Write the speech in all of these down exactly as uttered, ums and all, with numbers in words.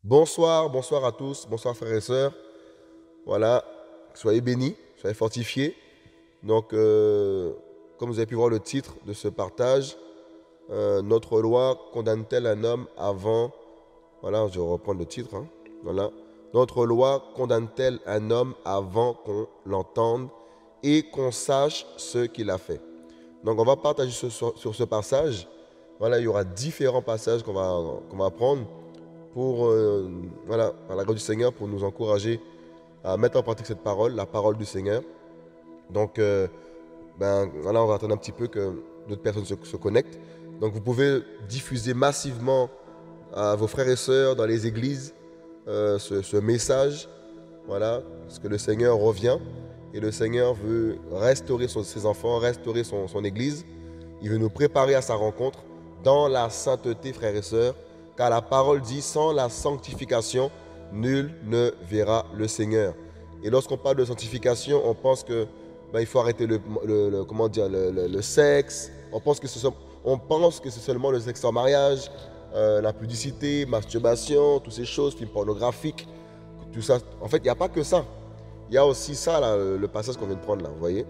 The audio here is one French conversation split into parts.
Bonsoir, bonsoir à tous, bonsoir frères et sœurs. Voilà, soyez bénis, soyez fortifiés. Donc, euh, comme vous avez pu voir le titre de ce partage, euh, notre loi condamne-t-elle un homme avant... Voilà, je vais reprendre le titre. Hein. Voilà. Notre loi condamne-t-elle un homme avant qu'on l'entende et qu'on sache ce qu'il a fait. Donc, on va partager sur, sur- sur ce passage. Voilà, il y aura différents passages qu'on va, qu'on va prendre pour, euh, voilà, par la grâce du Seigneur, pour nous encourager à mettre en pratique cette parole, la parole du Seigneur. Donc, euh, ben, voilà, on va attendre un petit peu que d'autres personnes se, se connectent. Donc, vous pouvez diffuser massivement à vos frères et sœurs dans les églises euh, ce, ce message, voilà, parce que le Seigneur revient et le Seigneur veut restaurer son- ses enfants, restaurer son, son église. Il veut nous préparer à sa rencontre dans la sainteté, frères et sœurs, car la parole dit, sans la sanctification, nul ne verra le Seigneur. Et lorsqu'on parle de sanctification, on pense que ben, il faut arrêter le, le- le- comment dire, le, le- le sexe. On pense que c'est on pense que c'est seulement le sexe en mariage, euh, la pudicité, masturbation, toutes ces choses, films pornographiques, tout ça. En fait, il n'y a pas que ça. Il y a aussi ça, là, le passage qu'on vient de prendre là, vous voyez.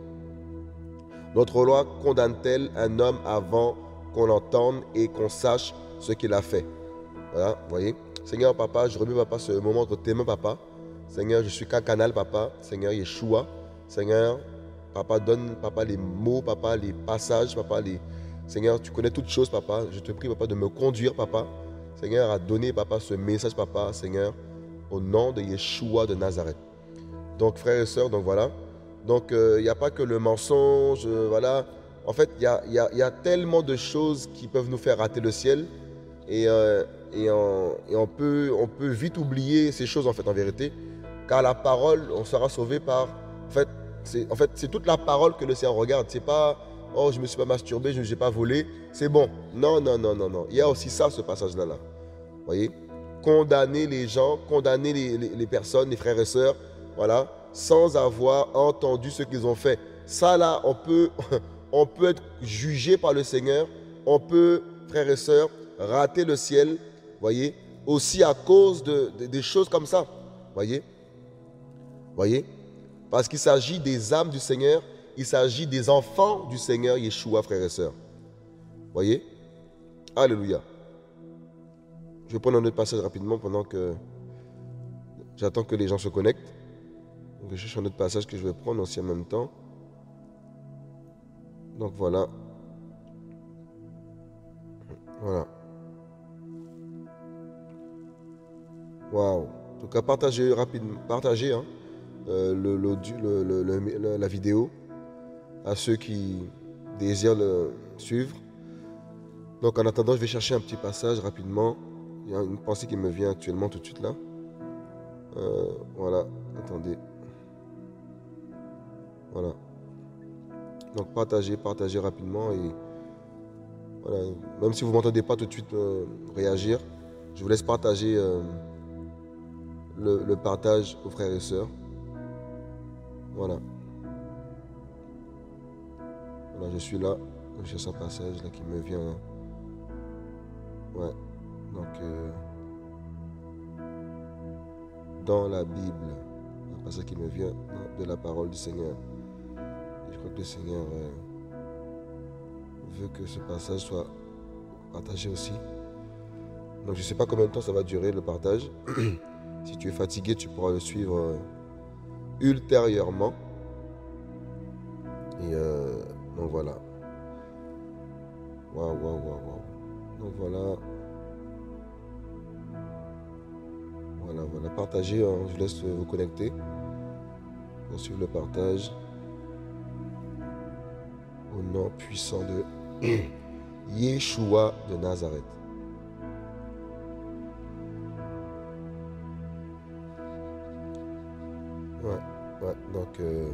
Notre loi condamne-t-elle un homme avant qu'on l'entende et qu'on sache ce qu'il a fait? Voilà, vous voyez. Seigneur, papa, je remets, papa, ce moment entre tes mains, papa. Seigneur, je suis qu'un canal, papa. Seigneur, Yeshua. Seigneur, papa, donne, papa, les mots, papa, les passages, papa, les... Seigneur, tu connais toutes choses, papa. Je te prie, papa, de me conduire, papa. Seigneur, à donner, papa, ce message, papa, Seigneur, au nom de Yeshua de Nazareth. Donc, frères et sœurs, donc voilà. Donc, il n'y a pas que le mensonge, euh, voilà. En fait, il y a, y a- y a tellement de choses qui peuvent nous faire rater le ciel. Et, euh, et, on, et on peut, on peut vite oublier ces choses, en fait, en vérité. Car la parole, on sera sauvé par... En fait, c'est en fait, c'est toute la parole que le Seigneur regarde. C'est pas, oh, je me suis pas masturbé, je n'ai pas volé. C'est bon. Non, non, non, non, non. Il y a aussi ça, ce passage-là. Là. Vous voyez, condamner les gens, condamner les, les- les personnes, les frères et sœurs, voilà, sans avoir entendu ce qu'ils ont fait. Ça là, on peut, on peut être jugé par le Seigneur, on peut, frères et sœurs, rater le ciel, voyez, aussi à cause de, de- des choses comme ça, voyez, voyez, parce qu'il s'agit des âmes du Seigneur, il s'agit des enfants du Seigneur Yeshua, frères et sœurs, voyez, alléluia. Je vais prendre un autre passage rapidement pendant que j'attends que les gens se connectent. Donc je cherche un autre passage que je vais prendre aussi en même temps. Donc voilà. Voilà. Waouh. En tout cas, partagez rapidement, partagez hein, euh, le, l'audio- le- le- le- le- la vidéo à ceux qui désirent le suivre. Donc en attendant, je vais chercher un petit passage rapidement. Il y a une pensée qui me vient actuellement tout de suite là. Euh, voilà. Attendez. Voilà. Donc partagez, partagez rapidement et voilà. Même si vous ne m'entendez pas tout de suite euh, réagir, je vous laisse partager euh, le, le partage aux frères et sœurs. Voilà. Voilà, je suis là. Je cherche un passage là qui me vient. Là. Ouais. Donc, euh, dans la Bible, un passage qui me vient hein, de la parole du Seigneur. Et je crois que le Seigneur euh, veut que ce passage soit partagé aussi. Donc, je ne sais pas combien de temps ça va durer le partage. Si tu es fatigué, tu pourras le suivre euh, ultérieurement. Et euh, donc voilà. Waouh, waouh, waouh, waouh. Donc voilà. Voilà, voilà. Partagez, hein. Je vous laisse vous connecter pour suivre le partage. Au nom puissant de Yeshua de Nazareth. Ouais, ouais, donc... euh,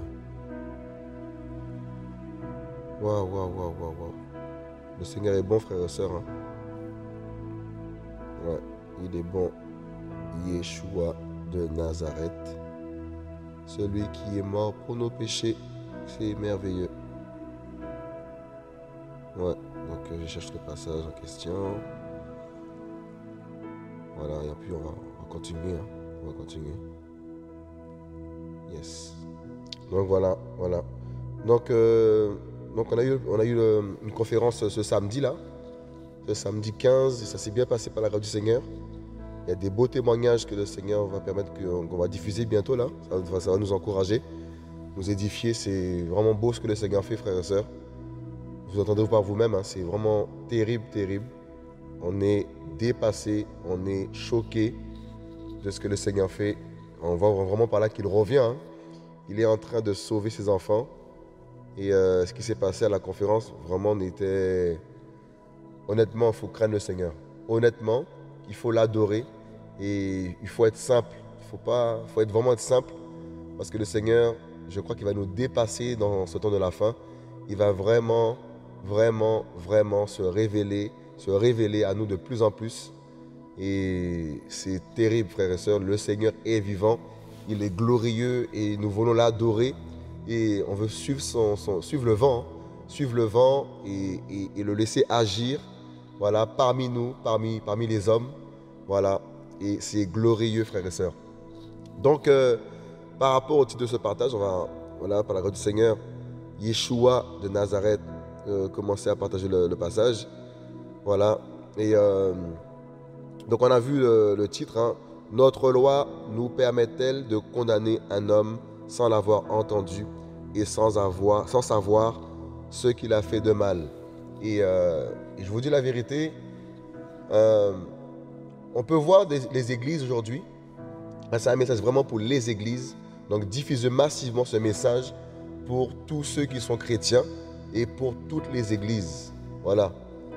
Waouh, waouh, waouh, waouh, waouh. Le Seigneur est bon, frères et sœurs. Hein. Ouais, il est bon. Yeshua de Nazareth. Celui qui est mort pour nos péchés. C'est merveilleux. Ouais, donc euh, je cherche le passage en question. Voilà, et puis on va, on va continuer. Hein. On va continuer. Yes. Donc voilà, voilà. Donc, euh, donc on a eu, on a eu le- une conférence ce samedi là, ce samedi quinze, et ça s'est bien passé par la grâce du Seigneur. Il y a des beaux témoignages que le Seigneur va permettre qu'on qu'on va diffuser bientôt là. Ça va, ça va nous encourager, nous édifier. C'est vraiment beau ce que le Seigneur fait, frères et sœurs. Vous entendez par vous-même, hein, c'est vraiment terrible, terrible. On est dépassé, on est choqué de ce que le Seigneur fait. On voit vraiment par là qu'il revient. Hein. Il est en train de sauver ses enfants. Et euh, ce qui s'est passé à la conférence, vraiment, on était... Honnêtement, il faut craindre le Seigneur. Honnêtement, il faut l'adorer. Et il faut être simple. Il faut pas, faut être vraiment être simple. Parce que le Seigneur, je crois qu'il va nous dépasser dans ce temps de la fin. Il va vraiment, vraiment, vraiment se révéler, se révéler à nous de plus en plus. Et c'est terrible, frères et sœurs. Le Seigneur est vivant. Il est glorieux et nous voulons l'adorer. Et on veut suivre, son, son, suivre le vent. Hein. Suivre le vent et, et, et le laisser agir. Voilà, parmi nous, parmi, parmi les hommes. Voilà. Et c'est glorieux, frères et sœurs. Donc, euh, par rapport au titre de ce partage, on va, voilà, par la grâce du Seigneur, Yeshua de Nazareth, euh, commencer à partager le, le passage. Voilà. Et euh, donc, on a vu le, le titre, hein, Notre loi nous permet-elle de condamner un homme sans l'avoir entendu et sans, avoir, sans savoir ce qu'il a fait de mal? Et, euh, et je vous dis la vérité, euh, on peut voir des, les églises aujourd'hui. C'est un message vraiment pour les églises. Donc diffuser massivement ce message pour tous ceux qui sont chrétiens et pour toutes les églises. Voilà.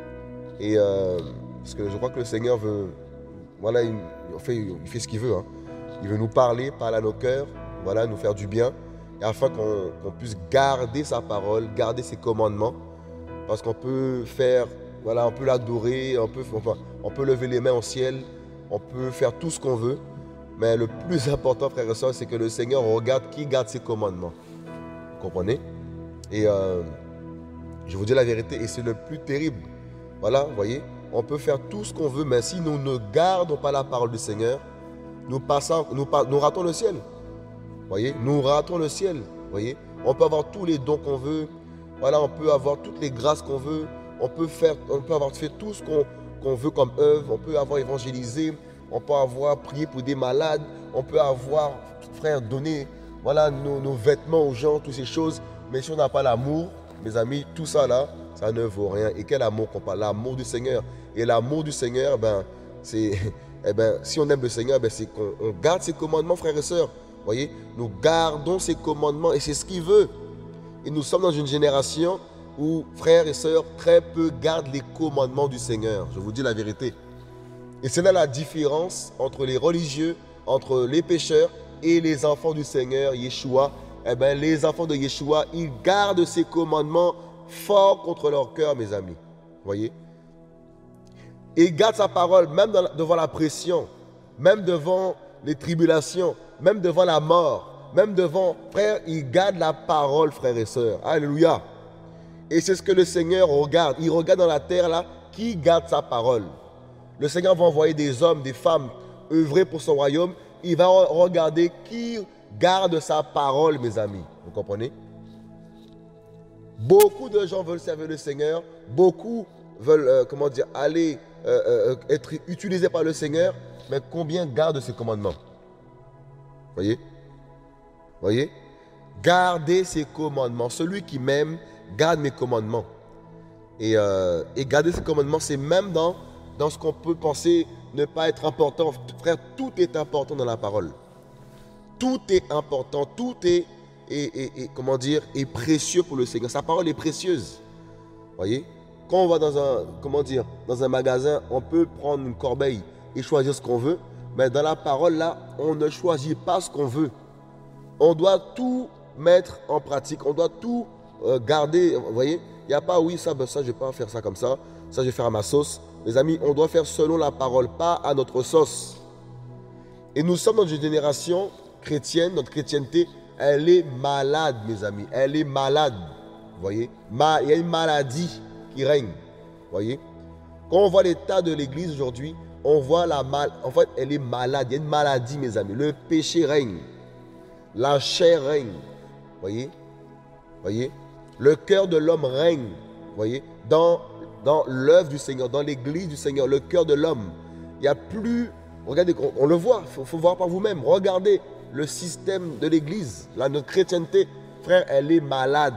Et euh, parce que je crois que le Seigneur veut, voilà, il, il fait, il fait ce qu'il veut. Hein. Il veut nous parler, parler à nos cœurs, voilà, nous faire du bien, et afin qu'on qu'on puisse garder sa parole, garder ses commandements, parce qu'on peut faire, voilà, on peut l'adorer, on peut, enfin, on peut lever les mains au ciel, on peut faire tout ce qu'on veut. Mais le plus important, frères et sœurs, c'est que le Seigneur regarde qui garde ses commandements. Vous comprenez? Et euh, je vous dis la vérité, et c'est le plus terrible. Voilà, vous voyez, on peut faire tout ce qu'on veut, mais si nous ne gardons pas la parole du Seigneur, nous, passons, nous, nous ratons le ciel. Vous voyez, nous ratons le ciel. Vous voyez, on peut avoir tous les dons qu'on veut. Voilà, on peut avoir toutes les grâces qu'on veut. On peut, faire, on peut avoir fait tout ce qu'on qu'on veut comme œuvre. On peut avoir évangélisé. On peut avoir prié pour des malades, on peut avoir, frère, donné voilà, nos, nos vêtements aux gens, toutes ces choses. Mais si on n'a pas l'amour, mes amis, tout ça là, ça ne vaut rien. Et quel amour qu'on parle? L'amour du Seigneur. Et l'amour du Seigneur, ben, c'est, eh ben, si on aime le Seigneur, ben, c'est qu'on on garde ses commandements, frères et sœurs. Vous voyez, nous gardons ses commandements et c'est ce qu'il veut. Et nous sommes dans une génération où, frères et sœurs, très peu gardent les commandements du Seigneur. Je vous dis la vérité. Et c'est là la différence entre les religieux, entre les pécheurs et les enfants du Seigneur, Yeshua. Eh bien, les enfants de Yeshua, ils gardent ses commandements fort contre leur cœur, mes amis. Vous voyez? Et ils gardent sa parole, même dans, devant la pression, même devant les tribulations, même devant la mort, même devant... Frère, ils gardent la parole, frères et sœurs. Alléluia. Et c'est ce que le Seigneur regarde. Il regarde dans la terre, là, qui garde sa parole. Le Seigneur va envoyer des hommes, des femmes œuvrer pour son royaume. Il va regarder qui garde sa parole, mes amis. Vous comprenez? Beaucoup de gens veulent servir le Seigneur. Beaucoup veulent, euh, comment dire, aller euh, euh, être utilisés par le Seigneur. Mais combien gardent ses commandements? Voyez? Voyez? Gardez ses commandements. Celui qui m'aime, garde mes commandements. Et, euh, et garder ses commandements, c'est même dans... dans ce qu'on peut penser ne pas être important. Frère, tout est important dans la parole. Tout est important, tout est, est, est, est, comment dire, est précieux pour le Seigneur. Sa parole est précieuse. Voyez? Quand on va dans un, comment dire, dans un magasin, on peut prendre une corbeille et choisir ce qu'on veut. Mais dans la parole, là, on ne choisit pas ce qu'on veut. On doit tout mettre en pratique. On doit tout euh, garder. Vous voyez? Il n'y a pas, oui, ça, ben, ça, je ne vais pas faire ça comme ça. Ça, je vais faire à ma sauce. Mes amis, on doit faire selon la parole, pas à notre sauce. Et nous sommes dans une génération chrétienne, notre chrétienté, elle est malade, mes amis. Elle est malade. Vous voyez? Il y a une maladie qui règne. Vous voyez? Quand on voit l'état de l'église aujourd'hui, on voit la mal, en fait, elle est malade. Il y a une maladie, mes amis. Le péché règne. La chair règne. Voyez? Voyez? Le cœur de l'homme règne. Voyez? Dans, dans l'œuvre du Seigneur, dans l'église du Seigneur, le cœur de l'homme. Il n'y a plus... Regardez, on, on le voit. Il faut, faut voir par vous-même. Regardez le système de l'église. Là, notre chrétienté, frère, elle est malade.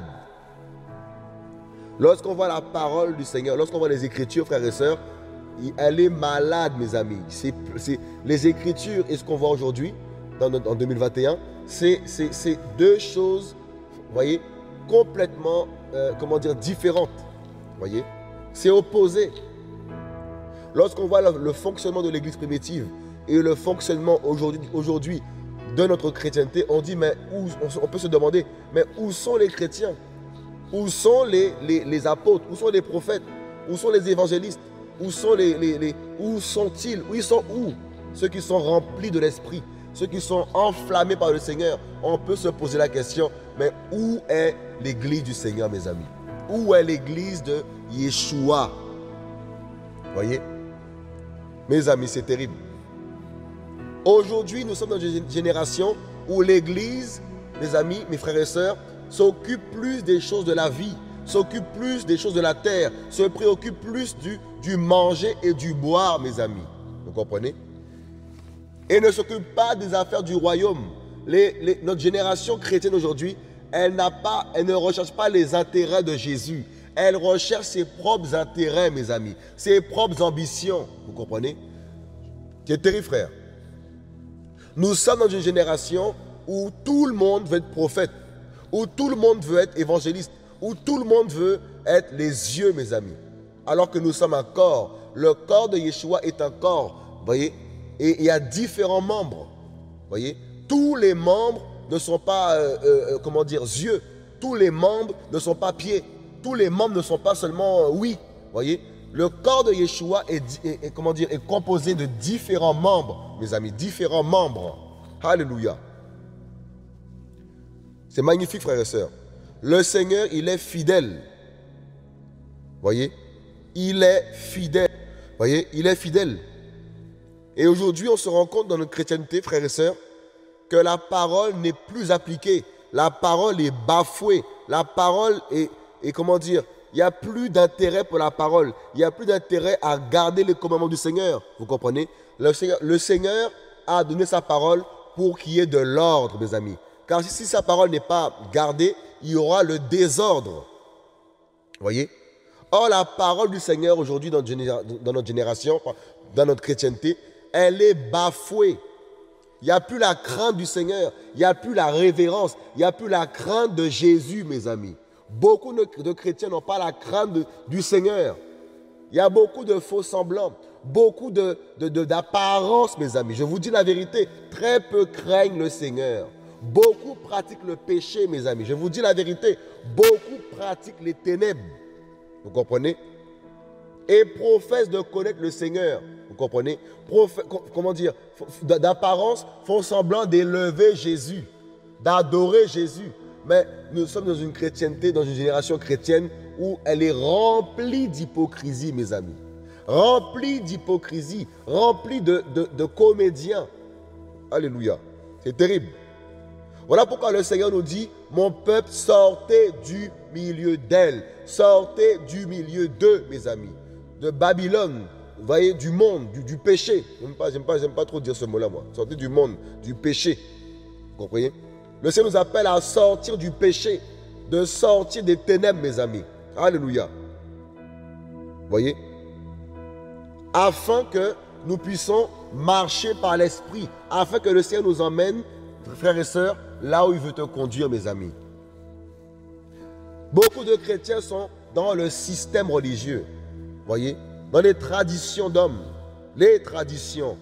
Lorsqu'on voit la parole du Seigneur, lorsqu'on voit les Écritures, frères et sœurs, elle est malade, mes amis. C'est, c'est, les Écritures et ce qu'on voit aujourd'hui, en deux mille vingt et un, c'est, c'est, c'est deux choses, vous voyez, complètement, euh, comment dire, différentes. Vous voyez, c'est opposé. Lorsqu'on voit le, le fonctionnement de l'Église primitive et le fonctionnement aujourd'hui, aujourd'hui de notre chrétienté, on dit, mais où, on, on peut se demander, mais où sont les chrétiens? Où sont les, les, les apôtres? Où sont les prophètes? Où sont les évangélistes? Où sont les, les, les où sont-ils? Où ils sont où? Ceux qui sont remplis de l'esprit, ceux qui sont enflammés par le Seigneur. On peut se poser la question, mais où est l'église du Seigneur, mes amis? Où est l'église de Yeshua? Voyez? Mes amis, c'est terrible. Aujourd'hui, nous sommes dans une génération où l'église, mes amis, mes frères et sœurs, s'occupe plus des choses de la vie, s'occupe plus des choses de la terre, se préoccupe plus du, du manger et du boire, mes amis. Vous comprenez? Et ne s'occupe pas des affaires du royaume. Les, les, notre génération chrétienne aujourd'hui, elle, n'a pas, elle ne recherche pas les intérêts de Jésus. Elle recherche ses propres intérêts, mes amis, ses propres ambitions. Vous comprenez? C'est terrible, frère. Nous sommes dans une génération où tout le monde veut être prophète, où tout le monde veut être évangéliste, où tout le monde veut être les yeux, mes amis. Alors que nous sommes un corps. Le corps de Yeshua est un corps, vous voyez, et il y a différents membres. Vous voyez, tous les membres ne sont pas, euh, euh, comment dire, yeux. Tous les membres ne sont pas pieds. Tous les membres ne sont pas seulement euh, oui. Vous voyez, le corps de Yeshua est, est, est, comment dire, est composé de différents membres, mes amis, différents membres. Alléluia. C'est magnifique, frères et sœurs. Le Seigneur, il est fidèle. Voyez, il est fidèle. Voyez, il est fidèle. Et aujourd'hui, on se rend compte dans notre chrétienté, frères et sœurs, que la parole n'est plus appliquée. La parole est bafouée. La parole est, est comment dire, il n'y a plus d'intérêt pour la parole. Il n'y a plus d'intérêt à garder les commandements du Seigneur. Vous comprenez? Le Seigneur, le Seigneur a donné sa parole pour qu'il y ait de l'ordre, mes amis. Car si sa parole n'est pas gardée, il y aura le désordre. Vous voyez? Or, la parole du Seigneur aujourd'hui dans, dans notre génération, dans notre chrétienté, elle est bafouée. Il n'y a plus la crainte du Seigneur. Il n'y a plus la révérence. Il n'y a plus la crainte de Jésus, mes amis. Beaucoup de, de chrétiens n'ont pas la crainte de, du Seigneur. Il y a beaucoup de faux semblants. Beaucoup de, de, de, d'apparence, mes amis. Je vous dis la vérité. Très peu craignent le Seigneur. Beaucoup pratiquent le péché, mes amis. Je vous dis la vérité. Beaucoup pratiquent les ténèbres. Vous comprenez? Et professent de connaître le Seigneur. Vous comprenez? Profe, comment dire? D'apparence, font semblant d'élever Jésus, d'adorer Jésus. Mais nous sommes dans une chrétienté, dans une génération chrétienne où elle est remplie d'hypocrisie, mes amis. Remplie d'hypocrisie, remplie de, de, de comédiens. Alléluia. C'est terrible. Voilà pourquoi le Seigneur nous dit, mon peuple, sortez du milieu d'elle. Sortez du milieu d'eux, mes amis. De Babylone, vous voyez, du monde, du, du péché. J'aime pas, j'aime pas, j'aime pas trop dire ce mot-là, moi. Sortez du monde, du péché. Vous comprenez? Le Seigneur nous appelle à sortir du péché, de sortir des ténèbres, mes amis. Alléluia. Vous voyez? Afin que nous puissions marcher par l'Esprit, afin que le Seigneur nous emmène, frères et sœurs, là où il veut te conduire, mes amis. Beaucoup de chrétiens sont dans le système religieux. Vous voyez? Dans les traditions d'hommes. Les traditions.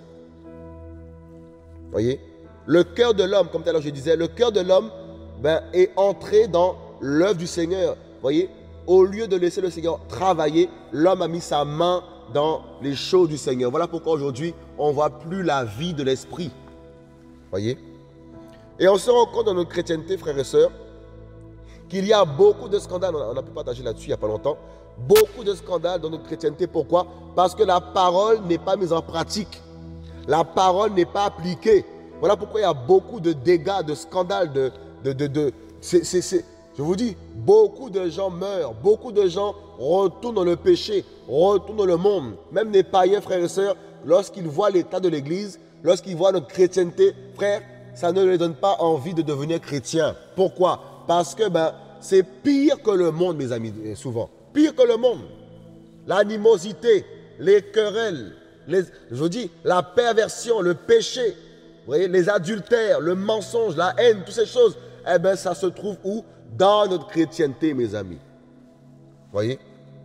Vous voyez? Le cœur de l'homme, comme tout à l'heure je disais, le cœur de l'homme ben, est entré dans l'œuvre du Seigneur. Vous voyez? Au lieu de laisser le Seigneur travailler, l'homme a mis sa main dans les choses du Seigneur. Voilà pourquoi aujourd'hui, on ne voit plus la vie de l'esprit. Vous voyez? Et on se rend compte dans notre chrétienté, frères et sœurs, qu'il y a beaucoup de scandales. On a pu partager là-dessus il n'y a pas longtemps. Beaucoup de scandales dans notre chrétienté. Pourquoi? Parce que la parole n'est pas mise en pratique. La parole n'est pas appliquée. Voilà pourquoi il y a beaucoup de dégâts, de scandales, de... de, de, de c'est, c'est, c'est, je vous dis, beaucoup de gens meurent, beaucoup de gens retournent dans le péché, retournent dans le monde. Même les païens, frères et sœurs, lorsqu'ils voient l'état de l'Église, lorsqu'ils voient notre chrétienté, frère, ça ne leur donne pas envie de devenir chrétien. Pourquoi? Parce que ben, c'est pire que le monde, mes amis, souvent. Pire que le monde. L'animosité, les querelles, les, je vous dis, la perversion, le péché, vous voyez, les adultères, le mensonge, la haine, toutes ces choses, eh bien, ça se trouve où? Dans notre chrétienté, mes amis. Voyez?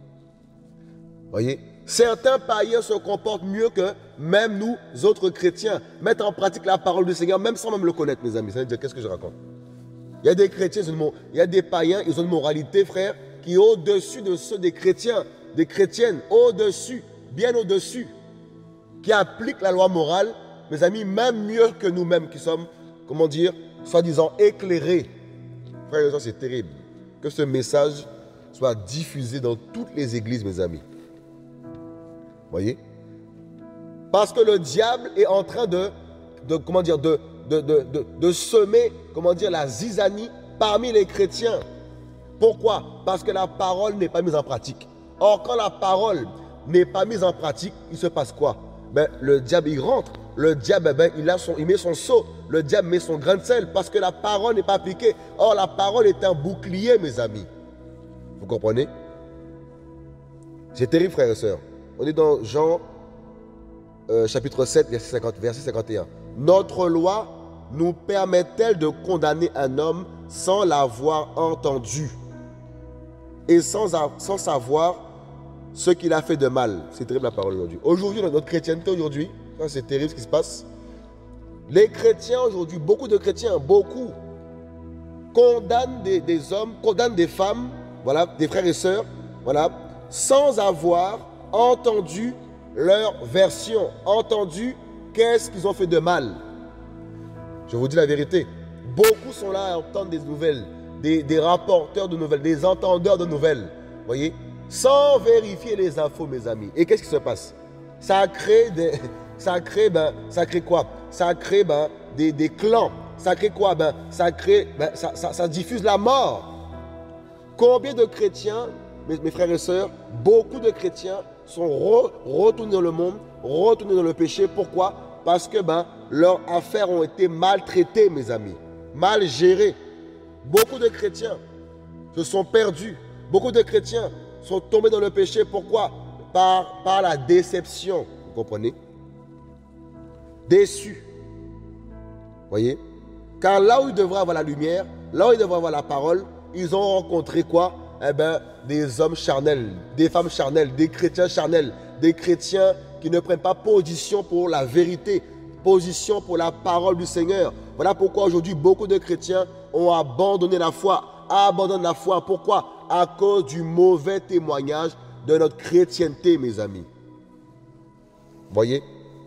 Voyez? Certains païens se comportent mieux que même nous, autres chrétiens, mettent en pratique la parole du Seigneur, même sans même le connaître, mes amis. Ça veut dire, qu'est-ce que je raconte? Il y a des chrétiens, il y a des païens, ils ont une moralité, frère, qui est au-dessus de ceux des chrétiens, des chrétiennes, au-dessus, bien au-dessus, qui appliquent la loi morale, mes amis, même mieux que nous-mêmes qui sommes, comment dire, soi-disant éclairés. Frères et sœurs, c'est terrible. Que ce message soit diffusé dans toutes les églises, mes amis. Voyez? Parce que le diable est en train de, de comment dire, de, de, de, de, de semer, comment dire, la zizanie parmi les chrétiens. Pourquoi? Parce que la parole n'est pas mise en pratique. Or, quand la parole n'est pas mise en pratique, il se passe quoi? Ben, le diable, il rentre. Le diable, ben, il, a son, il met son seau. Le diable met son grain de sel parce que la parole n'est pas appliquée. Or, la parole est un bouclier, mes amis. Vous comprenez? C'est terrible, frères et sœurs. On est dans Jean euh, chapitre sept, verset, cinquante, verset cinquante et un. Notre loi nous permet-elle de condamner un homme sans l'avoir entendu et sans, sans savoir ce qu'il a fait de mal? C'est terrible la parole aujourd'hui. Aujourd'hui, dans notre chrétienté aujourd'hui, c'est terrible ce qui se passe. Les chrétiens aujourd'hui, beaucoup de chrétiens, beaucoup, condamnent des, des hommes, condamnent des femmes, voilà, des frères et sœurs, voilà, sans avoir entendu leur version, entendu qu'est-ce qu'ils ont fait de mal. Je vous dis la vérité. Beaucoup sont là à entendre des nouvelles, des, des rapporteurs de nouvelles, des entendeurs de nouvelles, voyez, sans vérifier les infos, mes amis. Et qu'est-ce qui se passe? Ça crée des, ça crée, ben, ça crée quoi? Ça crée ben, des, des clans. Ça crée quoi? Ben, ça crée, ben, ça, ça, ça diffuse la mort. Combien de chrétiens, mes, mes frères et sœurs, beaucoup de chrétiens sont re, retournés dans le monde, retournés dans le péché. Pourquoi? Parce que ben, leurs affaires ont été maltraitées, mes amis, mal gérées. Beaucoup de chrétiens se sont perdus. Beaucoup de chrétiens sont tombés dans le péché. Pourquoi? Par, par la déception. Vous comprenez? Déçus. Voyez? Car là où ils devraient avoir la lumière, là où ils devraient avoir la parole, ils ont rencontré quoi? Eh bien, des hommes charnels, des femmes charnelles, des chrétiens charnels, des chrétiens qui ne prennent pas position pour la vérité, position pour la parole du Seigneur. Voilà pourquoi aujourd'hui, beaucoup de chrétiens ont abandonné la foi, abandonnent la foi. Pourquoi? À cause du mauvais témoignage de notre chrétienté, mes amis. Voyez?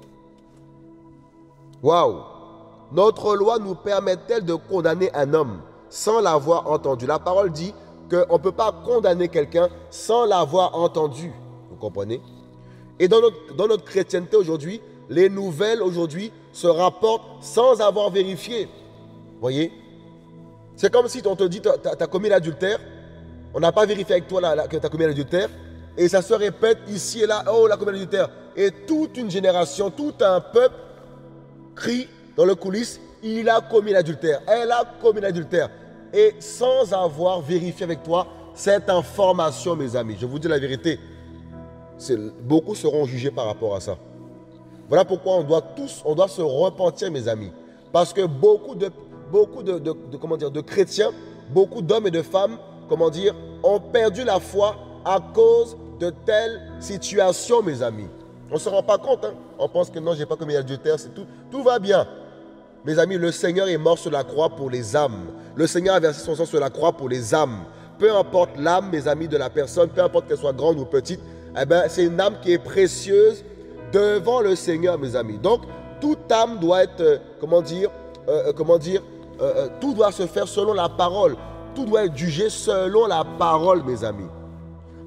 Waouh! Notre loi nous permet-elle de condamner un homme sans l'avoir entendu? La parole dit qu'on ne peut pas condamner quelqu'un sans l'avoir entendu. Vous comprenez? Et dans notre, dans notre chrétienté aujourd'hui, les nouvelles aujourd'hui se rapportent sans avoir vérifié. Voyez? C'est comme si on te dit, tu as commis l'adultère, on n'a pas vérifié avec toi là, là, que tu as commis l'adultère, et ça se répète ici et là, oh, la commis l'adultère. Et toute une génération, tout un peuple crie dans le coulisses, il a commis l'adultère, elle a commis l'adultère. Et sans avoir vérifié avec toi cette information, mes amis, je vous dis la vérité, beaucoup seront jugés par rapport à ça. Voilà pourquoi on doit tous, on doit se repentir, mes amis. Parce que beaucoup de, beaucoup de, de, de, comment dire, de chrétiens, beaucoup d'hommes et de femmes, comment dire, ont perdu la foi à cause de telles situations, mes amis. On ne se rend pas compte, hein? On pense que non, je n'ai pas commis l'adultère, c'est tout. Tout va bien. Mes amis, le Seigneur est mort sur la croix pour les âmes. Le Seigneur a versé son sang sur la croix pour les âmes. Peu importe l'âme, mes amis, de la personne, peu importe qu'elle soit grande ou petite, eh ben, c'est une âme qui est précieuse devant le Seigneur, mes amis. Donc, toute âme doit être, euh, comment dire, euh, comment dire, euh, euh, tout doit se faire selon la parole. Tout doit être jugé selon la parole, mes amis.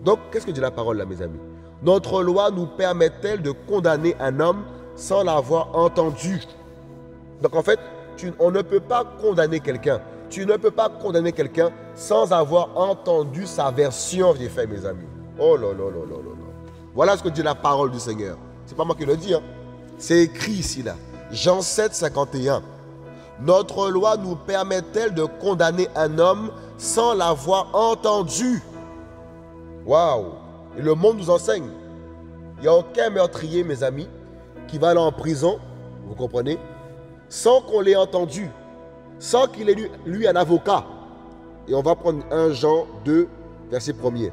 Donc, qu'est-ce que dit la parole là, mes amis? Notre loi nous permet-elle de condamner un homme sans l'avoir entendu? Donc, en fait, tu, on ne peut pas condamner quelqu'un. Tu ne peux pas condamner quelqu'un sans avoir entendu sa version des faits, mes amis. Oh là là là là là là. Voilà ce que dit la parole du Seigneur. C'est pas moi qui le dis, hein. C'est écrit ici, là. Jean sept, cinquante et un. Notre loi nous permet-elle de condamner un homme sans l'avoir entendu? Waouh! Et le monde nous enseigne. Il n'y a aucun meurtrier, mes amis, qui va aller en prison, vous comprenez, sans qu'on l'ait entendu, sans qu'il ait lu, lui un avocat. Et on va prendre un Jean deux, verset premier.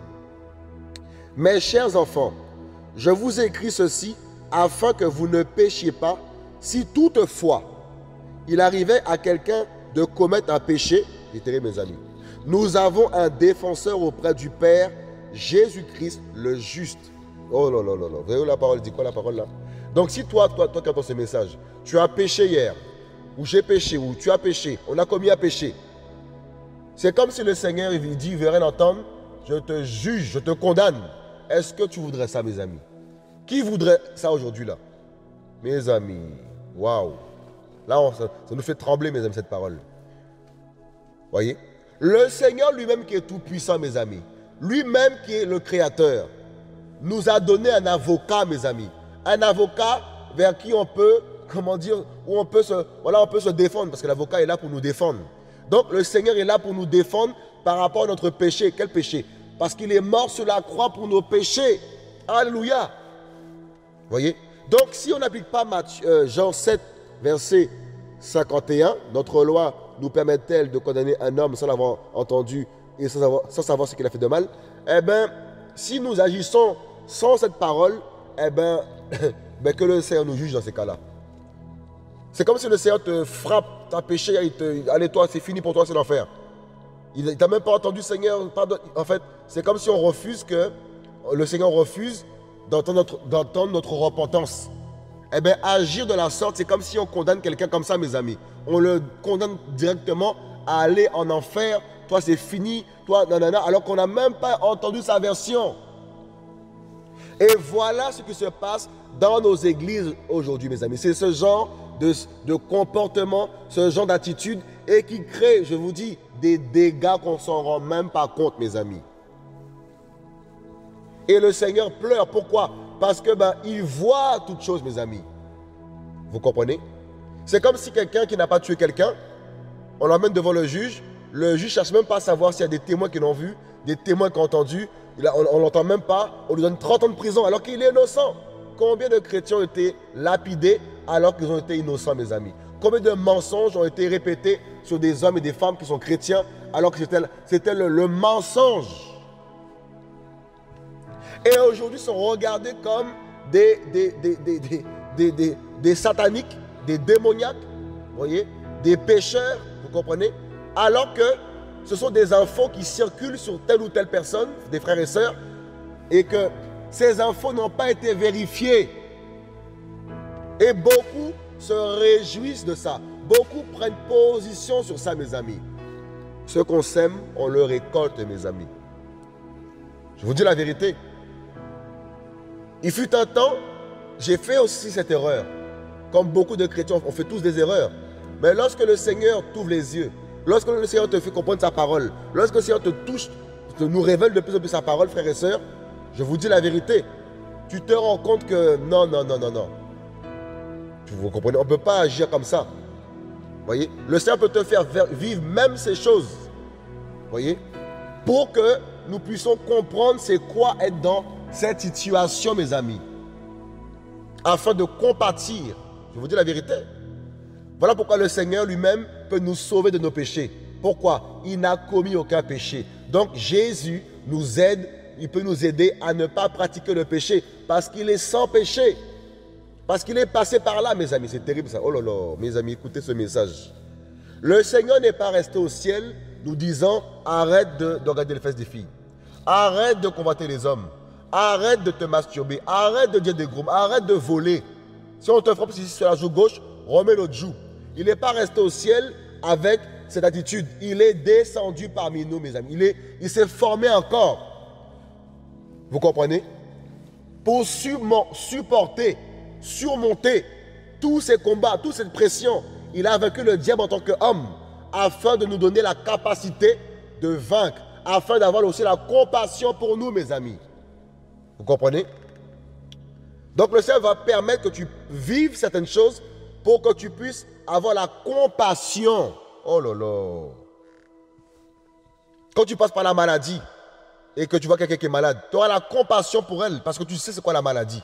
Mes chers enfants, je vous écris ceci afin que vous ne péchiez pas. Si toutefois il arrivait à quelqu'un de commettre un péché, écoutez mes amis, nous avons un défenseur auprès du Père, Jésus-Christ le juste. Oh là là là là, vous voyez où la parole dit quoi la parole là? Donc si toi, toi, toi qui entends ce message, tu as péché hier, ou j'ai péché, ou tu as péché, on a commis un péché, c'est comme si le Seigneur il dit, il veut rien entendre, je te juge, je te condamne. Est-ce que tu voudrais ça, mes amis? Qui voudrait ça aujourd'hui là? Mes amis, waouh! Là, on, ça, ça nous fait trembler, mes amis, cette parole. Voyez? Le Seigneur lui-même qui est tout puissant, mes amis, lui-même qui est le Créateur, nous a donné un avocat, mes amis. Un avocat vers qui on peut, comment dire, où on peut se, voilà, on peut se défendre, parce que l'avocat est là pour nous défendre. Donc, le Seigneur est là pour nous défendre par rapport à notre péché. Quel péché? Parce qu'il est mort sur la croix pour nos péchés. Alléluia. Voyez? Donc, si on n'applique pas Matthieu, euh, Jean sept, verset cinquante et un, notre loi nous permet-elle de condamner un homme sans l'avoir entendu et sans savoir, sans savoir ce qu'il a fait de mal? Eh bien, si nous agissons sans cette parole, eh bien, ben que le Seigneur nous juge dans ces cas-là. C'est comme si le Seigneur te frappe, tu as péché, il te, allez toi, c'est fini pour toi, c'est l'enfer. Il ne t'a même pas entendu, Seigneur. Pardon. En fait, c'est comme si on refuse que, le Seigneur refuse d'entendre notre, d'entendre notre repentance. Eh bien, agir de la sorte, c'est comme si on condamne quelqu'un comme ça, mes amis. On le condamne directement à aller en enfer. Toi, c'est fini. Toi, nanana, alors qu'on n'a même pas entendu sa version. Et voilà ce qui se passe dans nos églises aujourd'hui, mes amis. C'est ce genre de, de comportement, ce genre d'attitude, et qui crée, je vous dis, des dégâts qu'on ne s'en rend même pas compte, mes amis. Et le Seigneur pleure. Pourquoi? Parce que ben, il voit toutes choses, mes amis. Vous comprenez? C'est comme si quelqu'un qui n'a pas tué quelqu'un, on l'emmène devant le juge. Le juge ne cherche même pas à savoir s'il y a des témoins qui l'ont vu, des témoins qui ont entendu. Il a, on ne l'entend même pas. On lui donne trente ans de prison alors qu'il est innocent. Combien de chrétiens ont été lapidés alors qu'ils ont été innocents, mes amis? Combien de mensonges ont été répétés sur des hommes et des femmes qui sont chrétiens alors que c'était le, le mensonge? Et aujourd'hui, sont regardés comme des, des, des, des, des, des, des, des sataniques, des démoniaques, vous voyez, des pécheurs, vous comprenez? Alors que ce sont des infos qui circulent sur telle ou telle personne, des frères et sœurs, et que ces infos n'ont pas été vérifiées. Et beaucoup se réjouissent de ça. Beaucoup prennent position sur ça, mes amis. Ce qu'on sème, on le récolte, mes amis. Je vous dis la vérité. Il fut un temps, j'ai fait aussi cette erreur. Comme beaucoup de chrétiens, on fait tous des erreurs. Mais lorsque le Seigneur t'ouvre les yeux, lorsque le Seigneur te fait comprendre sa parole, lorsque le Seigneur te touche, te nous révèle de plus en plus sa parole, frères et sœurs, je vous dis la vérité. Tu te rends compte que non, non, non, non, non. Vous comprenez? On ne peut pas agir comme ça. Voyez? Le Seigneur peut te faire vivre même ces choses. Voyez? Pour que nous puissions comprendre c'est quoi être dans cette situation, mes amis. Afin de compatir. Je vous dis la vérité. Voilà pourquoi le Seigneur lui-même peut nous sauver de nos péchés. Pourquoi? Il n'a commis aucun péché. Donc Jésus nous aide, il peut nous aider à ne pas pratiquer le péché parce qu'il est sans péché. Parce qu'il est passé par là, mes amis. C'est terrible ça. Oh là là, mes amis, écoutez ce message. Le Seigneur n'est pas resté au ciel nous disant arrête de, de regarder les fesses des filles. Arrête de convoiter les hommes. Arrête de te masturber. Arrête de dire des gros mots. Arrête de voler. Si on te frappe ici sur la joue gauche, remets l'autre joue. Il n'est pas resté au ciel avec cette attitude. Il est descendu parmi nous, mes amis. Il est, il s'est formé encore. Vous comprenez? Pour supporter, surmonter tous ces combats, toute cette pression, il a vaincu le diable en tant qu'homme, afin de nous donner la capacité de vaincre, afin d'avoir aussi la compassion pour nous, mes amis. Vous comprenez? Donc le Seigneur va permettre que tu vives certaines choses pour que tu puisses avoir la compassion. Oh là là. Quand tu passes par la maladie et que tu vois quelqu'un qui est malade, tu auras la compassion pour elle parce que tu sais c'est quoi la maladie.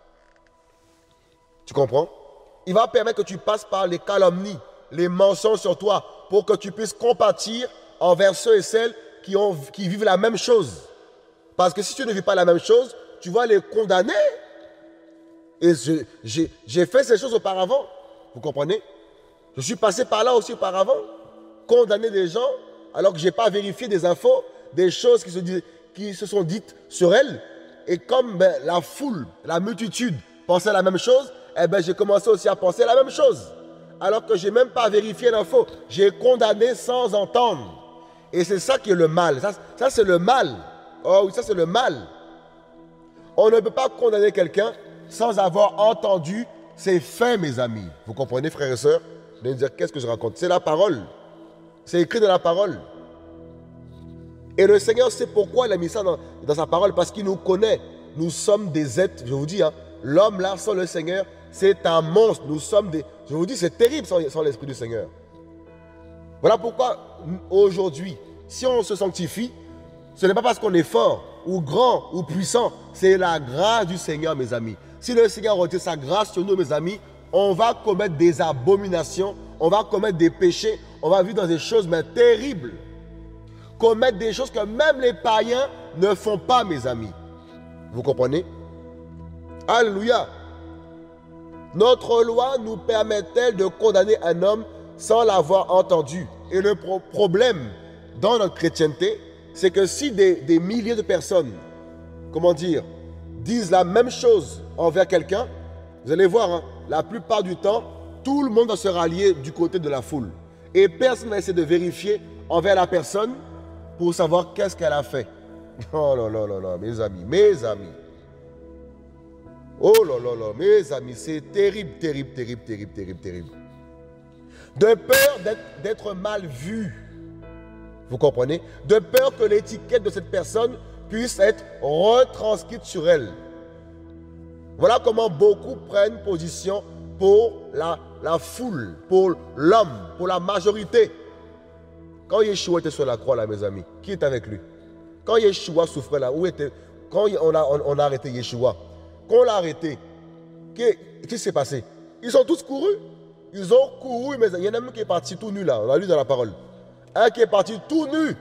Tu comprends? Il va permettre que tu passes par les calomnies, les mensonges sur toi pour que tu puisses compatir envers ceux et celles qui, ont, qui vivent la même chose. Parce que si tu ne vis pas la même chose, tu vas les condamner. Et j'ai fait ces choses auparavant. Vous comprenez? Je suis passé par là aussi auparavant. Condamner des gens alors que je n'ai pas vérifié des infos, des choses qui se, qui se sont dites sur elles. Et comme ben, la foule, la multitude pensait la même chose, eh ben, j'ai commencé aussi à penser la même chose. Alors que je n'ai même pas vérifié l'info. J'ai condamné sans entendre. Et c'est ça qui est le mal. Ça, ça c'est le mal. Oh oui, ça c'est le mal. On ne peut pas condamner quelqu'un sans avoir entendu ses faits, mes amis. Vous comprenez, frères et sœurs? Vous allez me dire, qu'est-ce que je raconte? C'est la parole. C'est écrit dans la parole. Et le Seigneur sait pourquoi il a mis ça dans, dans sa parole, parce qu'il nous connaît. Nous sommes des êtres, je vous dis, hein, l'homme là sans le Seigneur, c'est un monstre. Nous sommes des... Je vous dis, c'est terrible sans, sans l'Esprit du Seigneur. Voilà pourquoi, aujourd'hui, si on se sanctifie, ce n'est pas parce qu'on est fort, ou grand, ou puissant. C'est la grâce du Seigneur, mes amis. Si le Seigneur retire sa grâce sur nous, mes amis, on va commettre des abominations, on va commettre des péchés, on va vivre dans des choses mais terribles. Commettre des choses que même les païens ne font pas, mes amis. Vous comprenez? Alléluia. Notre loi nous permet-elle de condamner un homme sans l'avoir entendu? Et le pro problème dans notre chrétienté, c'est que si des, des milliers de personnes, comment dire, disent la même chose envers quelqu'un, vous allez voir, hein, la plupart du temps, tout le monde va se rallier du côté de la foule. Et personne ne va essayer de vérifier envers la personne pour savoir qu'est-ce qu'elle a fait. Oh là là là là, mes amis, mes amis. Oh là là là, mes amis, c'est terrible, terrible, terrible, terrible, terrible, terrible. De peur d'être mal vu. Vous comprenez? De peur que l'étiquette de cette personne puisse être retranscrite sur elle. Voilà comment beaucoup prennent position pour la, la foule, pour l'homme, pour la majorité. Quand Yeshua était sur la croix, là, mes amis, qui était avec lui? Quand Yeshua souffrait là, où était? Quand on a, on, on a arrêté Yeshua, quand on l'a arrêté, qu'est-ce qui s'est passé? Ils ont tous couru. Ils ont couru, mais il y en a même qui est parti tout nu là, on a lu dans la parole. Un qui est parti tout nu.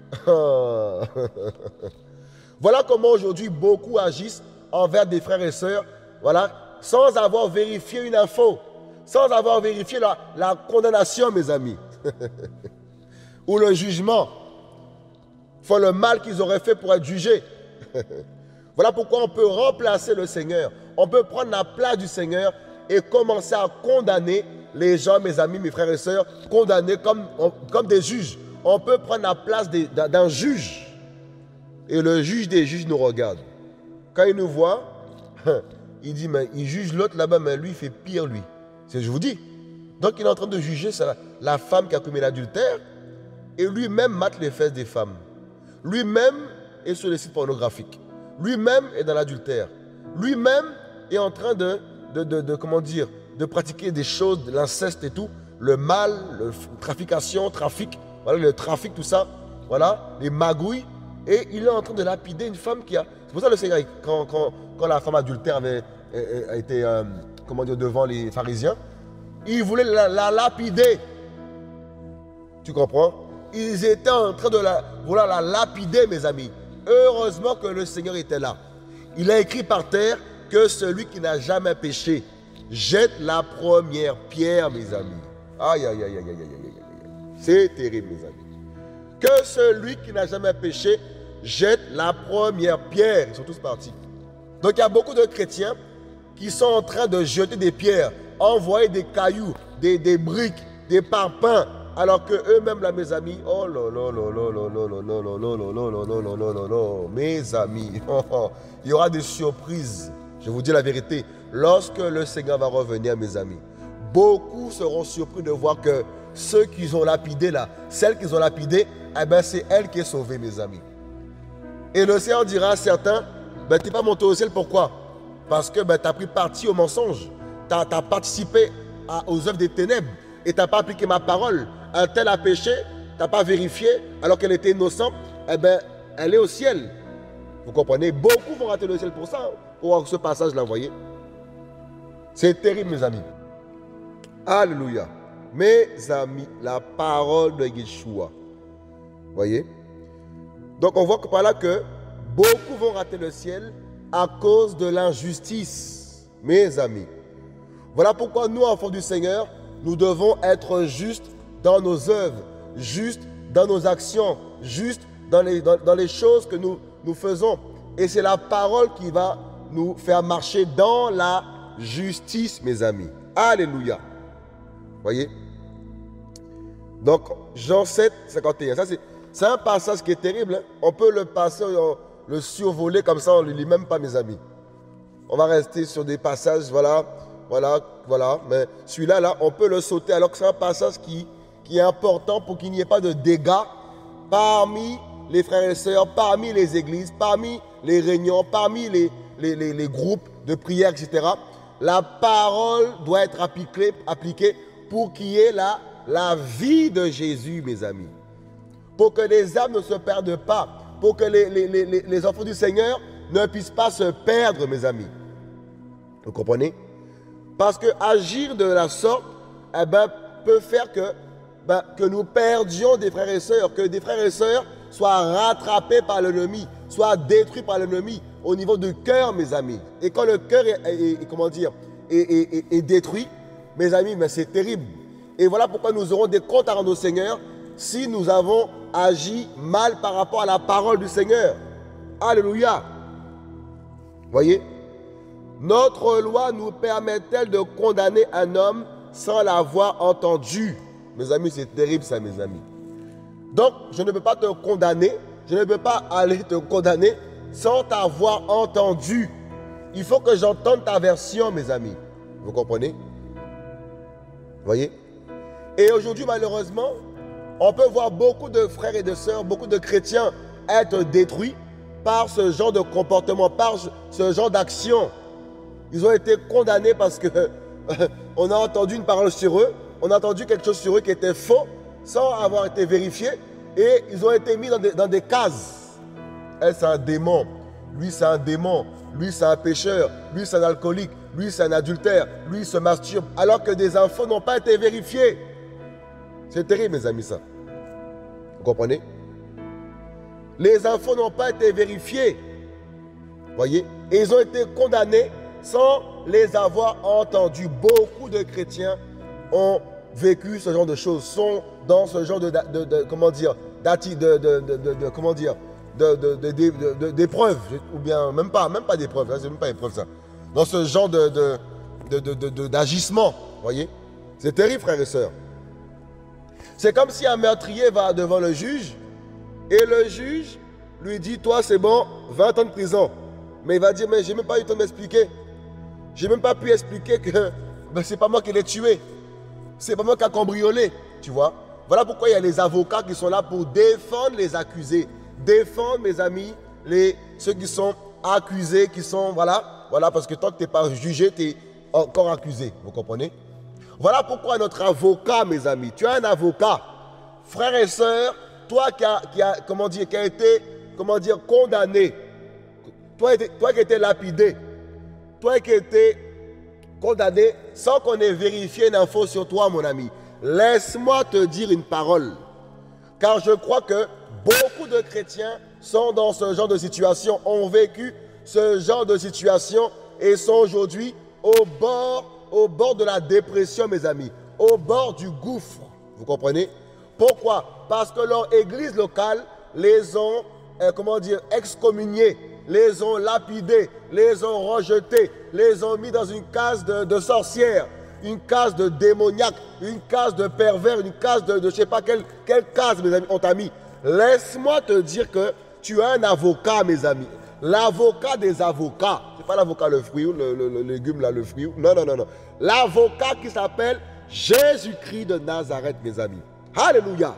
Voilà comment aujourd'hui beaucoup agissent envers des frères et sœurs, voilà, sans avoir vérifié une info, sans avoir vérifié la, la condamnation, mes amis, ou le jugement. Ils font le mal qu'ils auraient fait pour être jugés. Voilà pourquoi on peut remplacer le Seigneur. On peut prendre la place du Seigneur et commencer à condamner les gens, mes amis, mes frères et sœurs, condamner comme, comme des juges. On peut prendre la place d'un juge. Et le juge des juges nous regarde. Quand il nous voit, il dit, mais il juge l'autre là-bas, mais lui, il fait pire, lui. C'est ce que je vous dis. Donc, il est en train de juger la, la femme qui a commis l'adultère, et lui-même mate les fesses des femmes. Lui-même est sur les sites pornographiques. Lui-même est dans l'adultère. Lui-même est en train de, de, de, de, comment dire, de pratiquer des choses, de l'inceste et tout, le mal, la trafication, trafic, voilà, le trafic, tout ça, voilà, les magouilles, et il est en train de lapider une femme qui a... C'est pour ça le Seigneur, quand, quand, quand la femme adultère avait a été, euh, comment dire, devant les pharisiens, il voulait la, la lapider. Tu comprends? Ils étaient en train de la, vouloir la lapider, mes amis. Heureusement que le Seigneur était là. Il a écrit par terre que celui qui n'a jamais péché jette la première pierre, mes amis. Aïe, aïe, aïe, aïe, aïe, aïe, aïe. C'est terrible, mes amis. Que celui qui n'a jamais péché jette la première pierre. Ils sont tous partis. Donc il y a beaucoup de chrétiens qui sont en train de jeter des pierres, envoyer des cailloux, des, des briques, des parpaings Alors que eux-mêmes, là, mes amis, oh là là là là là là là là là là là là là là là là là, mes amis, il y aura des surprises. Je vous dis la vérité, lorsque le Seigneur va revenir, mes amis, beaucoup seront surpris de voir que ceux qu'ils ont lapidés là, celle qu'ils ont lapidée, eh ben c'est elle qui est sauvée, mes amis. Et le Seigneur dira à certains, ben tu n'es pas monté au ciel, pourquoi? Parce que ben, tu as pris parti au mensonge, tu as, as participé à, aux œuvres des ténèbres et tu n'as pas appliqué ma parole. Un tel a péché, tu n'as pas vérifié, alors qu'elle était innocente, eh ben elle est au ciel. Vous comprenez? Beaucoup vont rater le ciel pour ça, hein, pour voir ce passage-là, vous voyez. C'est terrible, mes amis. Alléluia. Mes amis, la parole de Yeshua. Vous voyez? Donc on voit que par là que beaucoup vont rater le ciel à cause de l'injustice, mes amis. Voilà pourquoi nous, enfants du Seigneur, nous devons être justes dans nos œuvres, justes dans nos actions, justes dans les, dans, dans les choses que nous, nous faisons. Et c'est la parole qui va nous faire marcher dans la justice, mes amis. Alléluia. Voyez? Donc, Jean sept, cinquante et un. Ça, c'est un passage qui est terrible. Hein? On peut le passer, on, le survoler comme ça, on ne le lit même pas, mes amis. On va rester sur des passages, voilà, voilà, voilà. Mais celui-là, là, on peut le sauter alors que c'est un passage qui, qui est important pour qu'il n'y ait pas de dégâts parmi les frères et sœurs, parmi les églises, parmi les réunions, parmi les, les, les, les groupes de prière, et cetera. La parole doit être appliquée, appliquée pour qu'il y ait la, la vie de Jésus, mes amis. Pour que les âmes ne se perdent pas, pour que les, les, les, les enfants du Seigneur ne puissent pas se perdre, mes amis. Vous comprenez? Parce que agir de la sorte, eh ben, peut faire que, ben, que nous perdions des frères et sœurs, que des frères et sœurs soient rattrapés par l'ennemi, soient détruits par l'ennemi au niveau du cœur, mes amis. Et quand le cœur est, est, est, comment dire, est, est, est, est détruit, mes amis, ben, c'est terrible. Et voilà pourquoi nous aurons des comptes à rendre au Seigneur si nous avons agi mal par rapport à la parole du Seigneur. Alléluia. Voyez? Notre loi nous permet-elle de condamner un homme sans l'avoir entendu? Mes amis, c'est terrible ça, mes amis. Donc, je ne peux pas te condamner, je ne peux pas aller te condamner sans t'avoir entendu. Il faut que j'entende ta version, mes amis. Vous comprenez? Voyez? Et aujourd'hui, malheureusement, on peut voir beaucoup de frères et de sœurs, beaucoup de chrétiens être détruits par ce genre de comportement, par ce genre d'action. Ils ont été condamnés parce que euh, on a entendu une parole sur eux, on a entendu quelque chose sur eux qui était faux, sans avoir été vérifié, et ils ont été mis dans des, dans des cases. Elle, c'est un démon. Lui, c'est un démon. Lui, c'est un pécheur. Lui, c'est un alcoolique. Lui, c'est un adultère. Lui, il se masturbe. Alors que des infos n'ont pas été vérifiées. C'est terrible, mes amis, ça. Vous comprenez? Les infos n'ont pas été vérifiées. Voyez? Et ils ont été condamnés sans les avoir entendus. Beaucoup de chrétiens ont vécu ce genre de choses, sont dans ce genre de, de, de comment dire, de, de, de, de, de comment dire, d'épreuves, ou bien même pas, même pas d'épreuves, c'est même pas épreuve ça. Dans ce genre de, de, de, de, de, de, d'agissement, voyez? C'est terrible, frères et sœurs. C'est comme si un meurtrier va devant le juge et le juge lui dit, toi c'est bon, vingt ans de prison. Mais il va dire, mais j'ai même pas eu le temps de m'expliquer. J'ai même pas pu expliquer que ben, c'est pas moi qui l'ai tué. C'est pas moi qui a cambriolé, tu vois. Voilà pourquoi il y a les avocats qui sont là pour défendre les accusés. Défendre, mes amis, les, ceux qui sont accusés, qui sont, voilà, voilà, parce que tant que tu n'es pas jugé, tu es encore accusé, vous comprenez? Voilà pourquoi notre avocat, mes amis, tu as un avocat, frère et sœur, toi qui as, qui a, comment dire, qui a été, comment dire, condamné, toi, toi qui as été lapidé, toi qui as été condamné sans qu'on ait vérifié une info sur toi, mon ami. Laisse-moi te dire une parole, car je crois que beaucoup de chrétiens sont dans ce genre de situation, ont vécu ce genre de situation et sont aujourd'hui au bord, au bord de la dépression, mes amis, au bord du gouffre. Vous comprenez? Pourquoi? Parce que leur église locale les ont, euh, comment dire, excommuniés, les ont lapidés, les ont rejetés, les ont mis dans une case de, de sorcières, une case de démoniaque, une case de pervers, une case de, de je ne sais pas quelle, quelle case, mes amis, on t'a mis. Laisse-moi te dire que tu as un avocat, mes amis. L'avocat des avocats. Ce n'est pas l'avocat le fruit, le, le, le légume, là, le fruit. Non, non, non, non. L'avocat qui s'appelle Jésus-Christ de Nazareth, mes amis. Alléluia.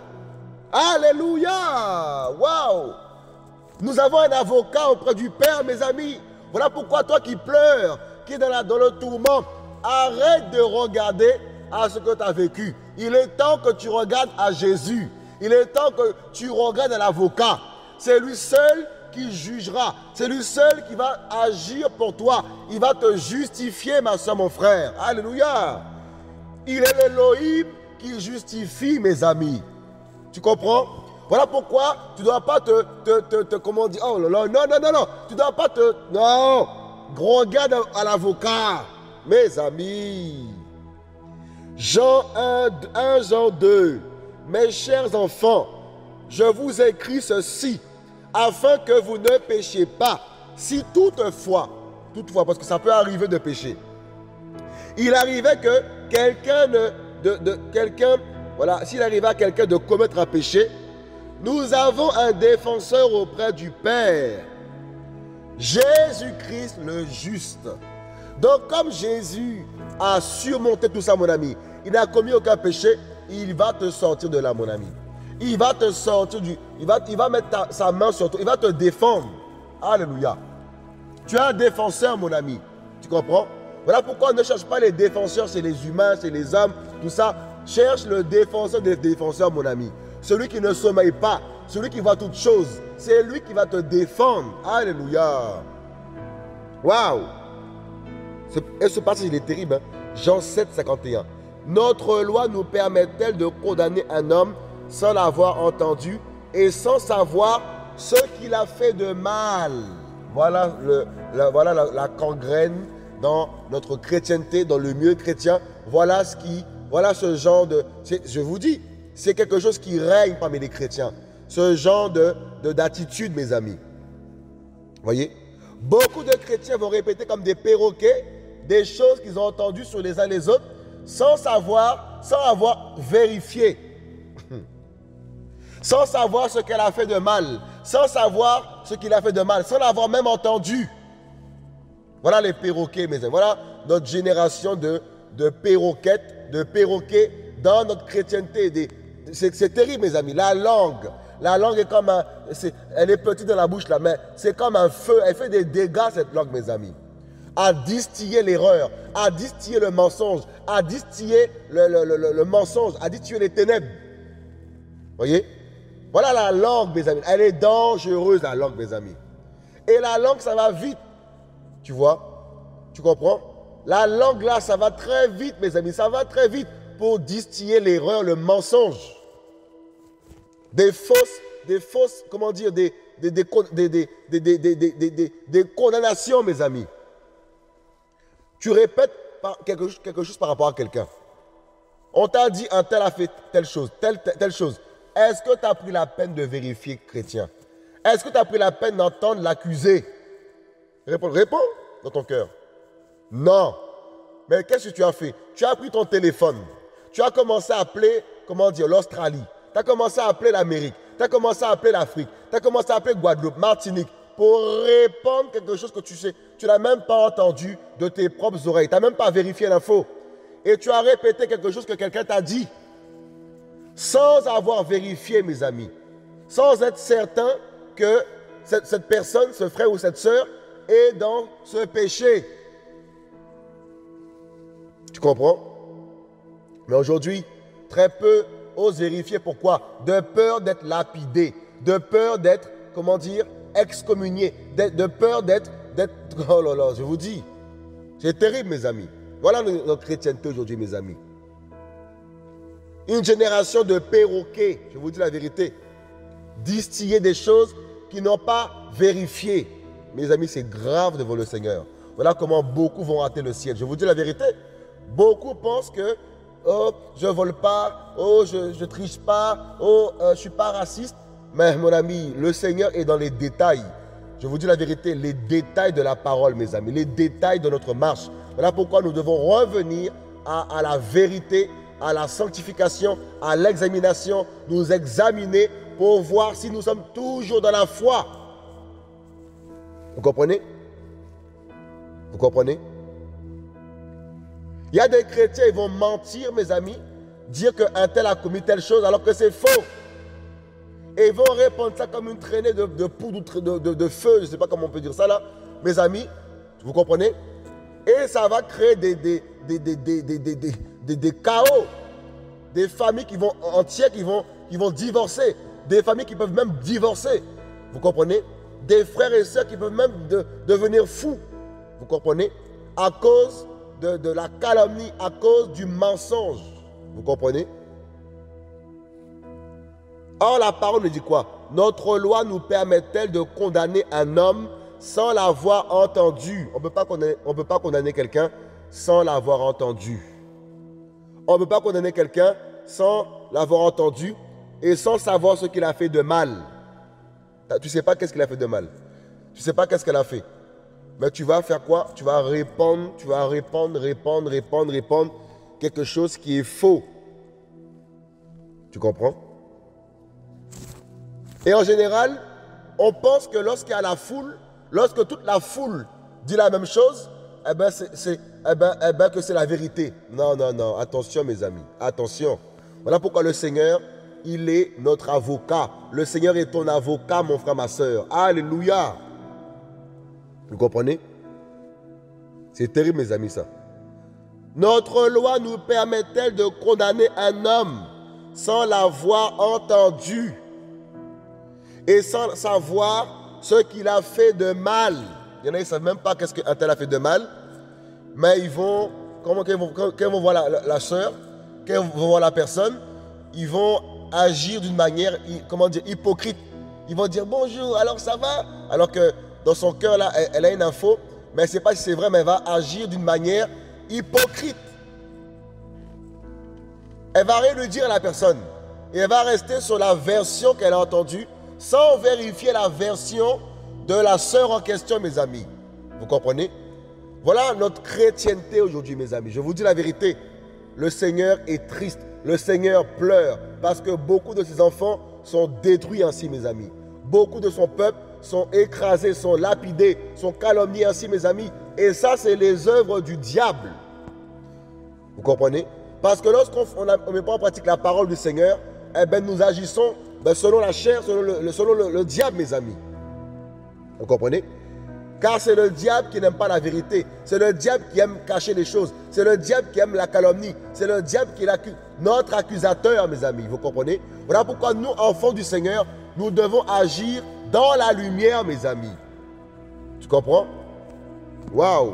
Alléluia. Waouh. Nous avons un avocat auprès du Père, mes amis. Voilà pourquoi toi qui pleures, qui est dans, la, dans le tourment, arrête de regarder à ce que tu as vécu. Il est temps que tu regardes à Jésus. Il est temps que tu regardes à l'avocat. C'est lui seul qui jugera. C'est lui seul qui va agir pour toi. Il va te justifier, ma soeur, mon frère. Alléluia. Il est l'Élohim qui justifie, mes amis. Tu comprends? Voilà pourquoi tu ne dois pas te, te, te, te, comment dire, oh là là, non, non, non, non, tu ne dois pas te, non, regarde à l'avocat, mes amis. Jean un, un, Jean deux, mes chers enfants, je vous écris ceci, afin que vous ne péchiez pas, si toutefois, toutefois, parce que ça peut arriver de pécher. Il arrivait que quelqu'un de, de, de quelqu'un, voilà, s'il arrivait à quelqu'un de commettre un péché, nous avons un défenseur auprès du Père, Jésus-Christ le juste. Donc comme Jésus a surmonté tout ça, mon ami, il n'a commis aucun péché, il va te sortir de là, mon ami. Il va te sortir du... Il va, il va mettre ta, sa main sur toi, il va te défendre. Alléluia. Tu as un défenseur, mon ami. Tu comprends? Voilà pourquoi on ne cherche pas les défenseurs, c'est les humains, c'est les hommes, tout ça. Cherche le défenseur des défenseurs, mon ami. Celui qui ne sommeille pas, celui qui voit toutes choses, c'est lui qui va te défendre. Alléluia. Waouh. Et ce passage, il est terrible. Hein? Jean sept, cinquante et un. Notre loi nous permet-elle de condamner un homme sans l'avoir entendu et sans savoir ce qu'il a fait de mal? Voilà, le, la, voilà la, la gangrène dans notre chrétienté, dans le milieu chrétien. Voilà ce qui, voilà ce genre de... Je vous dis, c'est quelque chose qui règne parmi les chrétiens. Ce genre de, de, d'attitude, mes amis. Voyez? Beaucoup de chrétiens vont répéter comme des perroquets des choses qu'ils ont entendues sur les uns les autres sans savoir, sans avoir vérifié. Sans savoir ce qu'elle a fait de mal. Sans savoir ce qu'il a fait de mal. Sans l'avoir même entendu. Voilà les perroquets, mes amis. Voilà notre génération de, de perroquettes, de perroquets dans notre chrétienté. C'est terrible, mes amis. La langue. La langue est comme un... Est, elle est petite dans la bouche, là, mais c'est comme un feu. Elle fait des dégâts, cette langue, mes amis. À distiller l'erreur, à distiller le mensonge, à distiller le, le, le, le mensonge, à distiller les ténèbres. Voyez? Voilà la langue, mes amis. Elle est dangereuse, la langue, mes amis. Et la langue, ça va vite. Tu vois? Tu comprends? La langue, là, ça va très vite, mes amis. Ça va très vite pour distiller l'erreur, le mensonge. Des fausses, des fausses, comment dire, des, des, des, des, des, des, des, des, des, des, des condamnations, mes amis. Tu répètes quelque, quelque chose par rapport à quelqu'un. On t'a dit un tel a fait telle chose, telle, telle, telle chose. Est-ce que tu as pris la peine de vérifier, chrétien? Est-ce que tu as pris la peine d'entendre l'accusé? Réponds, réponds dans ton cœur. Non. Mais qu'est-ce que tu as fait? Tu as pris ton téléphone. Tu as commencé à appeler, comment dire, l'Australie. Tu as commencé à appeler l'Amérique. Tu as commencé à appeler l'Afrique. Tu as commencé à appeler Guadeloupe, Martinique, pour répondre quelque chose que tu sais. Tu n'as même pas entendu de tes propres oreilles. Tu n'as même pas vérifié l'info. Et tu as répété quelque chose que quelqu'un t'a dit. Sans avoir vérifié, mes amis. Sans être certain que cette, cette personne, ce frère ou cette sœur, est dans ce péché. Tu comprends? Mais aujourd'hui, très peu osent vérifier. Pourquoi? De peur d'être lapidé. De peur d'être, comment dire, excommunié. De peur d'être, d'être... Oh là là, je vous dis. C'est terrible, mes amis. Voilà notre chrétienté aujourd'hui, mes amis. Une génération de perroquets, je vous dis la vérité. Distiller des choses qui n'ont pas vérifié. Mes amis, c'est grave devant le Seigneur. Voilà comment beaucoup vont rater le ciel. Je vous dis la vérité. Beaucoup pensent que, oh, je ne vole pas, oh, je ne triche pas, oh, euh, je ne suis pas raciste. Mais mon ami, le Seigneur est dans les détails. Je vous dis la vérité, les détails de la parole, mes amis, les détails de notre marche. Voilà pourquoi nous devons revenir à, à la vérité, à la sanctification, à l'examination, nous examiner pour voir si nous sommes toujours dans la foi. Vous comprenez? Vous comprenez? Il y a des chrétiens, ils vont mentir, mes amis, dire qu'un tel a commis telle chose alors que c'est faux. Et ils vont répondre ça comme une traînée de, de poudre, de, de, de feu, je ne sais pas comment on peut dire ça là, mes amis, vous comprenez? Et ça va créer des, des, des, des, des, des, des, des, des, des chaos, des familles qui vont, entières qui vont, qui vont divorcer, des familles qui peuvent même divorcer, vous comprenez? Des frères et sœurs qui peuvent même de, devenir fous, vous comprenez? À cause de, de la calomnie, à cause du mensonge, vous comprenez? Or, la parole nous dit quoi? Notre loi nous permet-elle de condamner un homme sans l'avoir entendu? On ne peut pas condamner, on peut pas condamner quelqu'un sans l'avoir entendu. On ne peut pas condamner quelqu'un sans l'avoir entendu et sans savoir ce qu'il a fait de mal. Tu ne sais pas qu'est-ce qu'il a fait de mal. Tu ne sais pas qu'est-ce qu'elle a fait. Mais tu vas faire quoi? Tu vas répandre, tu vas répandre, répandre, répandre, répandre quelque chose qui est faux. Tu comprends? Et en général, on pense que lorsqu'il y a la foule, lorsque toute la foule dit la même chose, eh ben, c'est, c'est, eh ben, eh ben que c'est la vérité. Non, non, non. Attention, mes amis. Attention. Voilà pourquoi le Seigneur, il est notre avocat. Le Seigneur est ton avocat, mon frère, ma soeur. Alléluia. Vous comprenez? C'est terrible, mes amis, ça. Notre loi nous permet-elle de condamner un homme sans l'avoir entendu et sans savoir ce qu'il a fait de mal? Il y en a, ils ne savent même pas qu'est-ce qu'un tel a fait de mal, mais ils vont, comment, quand, ils vont, quand ils vont voir la, la, la soeur, quand ils vont voir la personne, ils vont agir d'une manière, comment dire, hypocrite. Ils vont dire bonjour, alors ça va? Alors que dans son cœur, là, elle, elle a une info, mais elle ne sait pas si c'est vrai, mais elle va agir d'une manière hypocrite. Elle va rien lui dire à la personne. Et elle va rester sur la version qu'elle a entendue, sans vérifier la version de la sœur en question, mes amis. Vous comprenez? Voilà notre chrétienté aujourd'hui, mes amis. Je vous dis la vérité. Le Seigneur est triste. Le Seigneur pleure parce que beaucoup de ses enfants sont détruits ainsi, mes amis. Beaucoup de son peuple sont écrasés, sont lapidés, sont calomniés ainsi, mes amis. Et ça, c'est les œuvres du diable. Vous comprenez? Parce que lorsqu'on ne met pas en pratique la parole du Seigneur, eh ben, nous agissons ben, selon la chair, selon, le, selon le, le diable, mes amis. Vous comprenez? Car c'est le diable qui n'aime pas la vérité. C'est le diable qui aime cacher les choses. C'est le diable qui aime la calomnie. C'est le diable qui est notre accusateur, mes amis. Vous comprenez? Voilà pourquoi nous, enfants du Seigneur, nous devons agir dans la lumière, mes amis. Tu comprends? Waouh!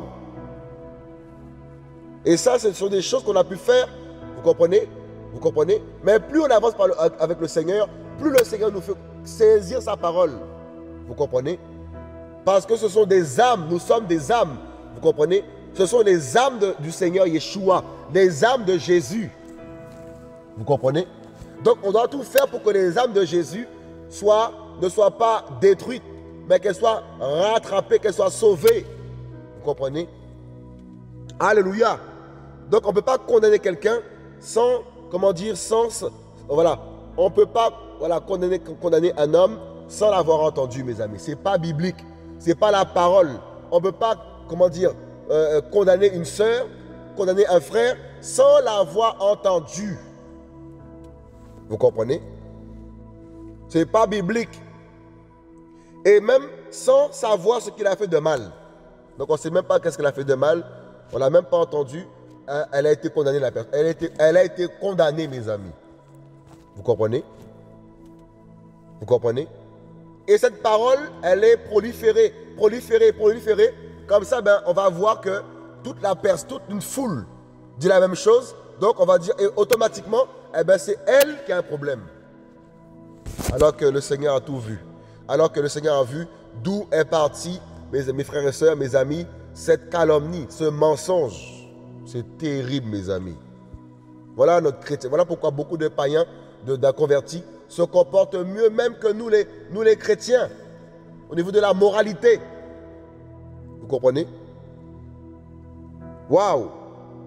Et ça, ce sont des choses qu'on a pu faire. Vous comprenez? Vous comprenez? Mais plus on avance par le, avec le Seigneur, plus le Seigneur nous fait saisir sa parole. Vous comprenez? Parce que ce sont des âmes, nous sommes des âmes. Vous comprenez? Ce sont les âmes de, du Seigneur Yeshua, les âmes de Jésus. Vous comprenez? Donc on doit tout faire pour que les âmes de Jésus soient, ne soient pas détruites, mais qu'elles soient rattrapées, qu'elles soient sauvées. Vous comprenez? Alléluia. Donc on ne peut pas condamner quelqu'un sans, comment dire, sans, voilà, on ne peut pas voilà, condamner, condamner un homme sans l'avoir entendu, mes amis. Ce n'est pas biblique, ce n'est pas la parole. On ne peut pas, comment dire, euh, condamner une sœur, condamner un frère sans l'avoir entendu. Vous comprenez? Ce n'est pas biblique. Et même sans savoir ce qu'il a fait de mal. Donc on ne sait même pas qu'est-ce qu'il a fait de mal. On ne l'a même pas entendu. Elle a été condamnée, la personne. Elle a été, elle a été condamnée, mes amis. Vous comprenez? Vous comprenez? Et cette parole, elle est proliférée, proliférée, proliférée. Comme ça, ben, on va voir que toute la personne, toute une foule dit la même chose. Donc, on va dire, et automatiquement, eh ben, c'est elle qui a un problème. Alors que le Seigneur a tout vu. Alors que le Seigneur a vu d'où est parti, mes, mes frères et sœurs, mes amis, cette calomnie, ce mensonge. C'est terrible, mes amis. Voilà notre chrétien. Voilà pourquoi beaucoup de païens, d'inconvertis, se comportent mieux même que nous les, nous les chrétiens, au niveau de la moralité. Vous comprenez? Waouh!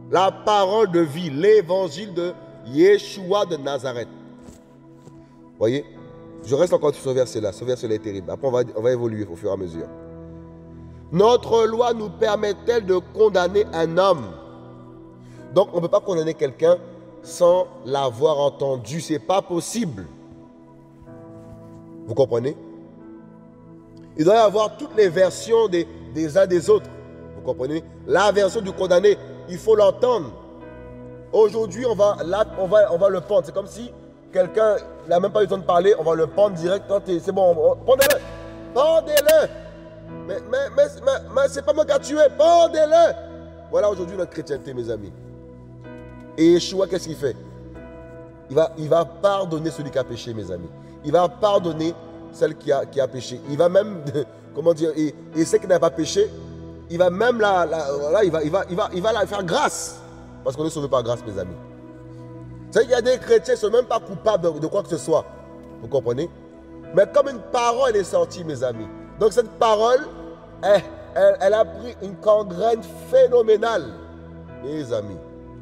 La parole de vie, l'évangile de Yeshua de Nazareth. Voyez, je reste encore sur ce verset-là. Ce verset-là est terrible. Après, on va, on va évoluer au fur et à mesure. Notre loi nous permet-elle de condamner un homme? Donc, on ne peut pas condamner quelqu'un sans l'avoir entendu. Ce n'est pas possible. Vous comprenez? Il doit y avoir toutes les versions des, des uns des autres. Vous comprenez? La version du condamné, il faut l'entendre. Aujourd'hui, on va, là, on, va, on va le pendre. C'est comme si quelqu'un n'a même pas eu le temps de parler, on va le pendre direct. C'est bon, pendez-le. Pendez-le. Mais, mais, mais, mais, mais c'est pas moi qui a tué, pendez-le. Voilà aujourd'hui notre chrétienté, mes amis. Et Yeshua, qu'est-ce qu'il fait? il va, il va pardonner celui qui a péché, mes amis. Il va pardonner celle qui a, qui a péché. Il va même, comment dire, et, et celle qui n'a pas péché, il va même la, la, là, il va, il va, il va, il va la faire grâce. Parce qu'on est sauvé par grâce, mes amis. Vous savez qu'il y a des chrétiens qui ne sont même pas coupables de, de quoi que ce soit. Vous comprenez? Mais comme une parole est sortie, mes amis. Donc cette parole, elle, elle, elle a pris une gangrène phénoménale, mes amis.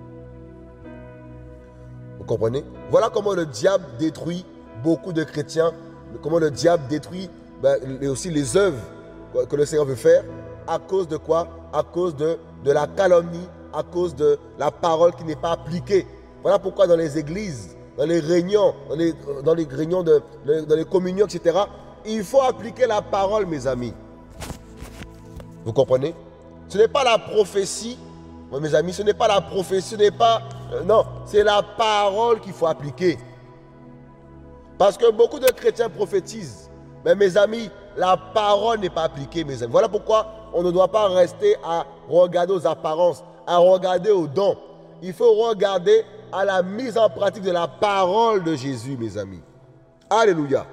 Vous comprenez? Voilà comment le diable détruit beaucoup de chrétiens. Comment le diable détruit ben, aussi les œuvres que le Seigneur veut faire. À cause de quoi? À cause de, de la calomnie, à cause de la parole qui n'est pas appliquée. Voilà pourquoi dans les églises, dans les réunions, dans les, dans les réunions, de, dans les communions, et cetera, il faut appliquer la parole, mes amis. Vous comprenez? Ce n'est pas la prophétie, mes amis, ce n'est pas la prophétie, ce n'est pas... Euh, non, c'est la parole qu'il faut appliquer. Parce que beaucoup de chrétiens prophétisent. Mais mes amis, la parole n'est pas appliquée, mes amis. Voilà pourquoi on ne doit pas rester à regarder aux apparences, à regarder aux dons. Il faut regarder à la mise en pratique de la parole de Jésus, mes amis. Alléluia.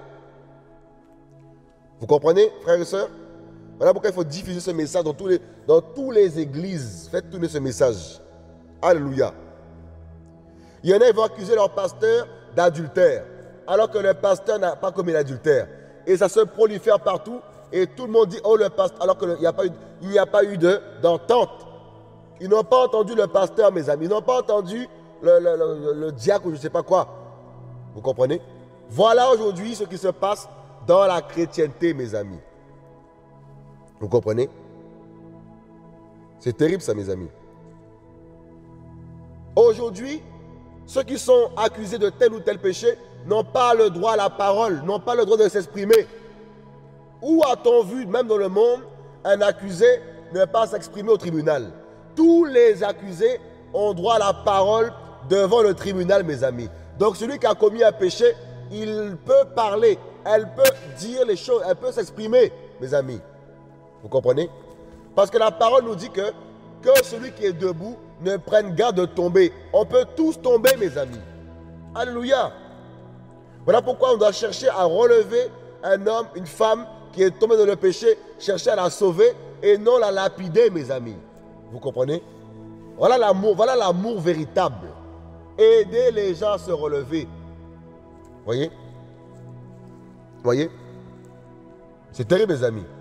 Vous comprenez, frères et sœurs? Voilà pourquoi il faut diffuser ce message dans tous les, dans tous les églises. Faites tourner ce message. Alléluia. Il y en a qui vont accuser leur pasteur d'adultère, alors que le pasteur n'a pas commis l'adultère. Et ça se prolifère partout. Et tout le monde dit, oh le pasteur, alors qu'il n'y a pas eu, il n'y a pas eu d'entente. Ils n'ont pas entendu le pasteur, mes amis. Ils n'ont pas entendu le, le, le, le diacre ou je ne sais pas quoi. Vous comprenez? Voilà aujourd'hui ce qui se passe dans la chrétienté, mes amis. Vous comprenez? C'est terrible ça, mes amis. Aujourd'hui, ceux qui sont accusés de tel ou tel péché n'ont pas le droit à la parole, n'ont pas le droit de s'exprimer. Où a-t-on vu, même dans le monde, un accusé ne pas s'exprimer au tribunal? Tous les accusés ont droit à la parole devant le tribunal, mes amis. Donc celui qui a commis un péché, il peut parler, elle peut dire les choses, elle peut s'exprimer, mes amis. Vous comprenez? Parce que la parole nous dit que, que celui qui est debout ne prenne garde de tomber. On peut tous tomber, mes amis. Alléluia. Voilà pourquoi on doit chercher à relever un homme, une femme qui est tombée dans le péché, chercher à la sauver et non la lapider, mes amis. Vous comprenez? Voilà l'amour, voilà l'amour véritable. Aider les gens à se relever. Voyez? Voyez? C'est terrible, mes amis.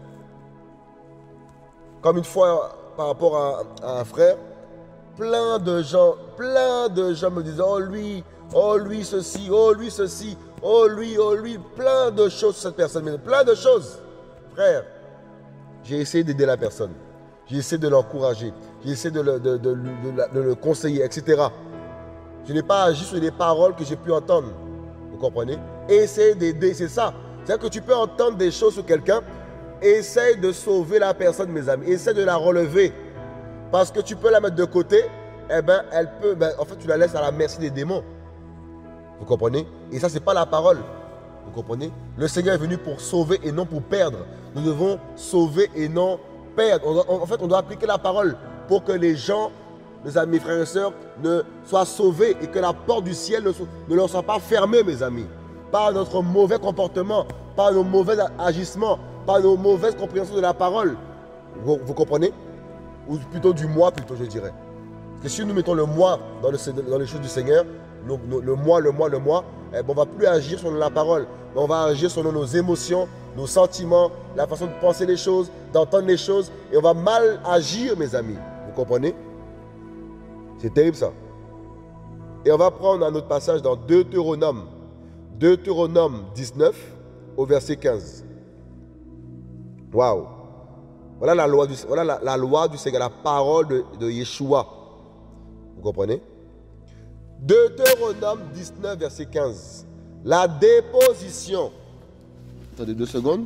Comme une fois, par rapport à, à un frère, plein de gens, plein de gens me disaient, oh lui, oh lui ceci, oh lui ceci, oh lui, oh lui, plein de choses sur cette personne, plein de choses. Frère, j'ai essayé d'aider la personne, j'ai essayé de l'encourager, j'ai essayé de le, de, de, de, de, de le conseiller, et cetera. Je n'ai pas agi sur des paroles que j'ai pu entendre, vous comprenez? Essayer d'aider, c'est ça. C'est-à-dire que tu peux entendre des choses sur quelqu'un, essaye de sauver la personne, mes amis, essaye de la relever. Parce que tu peux la mettre de côté, eh ben, elle peut, ben, en fait, tu la laisses à la merci des démons. Vous comprenez? Et ça, ce n'est pas la parole. Vous comprenez? Le Seigneur est venu pour sauver et non pour perdre. Nous devons sauver et non perdre. On doit, en fait, on doit appliquer la parole pour que les gens, mes amis, frères et sœurs, ne soient sauvés et que la porte du ciel ne, ne leur soit pas fermée, mes amis. Par notre mauvais comportement, par nos mauvais agissements, par nos mauvaises compréhensions de la parole. Vous, vous comprenez? Ou plutôt du moi, plutôt, je dirais. Parce que si nous mettons le moi dans, le, dans les choses du Seigneur, le, le moi, le moi, le moi, eh ben, on ne va plus agir selon la parole, mais on va agir selon nos émotions, nos sentiments, la façon de penser les choses, d'entendre les choses, et on va mal agir, mes amis. Vous comprenez? C'est terrible ça. Et on va prendre un autre passage dans Deutéronome. Deutéronome dix-neuf au verset quinze. Waouh. Voilà la loi du, voilà la, la loi du Seigneur, la parole de, de Yeshua. Vous comprenez? Deutéronome dix-neuf, verset quinze. La déposition. Attendez deux secondes.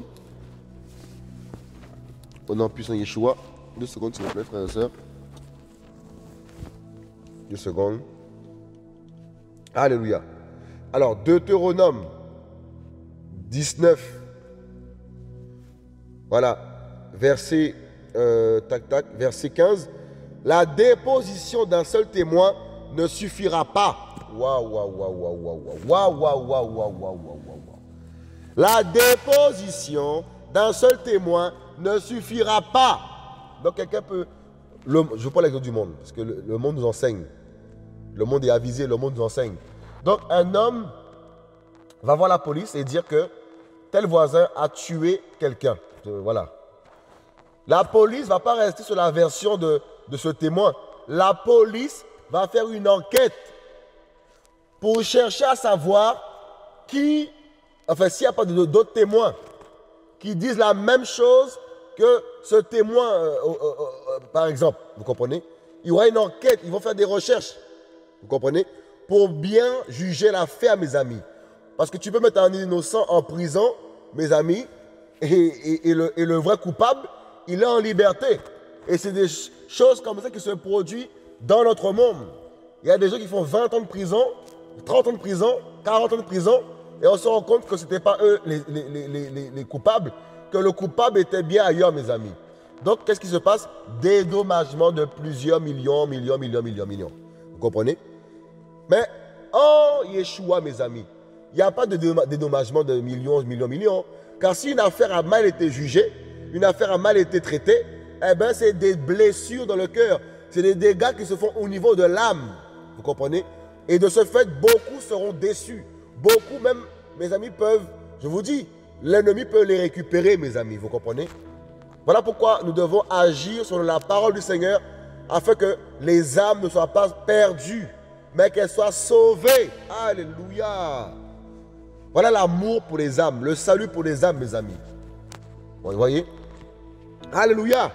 Au nom puissant Yeshua. Deux secondes, s'il vous plaît, frères et sœurs. Deux secondes. Alléluia. Alors, Deutéronome dix-neuf. Voilà. Verset, euh, tac, tac, verset quinze. La déposition d'un seul témoin ne suffira pas. Waouh, waouh, waouh, waouh, waouh, waouh, waouh, waouh, waouh, waouh, waouh. La déposition d'un seul témoin ne suffira pas. Donc, quelqu'un peut. Le, je prends l'exemple du monde, parce que le, le monde nous enseigne. Le monde est avisé, le monde nous enseigne. Donc, un homme va voir la police et dire que tel voisin a tué quelqu'un. Euh, voilà. La police ne va pas rester sur la version de, de ce témoin. La police va faire une enquête pour chercher à savoir qui, enfin s'il n'y a pas d'autres témoins qui disent la même chose que ce témoin, euh, euh, euh, par exemple, vous comprenez? Il y aura une enquête, ils vont faire des recherches, vous comprenez? Pour bien juger l'affaire, mes amis. Parce que tu peux mettre un innocent en prison, mes amis, et, et, et, le, et le vrai coupable, il est en liberté. Et c'est des choses comme ça qui se produisent dans notre monde. Il y a des gens qui font vingt ans de prison, trente ans de prison, quarante ans de prison, et on se rend compte que ce n'étaient pas eux les, les, les, les, les coupables, que le coupable était bien ailleurs, mes amis. Donc, qu'est-ce qui se passe? Dédommagement de plusieurs millions, millions, millions, millions, millions. Vous comprenez? Mais en Yeshua, mes amis, il n'y a pas de dédommagement de millions, millions, millions. Car si une affaire a mal été jugée, une affaire a mal été traitée, eh bien, c'est des blessures dans le cœur. C'est des dégâts qui se font au niveau de l'âme. Vous comprenez? Et de ce fait, beaucoup seront déçus. Beaucoup même, mes amis, peuvent, je vous dis, l'ennemi peut les récupérer, mes amis. Vous comprenez? Voilà pourquoi nous devons agir sur la parole du Seigneur afin que les âmes ne soient pas perdues, mais qu'elles soient sauvées. Alléluia. Voilà l'amour pour les âmes, le salut pour les âmes, mes amis. Vous voyez? Alléluia.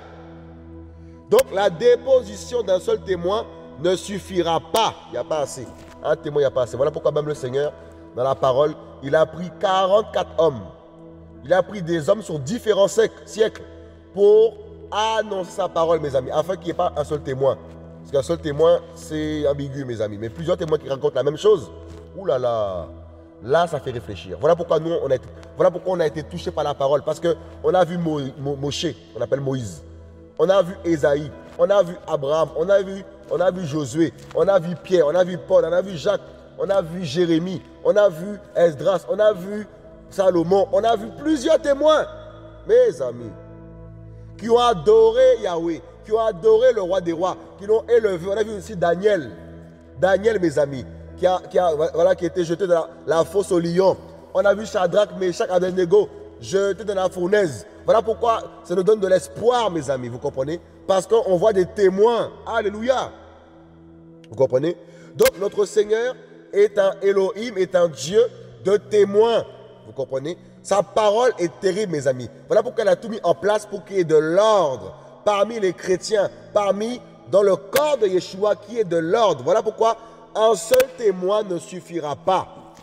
Donc la déposition d'un seul témoin ne suffira pas. Il n'y a pas assez. Un témoin, il n'y a pas assez. Voilà pourquoi même le Seigneur, dans la parole, il a pris quarante-quatre hommes. Il a pris des hommes sur différents siècles pour annoncer sa parole, mes amis, afin qu'il n'y ait pas un seul témoin. Parce qu'un seul témoin, c'est ambigu, mes amis. Mais plusieurs témoins qui racontent la même chose, ouh là là, là, ça fait réfléchir. Voilà pourquoi nous, on a été, voilà pourquoi on a été touchés par la parole. Parce qu'on a vu Mo, Mo, Moshe, on appelle Moïse. On a vu Ésaïe, on a vu Abraham, on a vu, on a vu Josué, on a vu Pierre, on a vu Paul, on a vu Jacques, on a vu Jérémie, on a vu Esdras, on a vu Salomon, on a vu plusieurs témoins, mes amis, qui ont adoré Yahweh, qui ont adoré le roi des rois, qui l'ont élevé. On a vu aussi Daniel, Daniel, mes amis, qui a, qui a, voilà, qui a été jeté dans la, la fosse au lion. On a vu Shadrach, Meshach, Abednego jeté dans la fournaise. Voilà pourquoi ça nous donne de l'espoir, mes amis, vous comprenez? Parce qu'on voit des témoins. Alléluia. Vous comprenez? Donc notre Seigneur est un Elohim, est un Dieu de témoins. Vous comprenez? Sa parole est terrible, mes amis. Voilà pourquoi elle a tout mis en place pour qu'il y ait de l'ordre parmi les chrétiens, parmi, dans le corps de Yeshua, qui est de l'ordre. Voilà pourquoi un seul témoin ne suffira pas.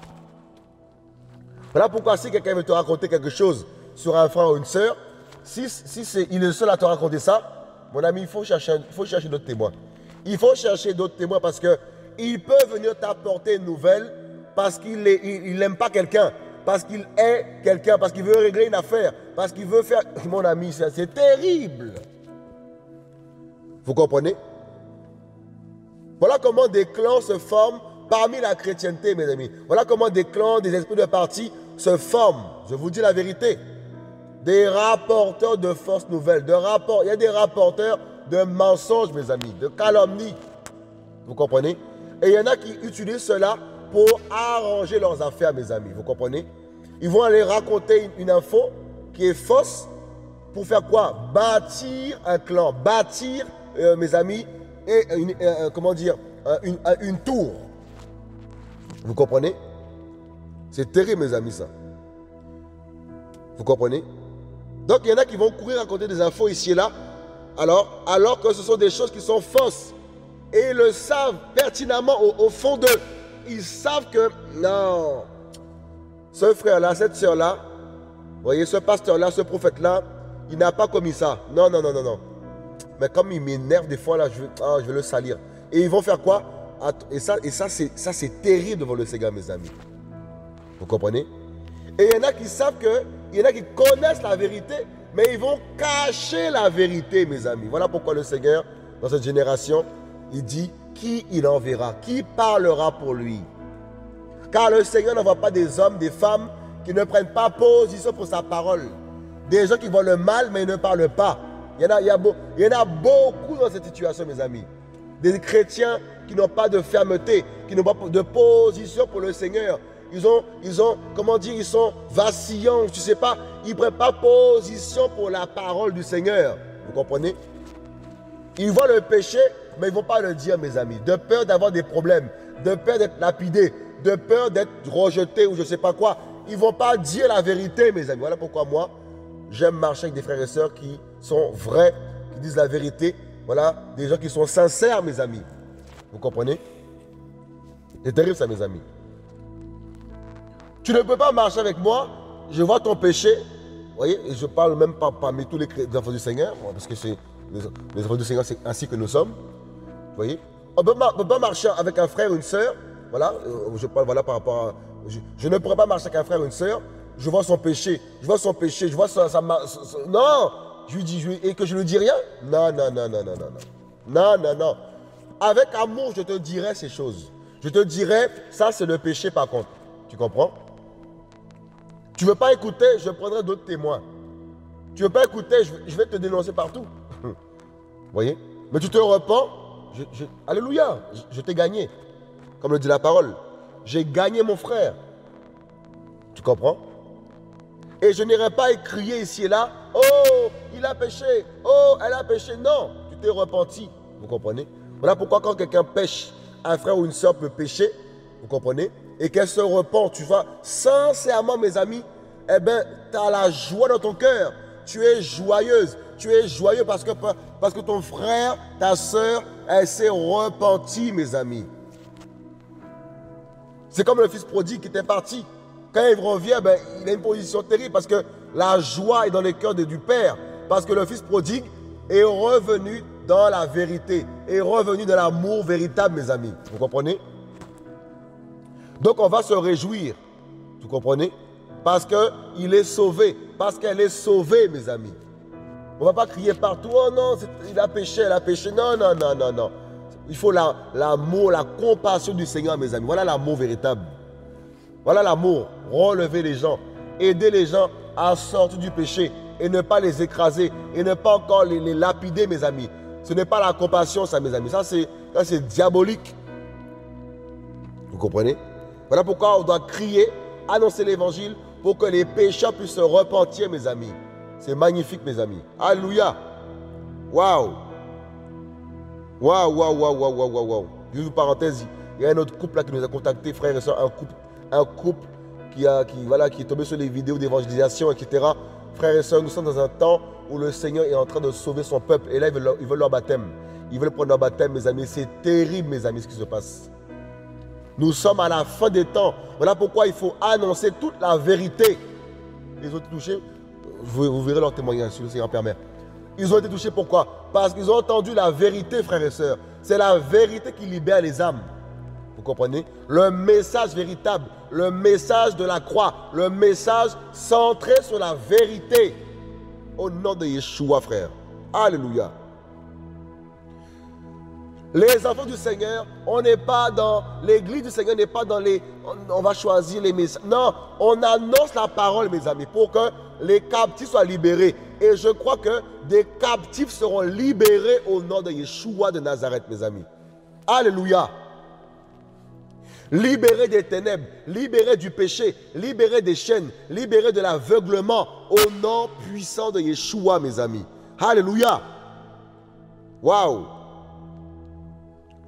Voilà pourquoi si quelqu'un veut te raconter quelque chose sur un frère ou une sœur, si, si c'est, il est le seul à te raconter ça, mon ami, il faut chercher, il faut chercher d'autres témoins. Il faut chercher d'autres témoins parce qu'il peut venir t'apporter une nouvelle parce qu'il n'aime il, il pas quelqu'un, parce qu'il est quelqu'un, parce qu'il veut régler une affaire, parce qu'il veut faire... Mon ami, c'est terrible. Vous comprenez? Voilà comment des clans se forment parmi la chrétienté, mes amis. Voilà comment des clans, des esprits de parti se forment. Je vous dis la vérité. Des rapporteurs de fausses nouvelles, de rapports. Il y a des rapporteurs de mensonges, mes amis, de calomnies. Vous comprenez? Et il y en a qui utilisent cela pour arranger leurs affaires, mes amis. Vous comprenez? Ils vont aller raconter une, une info qui est fausse pour faire quoi? Bâtir un clan, bâtir, euh, mes amis, et une, euh, comment dire, une, une tour. Vous comprenez? C'est terrible, mes amis, ça. Vous comprenez? Donc, il y en a qui vont courir raconter des infos ici et là, alors, alors que ce sont des choses qui sont fausses. Et ils le savent pertinemment au, au fond d'eux. Ils savent que, non, ce frère-là, cette sœur-là, vous voyez, ce pasteur-là, ce prophète-là, il n'a pas commis ça. Non, non, non, non, non. Mais comme il m'énerve des fois, là, je vais, ah, je vais le salir. Et ils vont faire quoi? Et ça, et ça c'est terrible devant le Seigneur, mes amis. Vous comprenez? Et il y en a qui savent que, il y en a qui connaissent la vérité, mais ils vont cacher la vérité, mes amis. Voilà pourquoi le Seigneur, dans cette génération, il dit qui il enverra, qui parlera pour lui. Car le Seigneur n'envoie pas des hommes, des femmes qui ne prennent pas position pour sa parole. Des gens qui voient le mal, mais ils ne parlent pas. Il y en a, il y a, beau, il y en a beaucoup dans cette situation, mes amis. Des chrétiens qui n'ont pas de fermeté, qui n'ont pas de position pour le Seigneur. Ils ont, ils ont, comment dire, ils sont vacillants, je ne sais pas. Ils ne prennent pas position pour la parole du Seigneur. Vous comprenez? Ils voient le péché, mais ils ne vont pas le dire, mes amis. De peur d'avoir des problèmes, de peur d'être lapidés, de peur d'être rejetés ou je ne sais pas quoi. Ils ne vont pas dire la vérité, mes amis. Voilà pourquoi moi, j'aime marcher avec des frères et sœurs qui sont vrais, qui disent la vérité. Voilà, des gens qui sont sincères, mes amis. Vous comprenez? C'est terrible ça, mes amis. Tu ne peux pas marcher avec moi, je vois ton péché. Vous voyez, et je parle même pas parmi tous les enfants du Seigneur, parce que c'est les, les enfants du Seigneur, c'est ainsi que nous sommes. Vous voyez? On ne peut pas marcher avec un frère ou une sœur. Voilà, je parle voilà, par rapport à... Je, je ne pourrais pas marcher avec un frère ou une sœur. Je vois son péché, je vois son péché, je vois sa... sa, sa, sa non, je lui dis, je lui, et que je ne lui dis rien. Non, non, non, non, non, non, non. Non, non, non. Avec amour, je te dirai ces choses. Je te dirai, ça c'est le péché par contre. Tu comprends? Tu ne veux pas écouter, je prendrai d'autres témoins. Tu ne veux pas écouter, je, je vais te dénoncer partout. Vous voyez? Mais tu te repens, je, je, alléluia, je, je t'ai gagné. Comme le dit la parole. J'ai gagné mon frère. Tu comprends? Et je n'irai pas crier ici et là, oh, il a péché, oh, elle a péché. Non, tu t'es repenti. Vous comprenez? Voilà pourquoi quand quelqu'un pêche, un frère ou une soeur peut pécher, vous comprenez? Et qu'elle se repent, tu vas sincèrement, mes amis, eh bien, tu as la joie dans ton cœur. Tu es joyeuse. Tu es joyeux parce que, parce que ton frère, ta soeur, elle s'est repentie, mes amis. C'est comme le fils prodigue qui était parti. Quand il revient, ben, il a une position terrible parce que la joie est dans les cœurs de, du Père. Parce que le fils prodigue est revenu dans la vérité, est revenu dans l'amour véritable, mes amis. Vous comprenez? Donc on va se réjouir, vous comprenez? Parce qu'il est sauvé, parce qu'elle est sauvée, mes amis. On ne va pas crier partout, oh non, il a péché, elle a péché. Non, non, non, non, non. Il faut l'amour, la, la compassion du Seigneur, mes amis. Voilà l'amour véritable. Voilà l'amour. Relever les gens, aider les gens à sortir du péché et ne pas les écraser et ne pas encore les, les lapider, mes amis. Ce n'est pas la compassion, ça, mes amis. Ça, c'est diabolique. Vous comprenez? Voilà pourquoi on doit crier, annoncer l'évangile pour que les pécheurs puissent se repentir, mes amis. C'est magnifique, mes amis. Alléluia. Waouh. Waouh, waouh, waouh, waouh, waouh, waouh. Juste une parenthèse, il y a un autre couple là qui nous a contacté, frères et sœurs, un couple, un couple qui, a, qui, voilà, qui est tombé sur les vidéos d'évangélisation, et cetera. Frères et sœurs, nous sommes dans un temps où le Seigneur est en train de sauver son peuple. Et là, ils veulent leur, ils veulent leur baptême. Ils veulent prendre leur baptême, mes amis. C'est terrible, mes amis, ce qui se passe. Nous sommes à la fin des temps. Voilà pourquoi il faut annoncer toute la vérité. Ils ont été touchés, vous, vous verrez leur témoignage, si le Seigneur permet. Ils ont été touchés pourquoi? Parce qu'ils ont entendu la vérité, frères et sœurs. C'est la vérité qui libère les âmes. Vous comprenez? Le message véritable, le message de la croix, le message centré sur la vérité. Au nom de Yeshua, frère. Alléluia. Les enfants du Seigneur, on n'est pas dans... L'église du Seigneur n'est pas dans les... On, on va choisir les messages. Non, on annonce la parole, mes amis, pour que les captifs soient libérés. Et je crois que des captifs seront libérés au nom de Yeshua de Nazareth, mes amis. Alléluia. Libérés des ténèbres, libérés du péché, libérés des chaînes, libérés de l'aveuglement au nom puissant de Yeshua, mes amis. Alléluia. Waouh.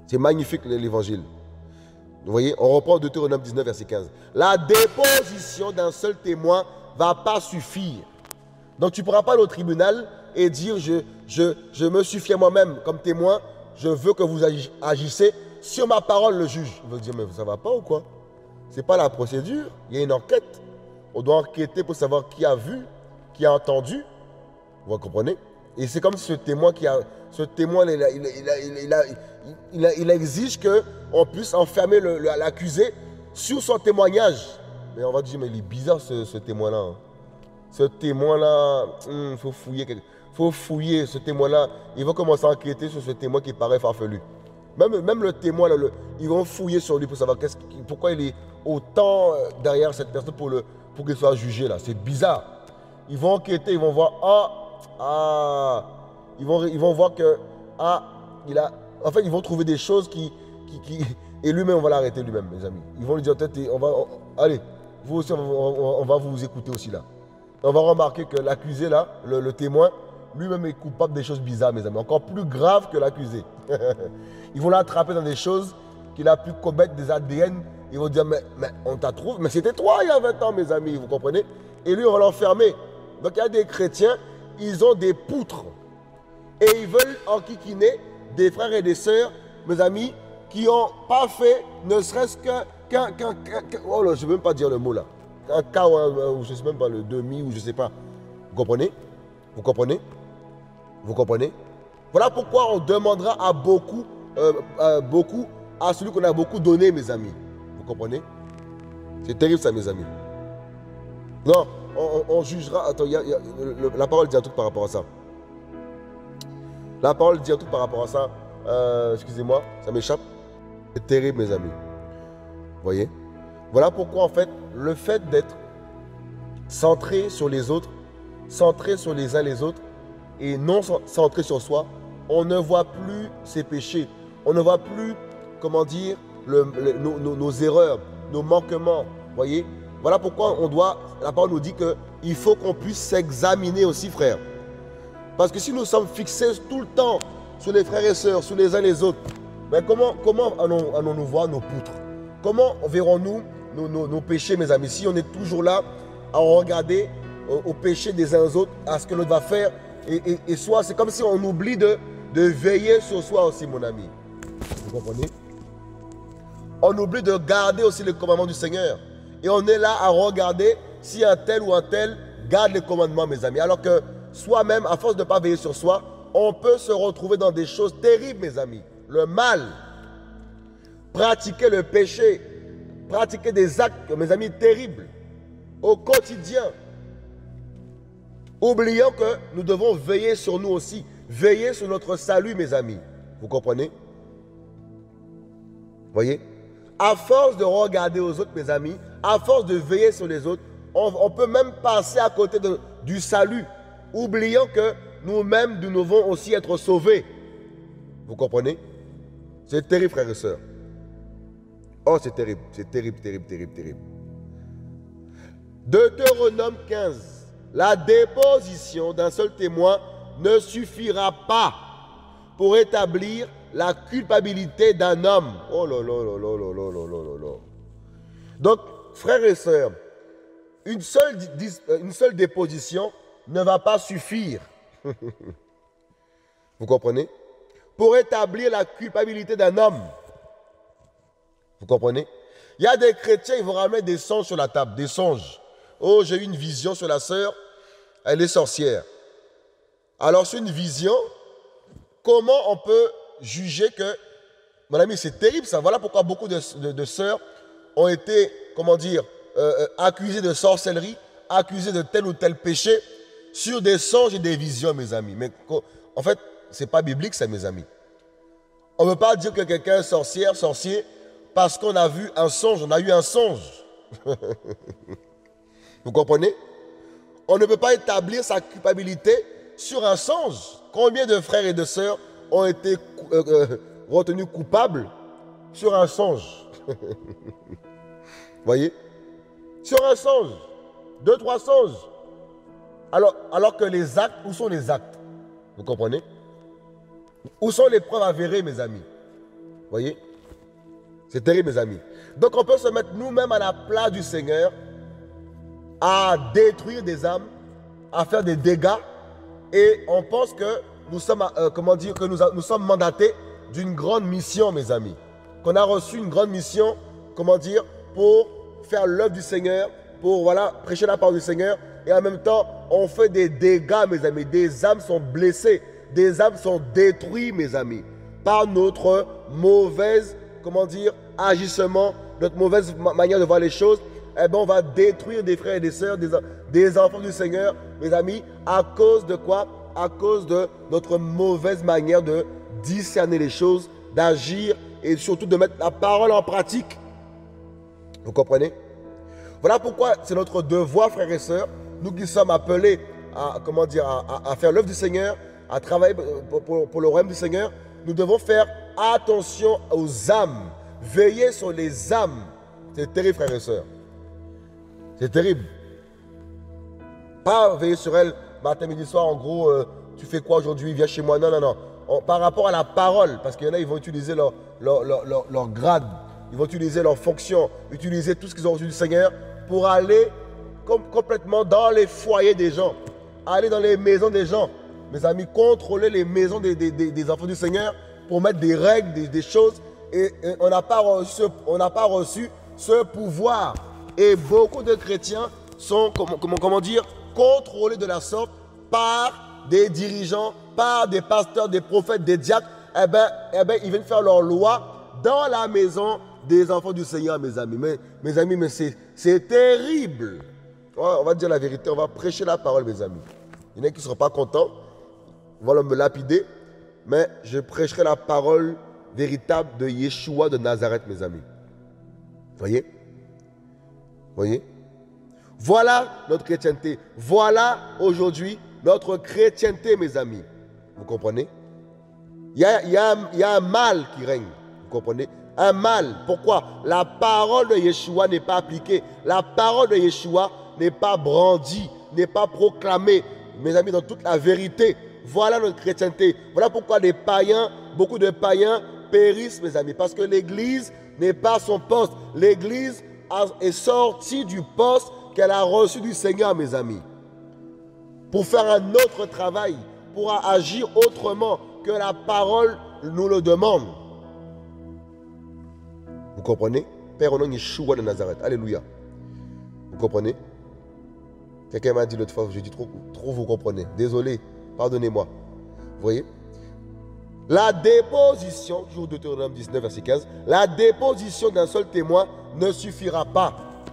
C'est magnifique l'évangile. Vous voyez, on reprend Deutéronome dix-neuf, verset quinze. La déposition d'un seul témoin ne va pas suffire. Donc tu ne pourras pas aller au tribunal et dire je, je, je me suffis à moi-même comme témoin, je veux que vous agissez sur ma parole, le juge. Il va dire mais ça ne va pas ou quoi? Ce n'est pas la procédure, il y a une enquête. On doit enquêter pour savoir qui a vu, qui a entendu. Vous comprenez? Et c'est comme si ce témoin, qui a, ce témoin il, a, il, a, il, a, il, a, il, a, il exige qu'on puisse enfermer l'accusé sur son témoignage. Mais on va dire, mais il est bizarre ce, ce témoin-là. Hein. Ce témoin-là, il hum, faut fouiller. Il faut fouiller ce témoin-là. Il va commencer à enquêter sur ce témoin qui paraît farfelu. Même, même le témoin, là, le, ils vont fouiller sur lui pour savoir pourquoi il est autant derrière cette personne pour, le, pour qu'il soit jugé. C'est bizarre. Ils vont enquêter, ils vont voir, ah, ah, ils vont, ils vont voir que, ah, il a, en fait, ils vont trouver des choses qui, qui, qui et lui-même, on va l'arrêter lui-même, mes amis. Ils vont lui dire, on va, on, allez, vous aussi, on va, on, on va vous écouter aussi là. On va remarquer que l'accusé là, le, le témoin, lui-même est coupable des choses bizarres, mes amis, encore plus graves que l'accusé. Ils vont l'attraper dans des choses qu'il a pu commettre, des A D N. Ils vont dire, mais, mais on t'a trouvé, mais c'était toi il y a vingt ans, mes amis, vous comprenez? Et lui, on va l'enfermer. Donc il y a des chrétiens, ils ont des poutres. Et ils veulent enquiquiner des frères et des sœurs, mes amis, qui n'ont pas fait, ne serait-ce qu'un, qu'un, qu'un, qu'un, oh là, je ne veux même pas dire le mot là. Un cas, ou je ne sais même pas, le demi, ou je ne sais pas. Vous comprenez? Vous comprenez? Vous comprenez? Voilà pourquoi on demandera à beaucoup, euh, euh, beaucoup, à celui qu'on a beaucoup donné, mes amis. Vous comprenez? C'est terrible ça, mes amis. Non, on, on jugera. Attends, y a, y a, le, la parole dit un truc par rapport à ça. La parole dit un truc par rapport à ça. Euh, Excusez-moi, ça m'échappe. C'est terrible, mes amis. Vous voyez? Voilà pourquoi, en fait, le fait d'être centré sur les autres, centré sur les uns les autres, et non centré sur soi, on ne voit plus ses péchés. On ne voit plus, comment dire, le, le, nos, nos, nos erreurs, nos manquements. Vous voyez? Voilà pourquoi on doit, la parole nous dit qu'il faut qu'on puisse s'examiner aussi, frères. Parce que si nous sommes fixés tout le temps sur les frères et sœurs, sur les uns les autres, ben comment, comment allons-nous allons voir nos poutres? Comment verrons-nous nos, nos, nos péchés, mes amis? Si on est toujours là à regarder aux, aux péchés des uns aux autres, à ce que l'autre va faire, et, et, et soit c'est comme si on oublie de, de veiller sur soi aussi, mon ami. Vous comprenez? On oublie de garder aussi les commandements du Seigneur. Et on est là à regarder si un tel ou un tel garde les commandements, mes amis. Alors que soi-même, à force de ne pas veiller sur soi, on peut se retrouver dans des choses terribles, mes amis. Le mal, pratiquer le péché, pratiquer des actes, mes amis, terribles, au quotidien. Oublions que nous devons veiller sur nous aussi, veiller sur notre salut, mes amis. Vous comprenez? Vous voyez? À force de regarder aux autres, mes amis, à force de veiller sur les autres, on, on peut même passer à côté de, du salut, oubliant que nous-mêmes, nous devons aussi être sauvés. Vous comprenez? C'est terrible, frères et sœurs. Oh, c'est terrible, c'est terrible, terrible, terrible, terrible. Deutéronome quinze. La déposition d'un seul témoin ne suffira pas pour établir la culpabilité d'un homme. Oh là là là là là là là là là. Donc, frères et sœurs, une seule, une seule déposition ne va pas suffire. Vous comprenez? Pour établir la culpabilité d'un homme. Vous comprenez? Il y a des chrétiens, ils vont ramener des songes sur la table, des songes. Oh, j'ai eu une vision sur la sœur, elle est sorcière. Alors, c'est une vision. Comment on peut juger que, mon ami, c'est terrible ça. Voilà pourquoi beaucoup de, de, de sœurs ont été, comment dire, euh, euh, accusées de sorcellerie, accusées de tel ou tel péché sur des songes et des visions, mes amis. Mais en fait, ce n'est pas biblique, ça, mes amis. On ne peut pas dire que quelqu'un est sorcière, sorcier, parce qu'on a vu un songe, on a eu un songe. Vous comprenez? On ne peut pas établir sa culpabilité sur un songe. Combien de frères et de sœurs ont été euh, euh, retenus coupables sur un songe? Vous voyez? Sur un songe. Deux, trois songes. Alors, alors que les actes, où sont les actes? Vous comprenez? Où sont les preuves avérées, mes amis? Voyez? C'est terrible, mes amis. Donc, on peut se mettre nous-mêmes à la place du Seigneur, à détruire des âmes, à faire des dégâts, et on pense que nous sommes, euh, comment dire, que nous, a, nous sommes mandatés d'une grande mission, mes amis. Qu'on a reçu une grande mission, comment dire, pour faire l'œuvre du Seigneur, pour voilà, prêcher la parole du Seigneur, et en même temps, on fait des dégâts, mes amis. Des âmes sont blessées, des âmes sont détruites, mes amis, par notre mauvaise, comment dire, agissement, notre mauvaise manière de voir les choses. Eh bien, on va détruire des frères et des sœurs, des, des enfants du Seigneur, mes amis, à cause de quoi? À cause de notre mauvaise manière de discerner les choses, d'agir et surtout de mettre la parole en pratique. Vous comprenez? Voilà pourquoi c'est notre devoir, frères et sœurs, nous qui sommes appelés à, comment dire, à, à, à faire l'œuvre du Seigneur, à travailler pour, pour, pour le royaume du Seigneur, nous devons faire attention aux âmes, veiller sur les âmes. C'est terrible, frères et sœurs. C'est terrible. Pas veiller sur elles matin, midi, soir, en gros, euh, tu fais quoi aujourd'hui, viens chez moi. Non, non, non. On, par rapport à la parole, parce qu'il y en a, ils vont utiliser leur, leur, leur, leur, leur grade, ils vont utiliser leur fonction, utiliser tout ce qu'ils ont reçu du Seigneur pour aller com complètement dans les foyers des gens, aller dans les maisons des gens. Mes amis, contrôler les maisons des, des, des, des enfants du Seigneur pour mettre des règles, des, des choses. Et, et on n'a pas reçu, on n'a pas reçu ce pouvoir. Et beaucoup de chrétiens sont, comment, comment, comment dire, contrôlés de la sorte par des dirigeants, par des pasteurs, des prophètes, des diacres. Eh bien, eh ben, ils viennent faire leur loi dans la maison des enfants du Seigneur, mes amis. Mais, mes amis, mais c'est terrible. On va dire la vérité, on va prêcher la parole, mes amis. Il y en a qui ne seront pas contents, ils vont me lapider, mais je prêcherai la parole véritable de Yeshua de Nazareth, mes amis. Voyez? Voyez? Voilà notre chrétienté. Voilà aujourd'hui notre chrétienté, mes amis. Vous comprenez? Il y a, il y a, il y a un mal qui règne. Vous comprenez? Un mal. Pourquoi? La parole de Yeshua n'est pas appliquée. La parole de Yeshua n'est pas brandie, n'est pas proclamée. Mes amis, dans toute la vérité. Voilà notre chrétienté. Voilà pourquoi les païens, beaucoup de païens périssent, mes amis. Parce que l'Église n'est pas son poste. L'Église est sortie du poste qu'elle a reçu du Seigneur, mes amis. Pour faire un autre travail, pour agir autrement que la parole nous le demande. Vous comprenez? Père au nom de Yeshua de Nazareth. Alléluia. Vous comprenez? Quelqu'un m'a dit l'autre fois, je dis trop, trop vous comprenez. Désolé, pardonnez-moi. Vous voyez? La déposition, jour de Deutéronome dix-neuf, verset quinze, la déposition d'un seul témoin ne suffira pas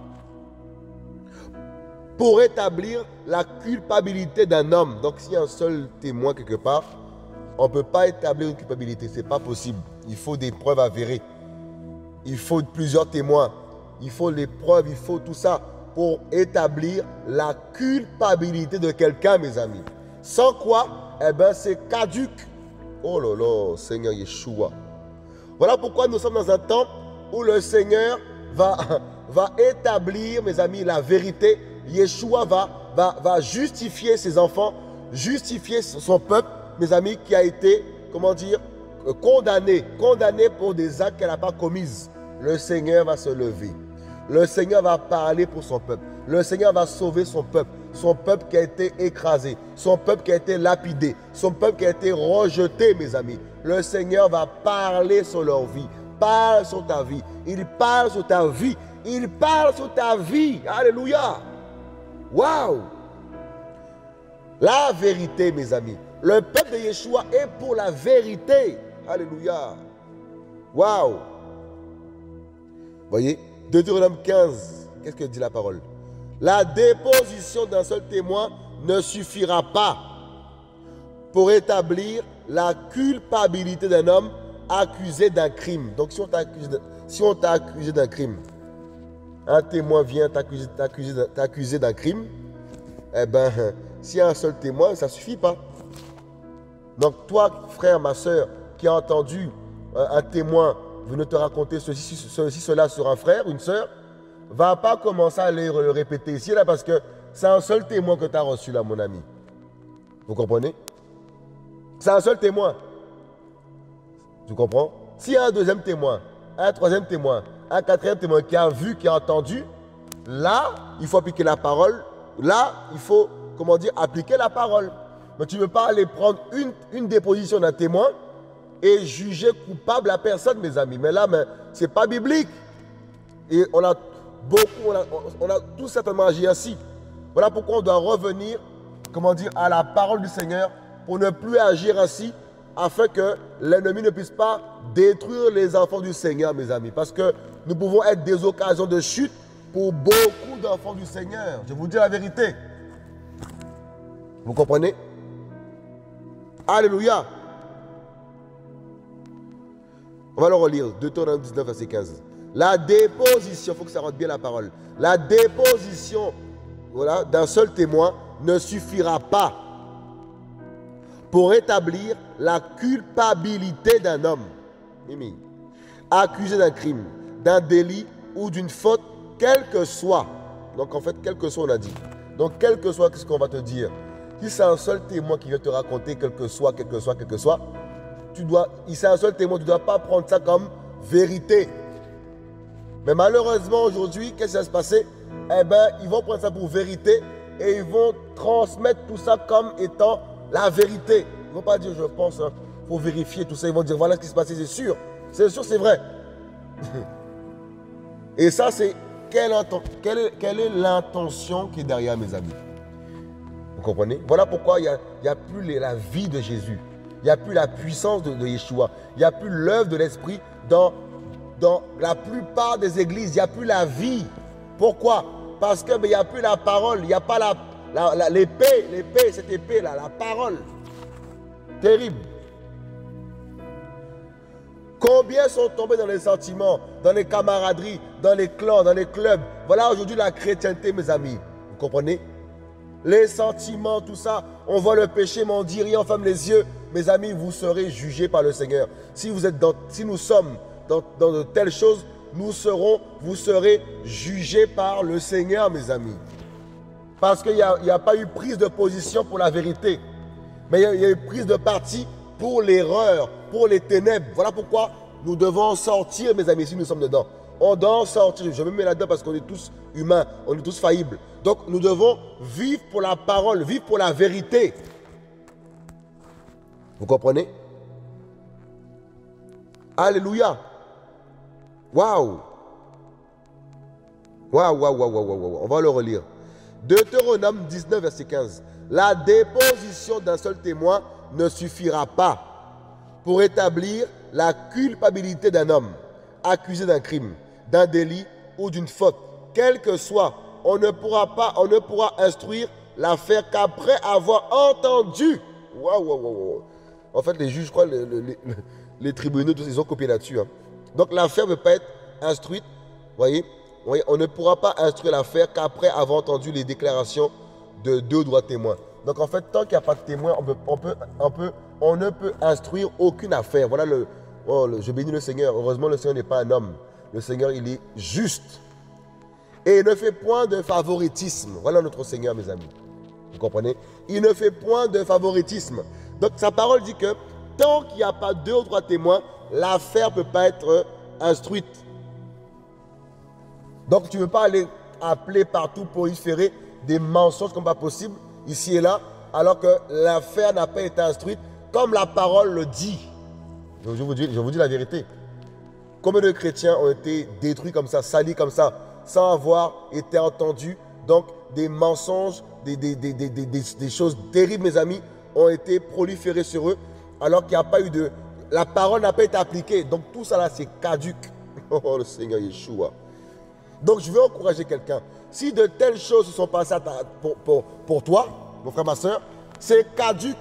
pour établir la culpabilité d'un homme. Donc, s'il y a un seul témoin quelque part, on ne peut pas établir une culpabilité. Ce n'est pas possible. Il faut des preuves avérées. Il faut plusieurs témoins. Il faut les preuves, il faut tout ça pour établir la culpabilité de quelqu'un, mes amis. Sans quoi, eh bien, c'est caduc. Oh là là, Seigneur Yeshua. Voilà pourquoi nous sommes dans un temps où le Seigneur va, va établir, mes amis, la vérité. Yeshua va, va, va justifier ses enfants, justifier son peuple, mes amis, qui a été, comment dire, condamné, condamné pour des actes qu'elle n'a pas commis. Le Seigneur va se lever. Le Seigneur va parler pour son peuple. Le Seigneur va sauver son peuple. Son peuple qui a été écrasé. Son peuple qui a été lapidé. Son peuple qui a été rejeté, mes amis. Le Seigneur va parler sur leur vie. Parle sur ta vie. Il parle sur ta vie. Il parle sur ta vie. Alléluia. Waouh. La vérité, mes amis. Le peuple de Yeshua est pour la vérité. Alléluia. Waouh. Voyez, Deutéronome quinze, qu'est-ce que dit la parole? La déposition d'un seul témoin ne suffira pas pour établir la culpabilité d'un homme accusé d'un crime. Donc, si on t'a accusé, si on t'a accusé d'un crime, un témoin vient t'accuser, t'accuser, t'accuser d'un crime, eh bien, s'il y a un seul témoin, ça ne suffit pas. Donc, toi, frère, ma soeur, qui a entendu un, un témoin venir te raconter ceci, ceci, cela sur un frère, une soeur, va pas commencer à le répéter ici, là, parce que c'est un seul témoin que tu as reçu, là, mon ami. Vous comprenez? C'est un seul témoin. Tu comprends? s'il y a un deuxième témoin, un troisième témoin, un quatrième témoin qui a vu, qui a entendu, là, il faut appliquer la parole. Là, il faut, comment dire, appliquer la parole. Mais tu ne veux pas aller prendre une, une déposition d'un témoin et juger coupable la personne, mes amis. Mais là, ce n'est pas biblique. Et on a beaucoup, on a, on a tout certainement agi ainsi. Voilà pourquoi on doit revenir, comment dire, à la parole du Seigneur pour ne plus agir ainsi, afin que l'ennemi ne puisse pas détruire les enfants du Seigneur, mes amis. Parce que nous pouvons être des occasions de chute pour beaucoup d'enfants du Seigneur. Je vous dis la vérité. Vous comprenez? Alléluia. On va le relire. Deutéronome dix-neuf, verset quinze. La déposition, il faut que ça rentre bien la parole. La déposition, voilà, d'un seul témoin ne suffira pas pour établir la culpabilité d'un homme accusé d'un crime, d'un délit ou d'une faute, quel que soit. Donc en fait, quel que soit, on a dit. Donc quel que soit, qu'est-ce qu'on va te dire? Si c'est un seul témoin qui vient te raconter, quel que soit, quel que soit, quel que soit, tu dois, si c'est un seul témoin, tu ne dois pas prendre ça comme vérité. Mais malheureusement, aujourd'hui, qu'est-ce qui va se passer? Eh bien, ils vont prendre ça pour vérité et ils vont transmettre tout ça comme étant la vérité. Ils ne vont pas dire, je pense, il hein, faut vérifier tout ça. Ils vont dire, voilà ce qui se passe, c'est sûr. C'est sûr, c'est vrai. Et ça, c'est quelle, quelle est, quelle est l'intention qui est derrière, mes amis? Vous comprenez? Voilà pourquoi il n'y a, il y a plus les, la vie de Jésus. Il n'y a plus la puissance de, de Yeshua. Il n'y a plus l'œuvre de l'Esprit dans, dans la plupart des églises. Il n'y a plus la vie. Pourquoi? Parce qu'il n'y a plus la parole. Il n'y a pas la, la, la, l'épée. L'épée, cette épée-là, la parole. Terrible. Combien sont tombés dans les sentiments, dans les camaraderies, dans les clans, dans les clubs? Voilà aujourd'hui la chrétienté, mes amis. Vous comprenez? Les sentiments, tout ça, on voit le péché, mais on dit rien, on ferme les yeux. Mes amis, vous serez jugés par le Seigneur. Si, vous êtes dans, si nous sommes dans, dans de telles choses, nous serons, vous serez jugés par le Seigneur, mes amis. Parce qu'il n'y a, a pas eu prise de position pour la vérité. Mais il y, a, il y a eu prise de parti pour l'erreur, pour les ténèbres. Voilà pourquoi nous devons sortir, mes amis, si nous sommes dedans. On doit sortir. Je me mets là-dedans parce qu'on est tous humains, on est tous faillibles. Donc nous devons vivre pour la parole, vivre pour la vérité. Vous comprenez? Alléluia. Waouh. Waouh, waouh, waouh, waouh, waouh. On va le relire. Deutéronome dix-neuf, verset quinze. La déposition d'un seul témoin ne suffira pas pour établir la culpabilité d'un homme accusé d'un crime, d'un délit ou d'une faute. Quel que soit, on ne pourra pas, on ne pourra instruire l'affaire qu'après avoir entendu. Waouh, waouh, waouh. En fait, les juges, je crois, les, les, les tribunaux, tous, ils ont copié là-dessus. Hein. Donc l'affaire ne peut pas être instruite. Voyez, voyez, on ne pourra pas instruire l'affaire qu'après avoir entendu les déclarations de deux ou trois témoins. Donc en fait, tant qu'il n'y a pas de témoin, on, peut, on, peut, on, peut, on ne peut instruire aucune affaire. Voilà le, oh, le... Je bénis le Seigneur. Heureusement, le Seigneur n'est pas un homme. Le Seigneur, il est juste. Et il ne fait point de favoritisme. Voilà notre Seigneur, mes amis. Vous comprenez? Il ne fait point de favoritisme. Donc sa parole dit que tant qu'il n'y a pas deux ou trois témoins, l'affaire ne peut pas être instruite. Donc tu ne veux pas aller appeler partout, proliférer des mensonges comme pas possible, ici et là, alors que l'affaire n'a pas été instruite, comme la parole le dit. Je vous dis, je vous dis la vérité. Combien de chrétiens ont été détruits comme ça, salis comme ça, sans avoir été entendus? Donc des mensonges, des, des, des, des, des, des choses terribles, mes amis, ont été proliférés sur eux, alors qu'il n'y a pas eu de... La parole n'a pas été appliquée. Donc tout ça là, c'est caduc. Oh, le Seigneur Yeshua. Donc je veux encourager quelqu'un. Si de telles choses se sont passées à ta, pour, pour, pour toi, mon frère, ma soeur, c'est caduc.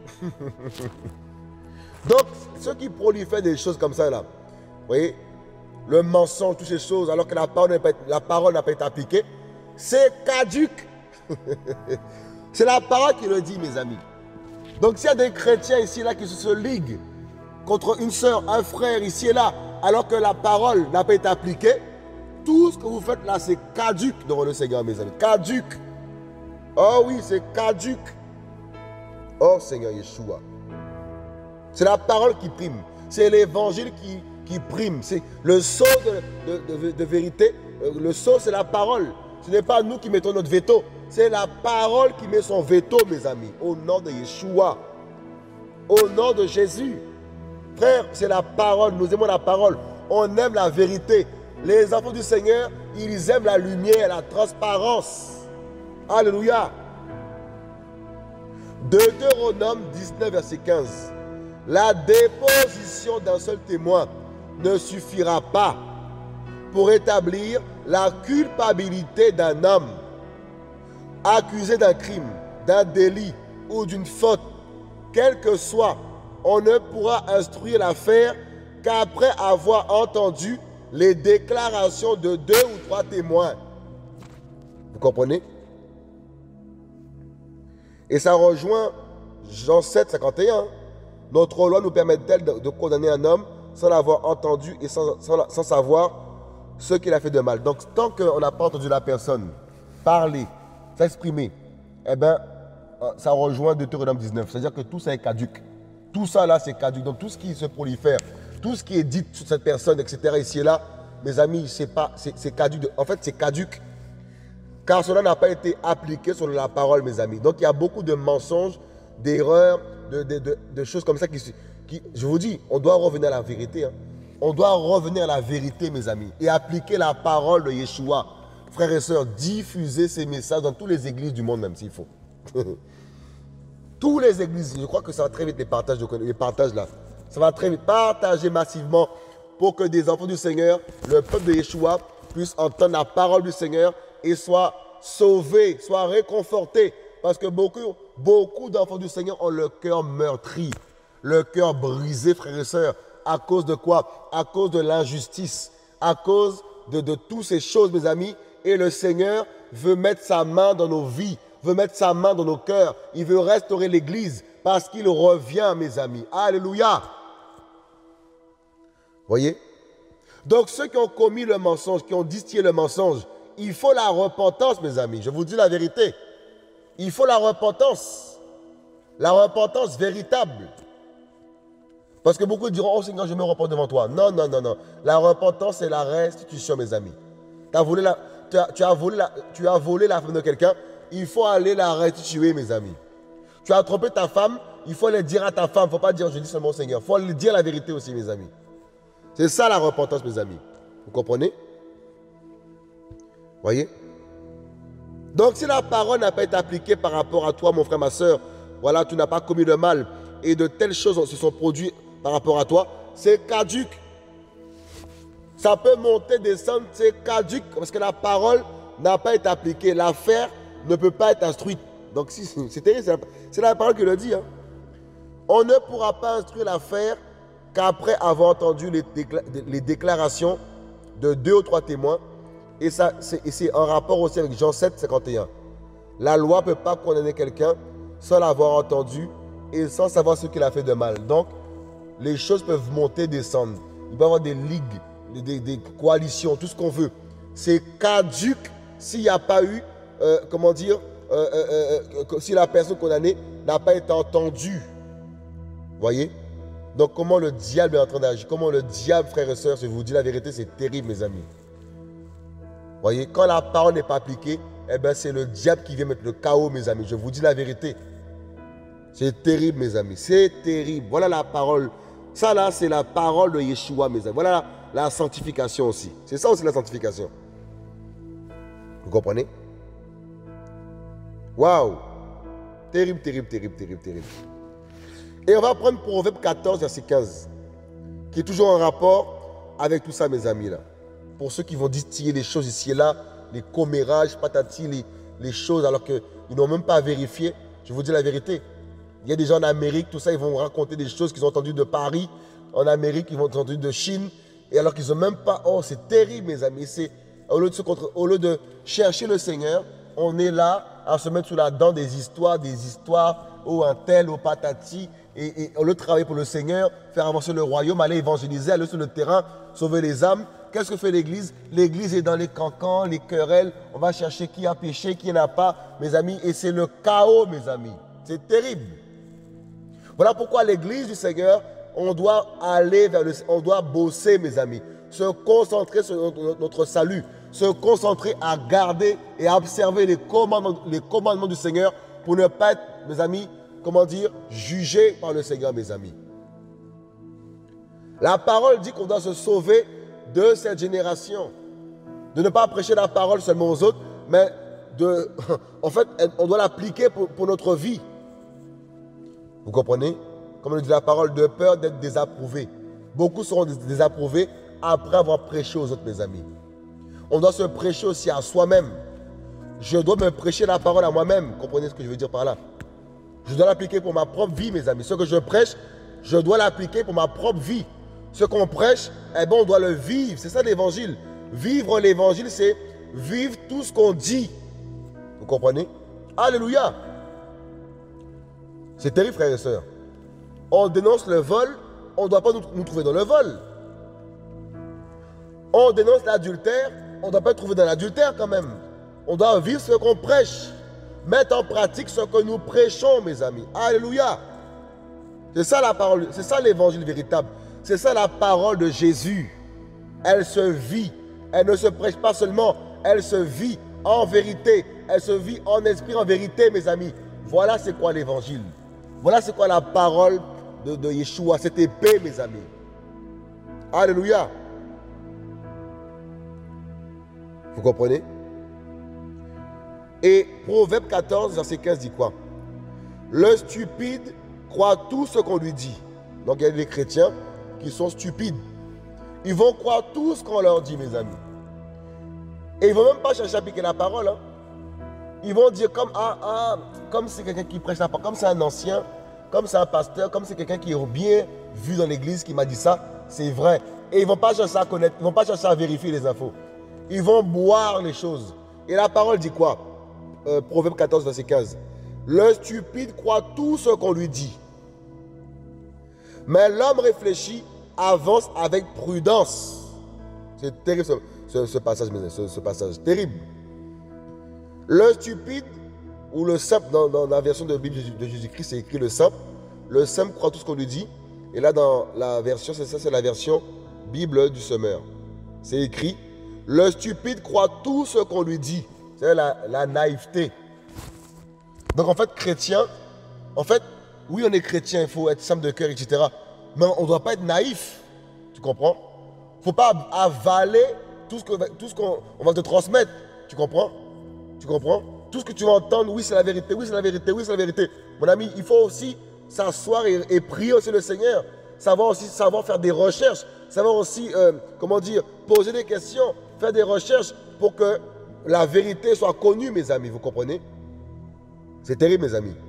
Donc ceux qui prolifèrent des choses comme ça là, vous voyez, le mensonge, toutes ces choses, alors que la parole n'a pas, la parole n'a pas été appliquée, c'est caduc. C'est la parole qui le dit, mes amis. Donc s'il y a des chrétiens ici là qui se, se liguent contre une soeur, un frère ici et là, alors que la parole n'a pas été appliquée, tout ce que vous faites là, c'est caduc devant le Seigneur, mes amis. Caduc. Oh oui, c'est caduc. Oh Seigneur Yeshua. C'est la parole qui prime. C'est l'évangile qui, qui prime. C'est le sceau de, de, de, de vérité. Le sceau, c'est la parole. Ce n'est pas nous qui mettons notre veto. C'est la parole qui met son veto, mes amis. Au nom de Yeshua. Au nom de Jésus. Frère, c'est la parole. Nous aimons la parole. On aime la vérité. Les enfants du Seigneur, ils aiment la lumière, la transparence. Alléluia. Deutéronome dix-neuf, verset quinze. La déposition d'un seul témoin ne suffira pas pour établir la culpabilité d'un homme accusé d'un crime, d'un délit ou d'une faute. Quel que soit, on ne pourra instruire l'affaire qu'après avoir entendu les déclarations de deux ou trois témoins. Vous comprenez? Et ça rejoint Jean sept, cinquante et un. Notre loi nous permet-elle de, de condamner un homme sans l'avoir entendu et sans, sans, sans savoir ce qu'il a fait de mal. Donc, tant qu'on n'a pas entendu la personne parler, s'exprimer, eh bien, ça rejoint Deutéronome dix-neuf. C'est-à-dire que tout ça est caduc. Tout ça là, c'est caduc. Donc, tout ce qui se prolifère, tout ce qui est dit sur cette personne, et cetera, ici et là, mes amis, c'est caduc. En fait, c'est caduc. Car cela n'a pas été appliqué sur la parole, mes amis. Donc, il y a beaucoup de mensonges, d'erreurs, de, de, de, de choses comme ça qui, qui... Je vous dis, on doit revenir à la vérité. Hein. On doit revenir à la vérité, mes amis, et appliquer la parole de Yeshua. Frères et sœurs, diffusez ces messages dans toutes les églises du monde, même s'il faut. Toutes les églises, je crois que ça va très vite, les partages, les partages là. Ça va très vite. Partagez massivement pour que des enfants du Seigneur, le peuple de Yeshua, puissent entendre la parole du Seigneur et soient sauvés, soient réconfortés. Parce que beaucoup, beaucoup d'enfants du Seigneur ont le cœur meurtri, le cœur brisé, frères et sœurs. À cause de quoi? À cause de l'injustice, à cause de, de toutes ces choses, mes amis. Et le Seigneur veut mettre sa main dans nos vies, veut mettre sa main dans nos cœurs. Il veut restaurer l'Église parce qu'il revient, mes amis. Alléluia. Voyez? Donc ceux qui ont commis le mensonge, qui ont distillé le mensonge, il faut la repentance, mes amis. Je vous dis la vérité. Il faut la repentance. La repentance véritable. Parce que beaucoup diront, oh Seigneur, je me repens devant toi. Non, non, non, non. La repentance, c'est la restitution, mes amis. Tu as volé la, tu as, tu as volé la, tu as volé la femme de quelqu'un, il faut aller la restituer, mes amis. Tu as trompé ta femme, il faut le dire à ta femme. Il ne faut pas dire, je dis seulement au Seigneur. Il faut lui dire la vérité aussi, mes amis. C'est ça la repentance, mes amis. Vous comprenez? Voyez? Donc, si la parole n'a pas été appliquée par rapport à toi, mon frère, ma soeur, voilà, tu n'as pas commis le mal et de telles choses se sont produites par rapport à toi, c'est caduc. Ça peut monter, descendre, c'est caduc parce que la parole n'a pas été appliquée. L'affaire ne peut pas être instruite. Donc, si, c'est terrible, c'est la, la parole qui le dit. Hein. On ne pourra pas instruire l'affaire qu'après avoir entendu les, décla les déclarations de deux ou trois témoins. Et c'est en rapport aussi avec Jean sept, cinquante et un. La loi ne peut pas condamner quelqu'un sans l'avoir entendu et sans savoir ce qu'il a fait de mal. Donc, les choses peuvent monter, descendre. Il peut y avoir des ligues, des, des coalitions, tout ce qu'on veut. C'est caduc s'il n'y a pas eu, euh, comment dire, euh, euh, euh, si la personne condamnée n'a pas été entendue. Voyez? Donc, comment le diable est en train d'agir? Comment le diable, frères et sœurs, je vous dis la vérité, c'est terrible, mes amis. Voyez, quand la parole n'est pas appliquée, eh ben c'est le diable qui vient mettre le chaos, mes amis. Je vous dis la vérité. C'est terrible, mes amis. C'est terrible. Voilà la parole. Ça, là, c'est la parole de Yeshua, mes amis. Voilà la, la sanctification aussi. C'est ça aussi la sanctification. Vous comprenez? Waouh! Terrible, terrible, terrible, terrible, terrible. Et on va prendre Proverbe quatorze, verset quinze, qui est toujours en rapport avec tout ça, mes amis, là. Pour ceux qui vont distiller les choses ici et là, les commérages, patati, les, les choses, alors qu'ils n'ont même pas vérifié. Je vous dis la vérité. Il y a des gens en Amérique, tout ça, ils vont raconter des choses qu'ils ont entendues de Paris, en Amérique, ils vont entendre de Chine, et alors qu'ils n'ont même pas... Oh, c'est terrible, mes amis. Au lieu, de se contre, au lieu de chercher le Seigneur, on est là à se mettre sous la dent des histoires, des histoires, oh, un tel, oh, patati, et, et au lieu de travailler pour le Seigneur, faire avancer le royaume, aller évangéliser, aller sur le terrain, sauver les âmes. Qu'est-ce que fait l'Église? L'Église est dans les cancans, les querelles. On va chercher qui a péché, qui n'a pas, mes amis. Et c'est le chaos, mes amis. C'est terrible. Voilà pourquoi l'Église du Seigneur on doit aller vers le... On doit bosser, mes amis. Se concentrer sur notre, notre salut. Se concentrer à garder et à observer les commandements, les commandements du Seigneur pour ne pas être, mes amis, comment dire, jugé par le Seigneur, mes amis. La parole dit qu'on doit se sauver de cette génération. De ne pas prêcher la parole seulement aux autres, mais de, en fait, on doit l'appliquer pour, pour notre vie. Vous comprenez? Comme on dit la parole, de peur d'être désapprouvé. Beaucoup seront désapprouvés après avoir prêché aux autres, mes amis. On doit se prêcher aussi à soi-même. Je dois me prêcher la parole à moi-même. Comprenez ce que je veux dire par là? Je dois l'appliquer pour ma propre vie, mes amis. Ce que je prêche, je dois l'appliquer pour ma propre vie. Ce qu'on prêche, eh ben, on doit le vivre. C'est ça l'évangile. Vivre l'évangile, c'est vivre tout ce qu'on dit. Vous comprenez? Alléluia. C'est terrible, frères et sœurs. On dénonce le vol, on ne doit pas nous, nous trouver dans le vol. On dénonce l'adultère, on ne doit pas être trouvé dans l'adultère quand même. On doit vivre ce qu'on prêche. Mettre en pratique ce que nous prêchons, mes amis. Alléluia. C'est ça la parole, c'est ça l'évangile véritable. C'est ça la parole de Jésus. Elle se vit. Elle ne se prêche pas seulement, elle se vit en vérité. Elle se vit en esprit, en vérité, mes amis. Voilà c'est quoi l'évangile. Voilà c'est quoi la parole de, de Yeshua, cette épée, mes amis. Alléluia. Vous comprenez? Et Proverbe quatorze, verset quinze dit quoi? Le stupide croit tout ce qu'on lui dit. Donc il y a des chrétiens qui sont stupides. Ils vont croire tout ce qu'on leur dit, mes amis. Et ils ne vont même pas chercher à appliquer la parole. Hein. Ils vont dire comme, ah, ah, comme c'est quelqu'un qui prêche la parole, comme c'est un ancien, comme c'est un pasteur, comme c'est quelqu'un qui est bien vu dans l'église qui m'a dit ça, c'est vrai. Et ils ne vont pas chercher à connaître, ils ne vont pas chercher à vérifier les infos. Ils vont boire les choses. Et la parole dit quoi? euh, Proverbe quatorze, verset quinze. Le stupide croit tout ce qu'on lui dit. Mais l'homme réfléchi avance avec prudence. C'est terrible ce, ce, ce passage, ce, ce passage terrible. Le stupide, ou le simple, dans, dans la version de la Bible de Jésus-Christ, c'est écrit le simple. Le simple croit tout ce qu'on lui dit. Et là, dans la version, c'est ça, c'est la version Bible du semeur. C'est écrit, le stupide croit tout ce qu'on lui dit. C'est la, la naïveté. Donc en fait, chrétien, en fait, oui, on est chrétien, il faut être simple de cœur, et cetera. Mais on ne doit pas être naïf. Tu comprends? Il ne faut pas avaler tout ce qu'on tout ce qu'on on va te transmettre. Tu comprends? Tu comprends? Tout ce que tu vas entendre, oui, c'est la vérité, oui, c'est la vérité, oui, c'est la vérité. Mon ami, il faut aussi s'asseoir et, et prier aussi le Seigneur. Savoir aussi savoir faire des recherches. Savoir aussi, euh, comment dire, poser des questions, faire des recherches pour que la vérité soit connue, mes amis. Vous comprenez? C'est terrible, mes amis.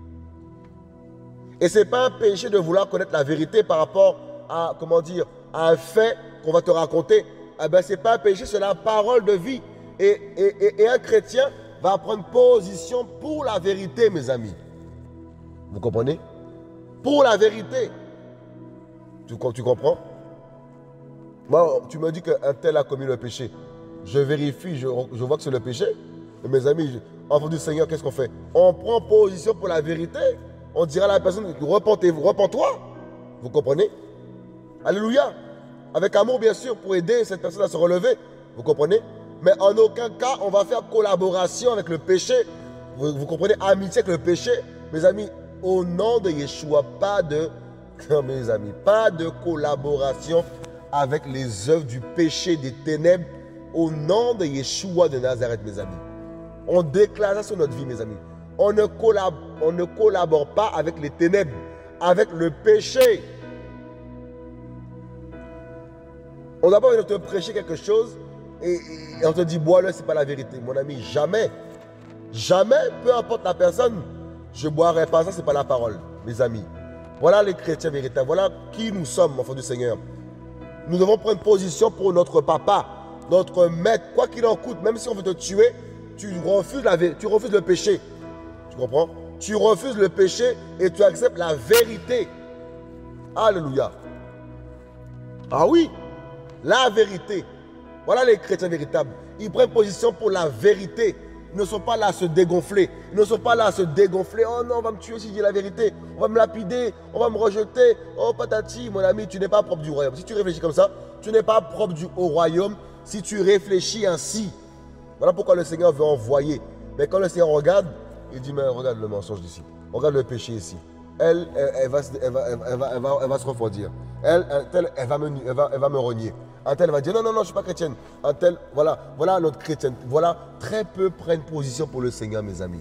Et ce n'est pas un péché de vouloir connaître la vérité par rapport à, comment dire, à un fait qu'on va te raconter. Eh ben, ce n'est pas un péché, c'est la parole de vie. Et, et, et, et un chrétien va prendre position pour la vérité, mes amis. Vous comprenez? Pour la vérité. Tu, tu comprends? Moi, tu me dis qu'un tel a commis le péché. Je vérifie, je, je vois que c'est le péché. Et mes amis, enfants du Seigneur, qu'est-ce qu'on fait? On prend position pour la vérité. On dira à la personne, repentez-vous, repens-toi. Vous comprenez? Alléluia. Avec amour, bien sûr, pour aider cette personne à se relever. Vous comprenez? Mais en aucun cas, on va faire collaboration avec le péché. Vous, vous comprenez? Amitié avec le péché. Mes amis, au nom de Yeshua, pas de, mes amis, pas de collaboration avec les œuvres du péché, des ténèbres. Au nom de Yeshua de Nazareth, mes amis. On déclare ça sur notre vie, mes amis. On ne, collab on ne collabore pas avec les ténèbres, avec le péché. On ne va pas venir te prêcher quelque chose et, et on te dit, bois-le, ce n'est pas la vérité. Mon ami, jamais, jamais, peu importe la personne, je ne boirai pas ça, ce n'est pas la parole, mes amis. Voilà les chrétiens véritables, voilà qui nous sommes, enfants du Seigneur. Nous devons prendre position pour notre papa, notre maître, quoi qu'il en coûte, même si on veut te tuer, tu refuses, la, tu refuses le péché. Tu comprends? Tu refuses le péché et tu acceptes la vérité. Alléluia. Ah oui, la vérité. Voilà les chrétiens véritables. Ils prennent position pour la vérité. Ils ne sont pas là à se dégonfler. Ils ne sont pas là à se dégonfler. Oh non, on va me tuer si je dis la vérité. On va me lapider. On va me rejeter. Oh patati, mon ami, tu n'es pas propre du royaume. Si tu réfléchis comme ça, tu n'es pas propre du, au royaume. Si tu réfléchis ainsi. Voilà pourquoi le Seigneur veut envoyer. Mais quand le Seigneur regarde, il dit, mais regarde le mensonge d'ici. Regarde le péché ici. Elle, elle, elle, va, elle, va, elle, va, elle, va, elle va se refroidir. Elle, elle, elle, va me, elle, va, elle va me renier. Un tel va dire non, non, non, je ne suis pas chrétienne. Un tel, voilà, voilà notre chrétienne. Voilà, très peu prennent position pour le Seigneur, mes amis.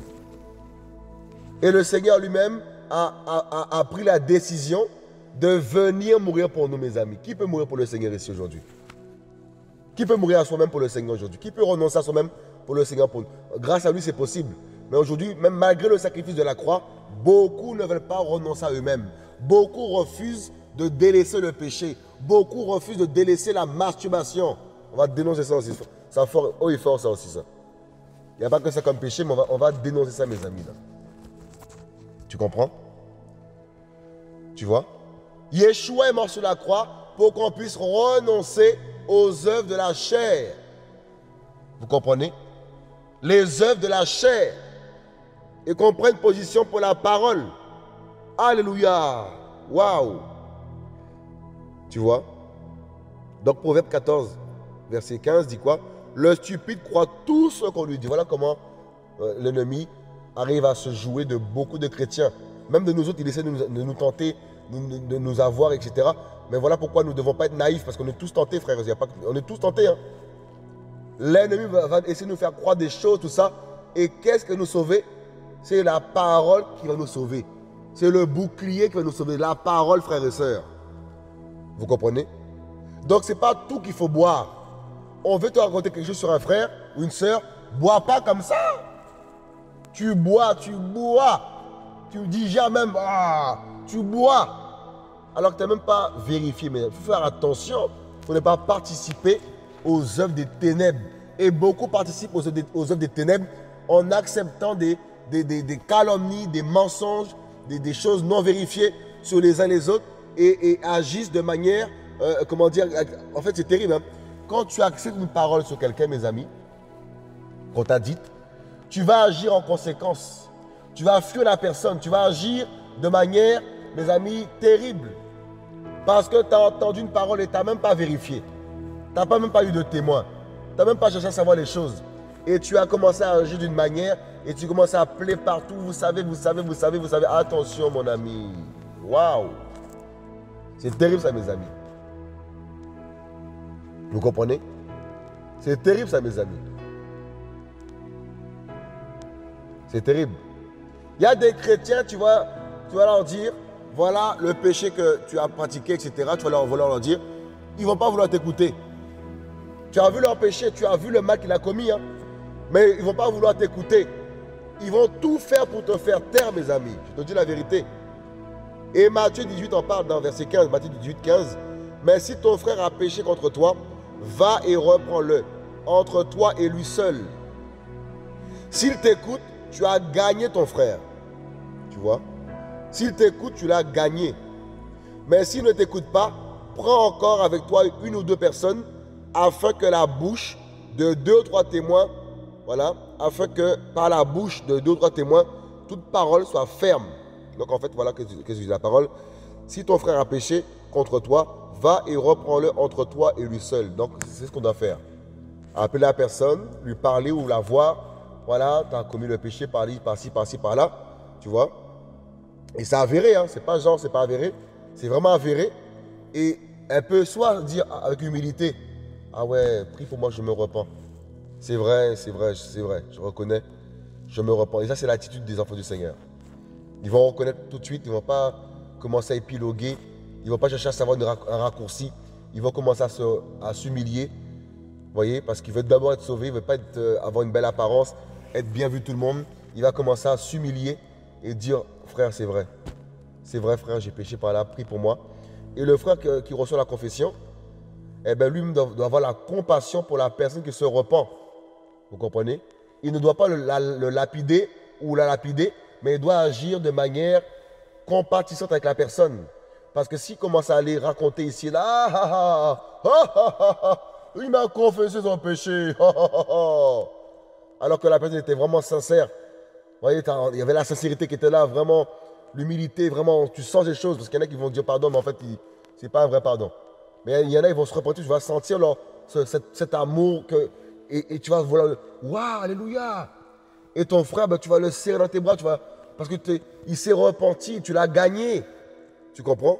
Et le Seigneur lui-même a, a, a, a pris la décision de venir mourir pour nous, mes amis. Qui peut mourir pour le Seigneur ici aujourd'hui? Qui peut mourir à soi-même pour le Seigneur aujourd'hui? Qui peut renoncer à soi-même pour le Seigneur pour nous? Grâce à lui, c'est possible. Mais aujourd'hui, même malgré le sacrifice de la croix, beaucoup ne veulent pas renoncer à eux-mêmes. Beaucoup refusent de délaisser le péché. Beaucoup refusent de délaisser la masturbation. On va dénoncer ça aussi. Ça fort, oh, il fort ça aussi, ça. Il n'y a pas que ça comme péché, mais on va, on va dénoncer ça, mes amis. Là. Tu comprends? Tu vois? Yeshua est mort sur la croix pour qu'on puisse renoncer aux œuvres de la chair. Vous comprenez? Les œuvres de la chair. Et qu'on prenne position pour la parole. Alléluia. Waouh. Tu vois? Donc Proverbe quatorze, verset quinze dit quoi? Le stupide croit tout ce qu'on lui dit. Voilà comment euh, l'ennemi arrive à se jouer de beaucoup de chrétiens. Même de nous autres, il essaie de nous, de nous tenter, de, de nous avoir, et cetera. Mais voilà pourquoi nous ne devons pas être naïfs, parce qu'on est tous tentés, frères. Il y a pas, on est tous tentés. Hein. L'ennemi va, va essayer de nous faire croire des choses, tout ça. Et qu'est-ce qui va nous sauver? C'est la parole qui va nous sauver. C'est le bouclier qui va nous sauver. La parole, frères et sœurs. Vous comprenez? Donc, ce n'est pas tout qu'il faut boire. On veut te raconter quelque chose sur un frère ou une sœur. Bois pas comme ça. Tu bois, tu bois. Tu dis jamais même, ah, tu bois. Alors que tu n'as même pas vérifié. Mais il faut faire attention pour ne pas participer aux œuvres des ténèbres. Et beaucoup participent aux œuvres des, aux œuvres des ténèbres en acceptant des, des, des, des calomnies, des mensonges, des, des choses non vérifiées sur les uns les autres et, et agissent de manière, euh, comment dire, en fait c'est terrible. Hein? Quand tu acceptes une parole sur quelqu'un, mes amis, qu'on t'a dite, tu vas agir en conséquence. Tu vas fuir la personne, tu vas agir de manière, mes amis, terrible. Parce que tu as entendu une parole et tu n'as même pas vérifié. Tu n'as pas même pas eu de témoin. Tu n'as même pas cherché à savoir les choses. Et tu as commencé à agir d'une manière et tu commences à appeler partout. Vous savez, vous savez, vous savez, vous savez. Attention, mon ami. Waouh. C'est terrible ça, mes amis. Vous comprenez? C'est terrible ça, mes amis. C'est terrible. Il y a des chrétiens, tu vas, tu vas leur dire, voilà le péché que tu as pratiqué, et cetera. Tu vas leur, vouloir leur dire, ils ne vont pas vouloir t'écouter. Tu as vu leur péché, tu as vu le mal qu'il a commis, hein? Mais ils ne vont pas vouloir t'écouter. Ils vont tout faire pour te faire taire, mes amis. Je te dis la vérité. Et Matthieu dix-huit en parle dans verset quinze, Matthieu dix-huit, quinze. Mais si ton frère a péché contre toi, va et reprends-le, entre toi et lui seul. S'il t'écoute, tu as gagné ton frère. Tu vois? S'il t'écoute, tu l'as gagné. Mais s'il ne t'écoute pas, prends encore avec toi une ou deux personnes afin que la bouche de deux ou trois témoins, voilà, afin que par la bouche de deux ou trois témoins, toute parole soit ferme. Donc en fait, voilà que, que je dis la parole. Si ton frère a péché contre toi, va et reprends-le entre toi et lui seul. Donc c'est ce qu'on doit faire. Appeler la personne, lui parler ou la voir. Voilà, tu as commis le péché par par-ci, par-ci, par-là. Tu vois? Et c'est avéré, hein. C'est pas genre, c'est pas avéré. C'est vraiment avéré. Et elle peut soit dire avec humilité, ah ouais, prie pour moi, je me repens. C'est vrai, c'est vrai, c'est vrai, je reconnais, je me repens. Et ça, c'est l'attitude des enfants du Seigneur. Ils vont reconnaître tout de suite, ils ne vont pas commencer à épiloguer, ils ne vont pas chercher à savoir un raccourci, ils vont commencer à s'humilier, vous voyez, parce qu'ils veulent d'abord être sauvés, ils ne veulent pas être, euh, avoir une belle apparence, être bien vu tout le monde. Il va commencer à s'humilier et dire, frère, c'est vrai, c'est vrai, frère, j'ai péché par là, prie pour moi. Et le frère qui, qui reçoit la confession, eh bien, lui doit, doit avoir la compassion pour la personne qui se repent. Vous comprenez? Il ne doit pas le, la, le lapider ou la lapider, mais il doit agir de manière compatissante avec la personne. Parce que s'il commence à aller raconter ici, là, ah, ah, ah, ah, ah, ah, il m'a confessé son péché, ah, ah, ah, alors que la personne était vraiment sincère. Vous voyez, il y avait la sincérité qui était là, vraiment, l'humilité, vraiment, tu sens des choses. Parce qu'il y en a qui vont dire pardon, mais en fait, ce n'est pas un vrai pardon. Mais il y en a, ils vont se repentir, tu vas sentir leur, ce, cet, cet amour, que, et, et tu vas vouloir, waouh, alléluia. Et ton frère, ben, tu vas le serrer dans tes bras, tu vas, parce qu'il s'est repenti, tu l'as gagné. Tu comprends?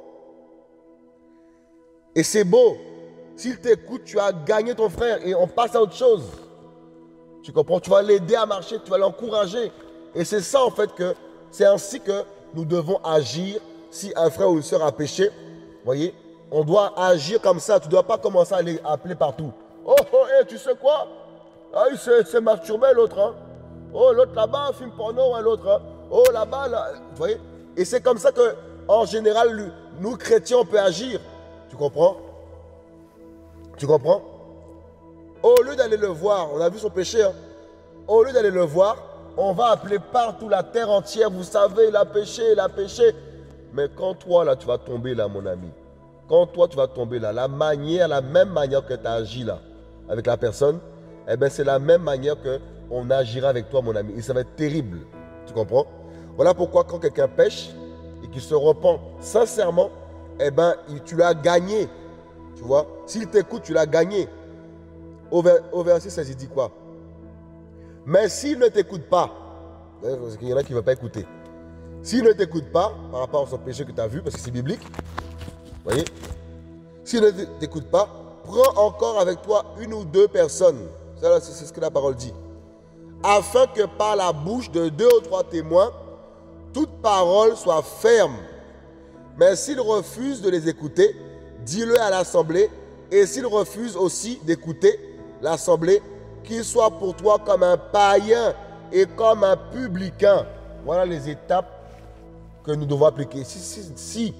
Et c'est beau. S'il t'écoute, tu as gagné ton frère et on passe à autre chose. Tu comprends? Tu vas l'aider à marcher, tu vas l'encourager. Et c'est ça en fait que, c'est ainsi que nous devons agir si un frère ou une soeur a péché. Vous voyez? On doit agir comme ça. Tu ne dois pas commencer à les appeler partout. Oh, oh, hey, tu sais quoi? Ah, il s'est masturbé l'autre. Hein? Oh, l'autre là-bas, film porno, hein, l'autre. Hein? Oh, là-bas, là. Vous voyez? Et c'est comme ça que, en général, nous, chrétiens, on peut agir. Tu comprends? Tu comprends? Au lieu d'aller le voir, on a vu son péché, hein? Au lieu d'aller le voir, on va appeler partout la terre entière. Vous savez, il a péché, il a péché. Mais quand toi, là, tu vas tomber, là, mon ami, quand toi, tu vas tomber, là, la manière, la même manière que tu as agi, là, avec la personne, eh bien, c'est la même manière qu'on agira avec toi, mon ami. Et ça va être terrible. Tu comprends? Voilà pourquoi, quand quelqu'un pêche et qu'il se repent sincèrement, eh bien, tu l'as gagné. Tu vois? S'il t'écoute, tu l'as gagné. Au, ver, au verset seize, il dit quoi? Mais s'il ne t'écoute pas, parce qu'il y en a qui ne veulent pas écouter. S'il ne t'écoute pas, par rapport à son péché que tu as vu, parce que c'est biblique, vous voyez? S'il ne t'écoute pas, prends encore avec toi une ou deux personnes. C'est ce que la parole dit. Afin que par la bouche de deux ou trois témoins, toute parole soit ferme. Mais s'il refuse de les écouter, dis-le à l'assemblée. Et s'il refuse aussi d'écouter l'assemblée, qu'il soit pour toi comme un païen et comme un publicain. Voilà les étapes que nous devons appliquer. Si, si, si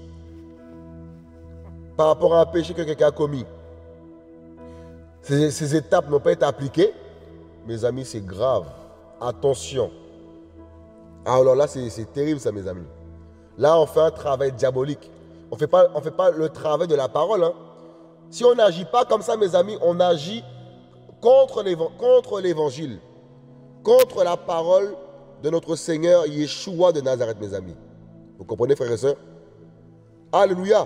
par rapport à un péché que quelqu'un a commis, ces, ces étapes n'ont pas été appliquées, mes amis, c'est grave. Attention. Alors là, c'est terrible ça, mes amis. Là, on fait un travail diabolique. On ne fait pas, on fait pas le travail de la parole. Hein. Si on n'agit pas comme ça, mes amis, on agit contre l'évangile, contre la parole de notre Seigneur Yeshua de Nazareth, mes amis. Vous comprenez, frères et sœurs? Alléluia.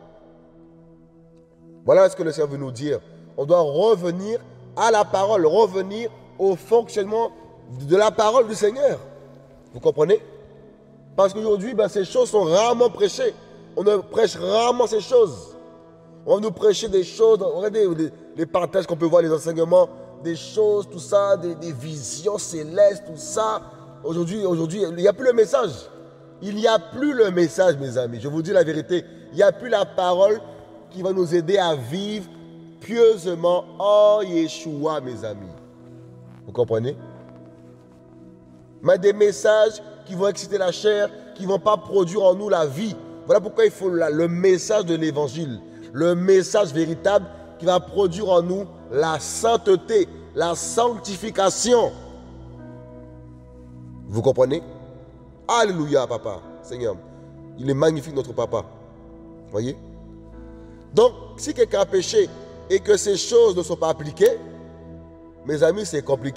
Voilà ce que le Seigneur veut nous dire. On doit revenir à la parole, revenir au fonctionnement de la parole du Seigneur. Vous comprenez? Parce qu'aujourd'hui, ben, ces choses sont rarement prêchées. On ne prêche rarement ces choses. On va nous prêcher des choses, regardez les, les partages qu'on peut voir, les enseignements, des choses, tout ça, des, des visions célestes, tout ça. Aujourd'hui, aujourd'hui, il n'y a plus le message. Il n'y a plus le message, mes amis. Je vous dis la vérité. Il n'y a plus la parole qui va nous aider à vivre pieusement en Yeshua, mes amis. Vous comprenez? Mais des messages qui vont exciter la chair, qui ne vont pas produire en nous la vie. Voilà pourquoi il faut la, le message de l'évangile. Le message véritable qui va produire en nous la sainteté, la sanctification. Vous comprenez? Alléluia, papa, Seigneur. Il est magnifique, notre papa. Voyez? Donc, si quelqu'un a péché et que ces choses ne sont pas appliquées, mes amis, c'est compliqué.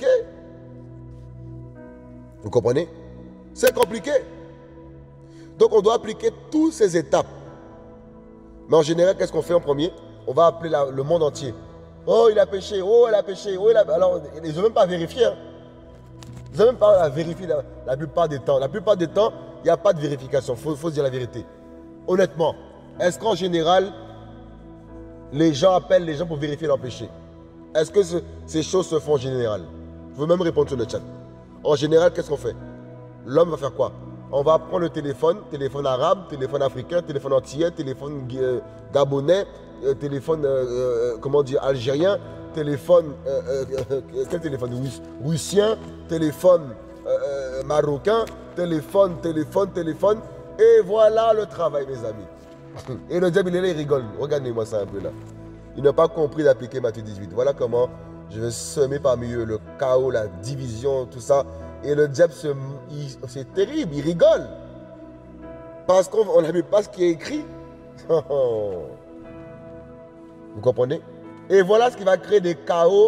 Vous comprenez? C'est compliqué. Donc, on doit appliquer toutes ces étapes. Mais en général, qu'est-ce qu'on fait en premier? On va appeler la, le monde entier. Oh, il a péché. Oh, elle a péché. Oh, il a... Alors, ils n'ont même pas vérifié. Hein. Ils n'ont même pas vérifié la, la plupart des temps. La plupart des temps, il n'y a pas de vérification. Il faut, faut se dire la vérité. Honnêtement, est-ce qu'en général, les gens appellent les gens pour vérifier leur péché? Est-ce que ce, ces choses se font en général? Je veux même répondre sur le chat. En général, qu'est-ce qu'on fait? L'homme va faire quoi? On va prendre le téléphone, téléphone arabe, téléphone africain, téléphone antillais, téléphone euh, gabonais, euh, téléphone, euh, euh, comment dire, algérien, téléphone, euh, euh, quel téléphone? Russien, téléphone euh, marocain, téléphone, téléphone, téléphone. Et voilà le travail, mes amis. Et le diable, il est là, il rigole. Regardez-moi ça un peu là. Il n'a pas compris d'appliquer Matthieu dix-huit. Voilà comment je vais semer parmi eux le chaos, la division, tout ça. Et le diable, c'est terrible, il rigole. Parce qu'on n'a pas ce qui est écrit. Vous comprenez? Et voilà ce qui va créer des chaos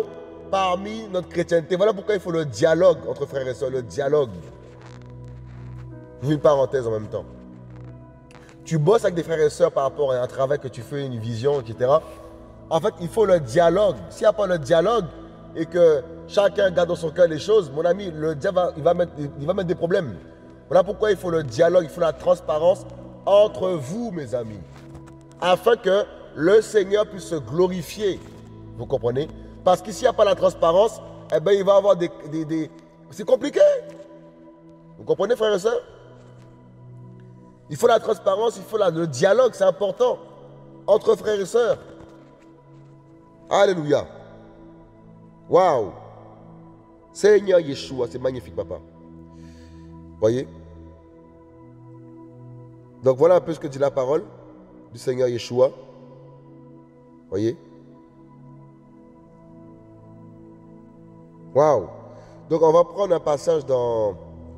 parmi notre chrétienté. Voilà pourquoi il faut le dialogue entre frères et sœurs, le dialogue. Je vous une parenthèse en même temps. Tu bosses avec des frères et sœurs par rapport à un travail que tu fais, une vision, et cetera. En fait, il faut le dialogue. S'il n'y a pas le dialogue et que chacun garde dans son cœur les choses, mon ami, le diable va, il va mettre, il va mettre des problèmes. Voilà pourquoi il faut le dialogue, il faut la transparence entre vous, mes amis, afin que le Seigneur puisse se glorifier. Vous comprenez? Parce qu'ici, il n'y a pas la transparence, eh bien, il va y avoir des... des, des... C'est compliqué. Vous comprenez, frères et sœurs? Il faut la transparence, il faut la, le dialogue, c'est important entre frères et sœurs. Alléluia. Waouh. Seigneur Yeshua, c'est magnifique, papa. Voyez? Donc voilà un peu ce que dit la parole du Seigneur Yeshua. Voyez? Waouh. Donc on va prendre un passage dans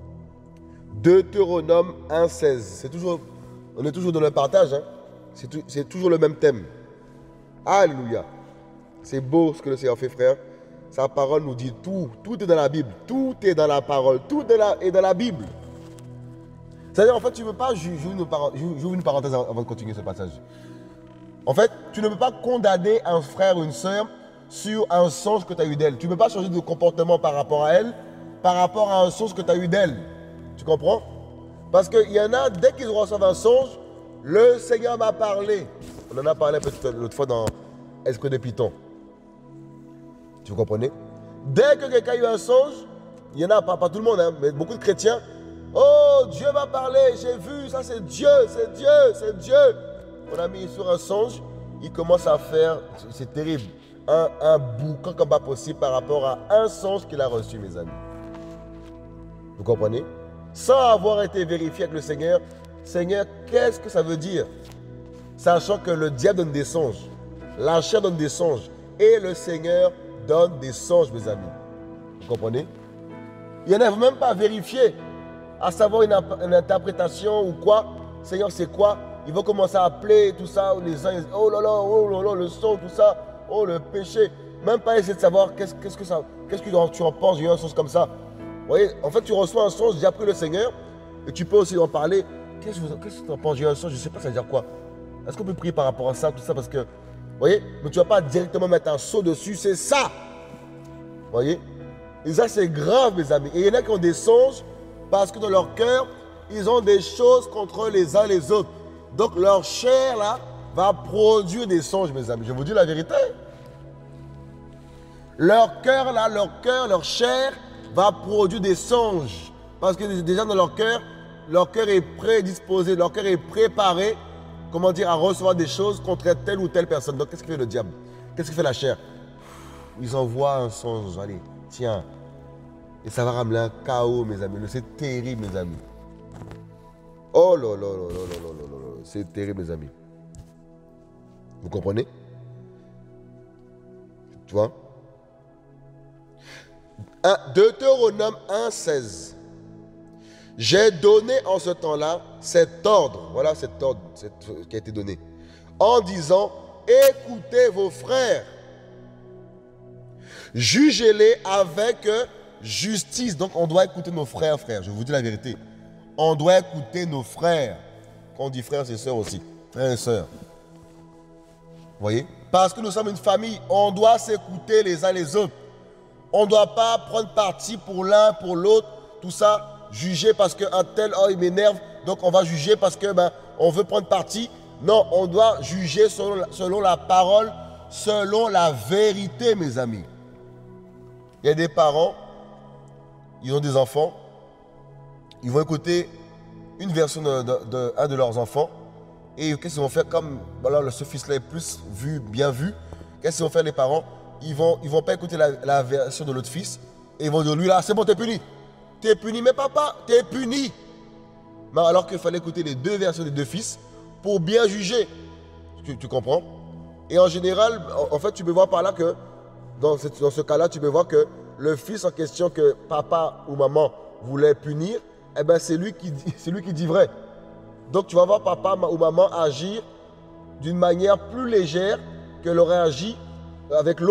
Deutéronome un seize. C'est toujours, on est toujours dans le partage, hein? C'est tout, c'est toujours le même thème. Alléluia. C'est beau ce que le Seigneur fait, frère. Sa parole nous dit tout. Tout est dans la Bible. Tout est dans la parole. Tout est, là, est dans la Bible. C'est-à-dire, en fait, tu ne peux pas... J'ouvre une parenthèse avant de continuer ce passage. En fait, tu ne peux pas condamner un frère ou une sœur sur un songe que tu as eu d'elle. Tu ne peux pas changer de comportement par rapport à elle, par rapport à un songe que tu as eu d'elle. Tu comprends? Parce qu'il y en a, dès qu'ils reçoivent un songe, le Seigneur m'a parlé. On en a parlé l'autre fois dans Esprit de Python. Tu comprenez? Dès que quelqu'un a eu un songe, il y en a, pas, pas tout le monde, hein, mais beaucoup de chrétiens. Oh, Dieu m'a parlé, j'ai vu, ça c'est Dieu, c'est Dieu, c'est Dieu. On a mis sur un songe, il commence à faire, c'est terrible, un, un boucan comme pas possible par rapport à un songe qu'il a reçu, mes amis. Vous comprenez? Sans avoir été vérifié avec le Seigneur, Seigneur, qu'est-ce que ça veut dire? Sachant que le diable donne des songes, la chair donne des songes, et le Seigneur donne des songes, mes amis. Vous comprenez? Il n'y en a même pas vérifié, à savoir une, une interprétation ou quoi. Seigneur, c'est quoi? Ils vont commencer à appeler tout ça, les uns, oh là là, oh là là, le son, tout ça, oh le péché. Même pas essayer de savoir qu'est-ce qu'est-ce que ça, qu'est-ce que tu en penses, j'ai eu un sens comme ça. Vous voyez, en fait, tu reçois un sens, j'ai appris le Seigneur, et tu peux aussi en parler. Qu'est-ce que tu en penses, j'ai eu un sens, je ne sais pas ça veut dire quoi. Est-ce qu'on peut prier par rapport à ça, tout ça, parce que, vous voyez, mais tu ne vas pas directement mettre un saut dessus, c'est ça. Vous voyez? Et ça, c'est grave, mes amis. Et il y en a qui ont des songes parce que dans leur cœur, ils ont des choses contre les uns les autres. Donc, leur chair, là, va produire des songes, mes amis. Je vous dis la vérité. Leur cœur, là, leur cœur, leur chair va produire des songes. Parce que déjà, dans leur cœur, leur cœur est prédisposé, leur cœur est préparé, comment dire, à recevoir des choses contre telle ou telle personne. Donc, qu'est-ce que fait le diable? Qu'est-ce que fait la chair? Ils envoient un songe, allez, tiens. Et ça va ramener un chaos, mes amis. C'est terrible, mes amis. Oh là là là là là là là là. C'est terrible, mes amis. Vous comprenez? Tu vois? Deutéronome un seize. J'ai donné en ce temps-là cet ordre. Voilà cet ordre cet, qui a été donné. En disant, écoutez vos frères. Jugez-les avec justice. Donc on doit écouter nos frères, frères. Je vous dis la vérité. On doit écouter nos frères. Quand on dit frères, c'est sœurs aussi. Frères et sœurs. Vous voyez? Parce que nous sommes une famille, on doit s'écouter les uns les autres. On ne doit pas prendre parti pour l'un, pour l'autre, tout ça. Juger parce qu'un tel, oh il m'énerve, donc on va juger parce que ben, on veut prendre parti. Non, on doit juger selon, selon la parole, selon la vérité, mes amis. Il y a des parents, ils ont des enfants, ils vont écouter une version de, de, de un de leurs enfants, et qu'est-ce qu'ils vont faire comme voilà, ce fils-là est plus vu, bien vu, qu'est-ce qu'ils vont faire les parents? Ils ne vont, ils vont pas écouter la, la version de l'autre fils, et ils vont dire, lui là, c'est bon, t'es puni. T'es puni, mais papa, t'es puni. Mais alors qu'il fallait écouter les deux versions des deux fils pour bien juger. Tu, tu comprends? Et en général, en, en fait, tu peux voir par là que, dans, cette, dans ce cas-là, tu peux voir que le fils en question que papa ou maman voulait punir, eh ben c'est lui qui dit, c'est lui qui dit vrai. Donc tu vas voir papa ou maman agir d'une manière plus légère qu'elle aurait agi avec l'autre.